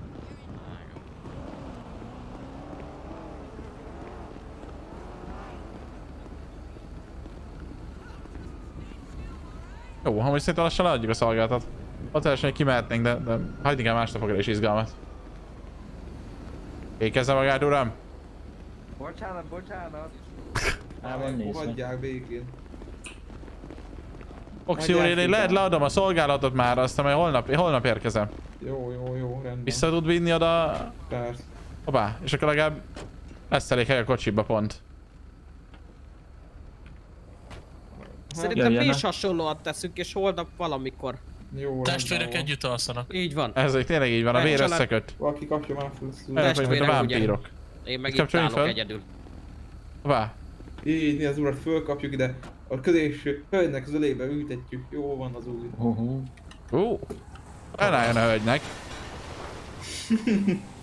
Jó, ha most szerintem lassan leadjuk a szolgáltat. Ott elsőnek kimehetnénk, de, de hagyd inkább másnapokra is izgalmat. Ékezze magát, uram! Bocsánat, bocsánat. Ában nézd meg. Hagyják békén. Oxi úr, én lehet leadom a szolgálatot már, aztán majd holnap, holnap érkezem. Jó, jó, jó, rendben. Vissza tud vinni oda? Persze. Hoppá, és akkor legalább lesz elég hely a kocsiba pont. Szerintem mi is hasonlóan teszünk, és holnap valamikor. Jó, testvérek együtt alszanak. Így van. Ez egy tényleg így van, a vér összeköt. Valaki kapja már fel ezt. Olyan vagy, mint a vámpírok. Én meg itt állok egyedül. Hoppá. Így, mi az urat fölkapjuk ide. A közéső hölgynek az ölébe ültetjük. Jó van az úr. Ó. Elálljon a hölgynek.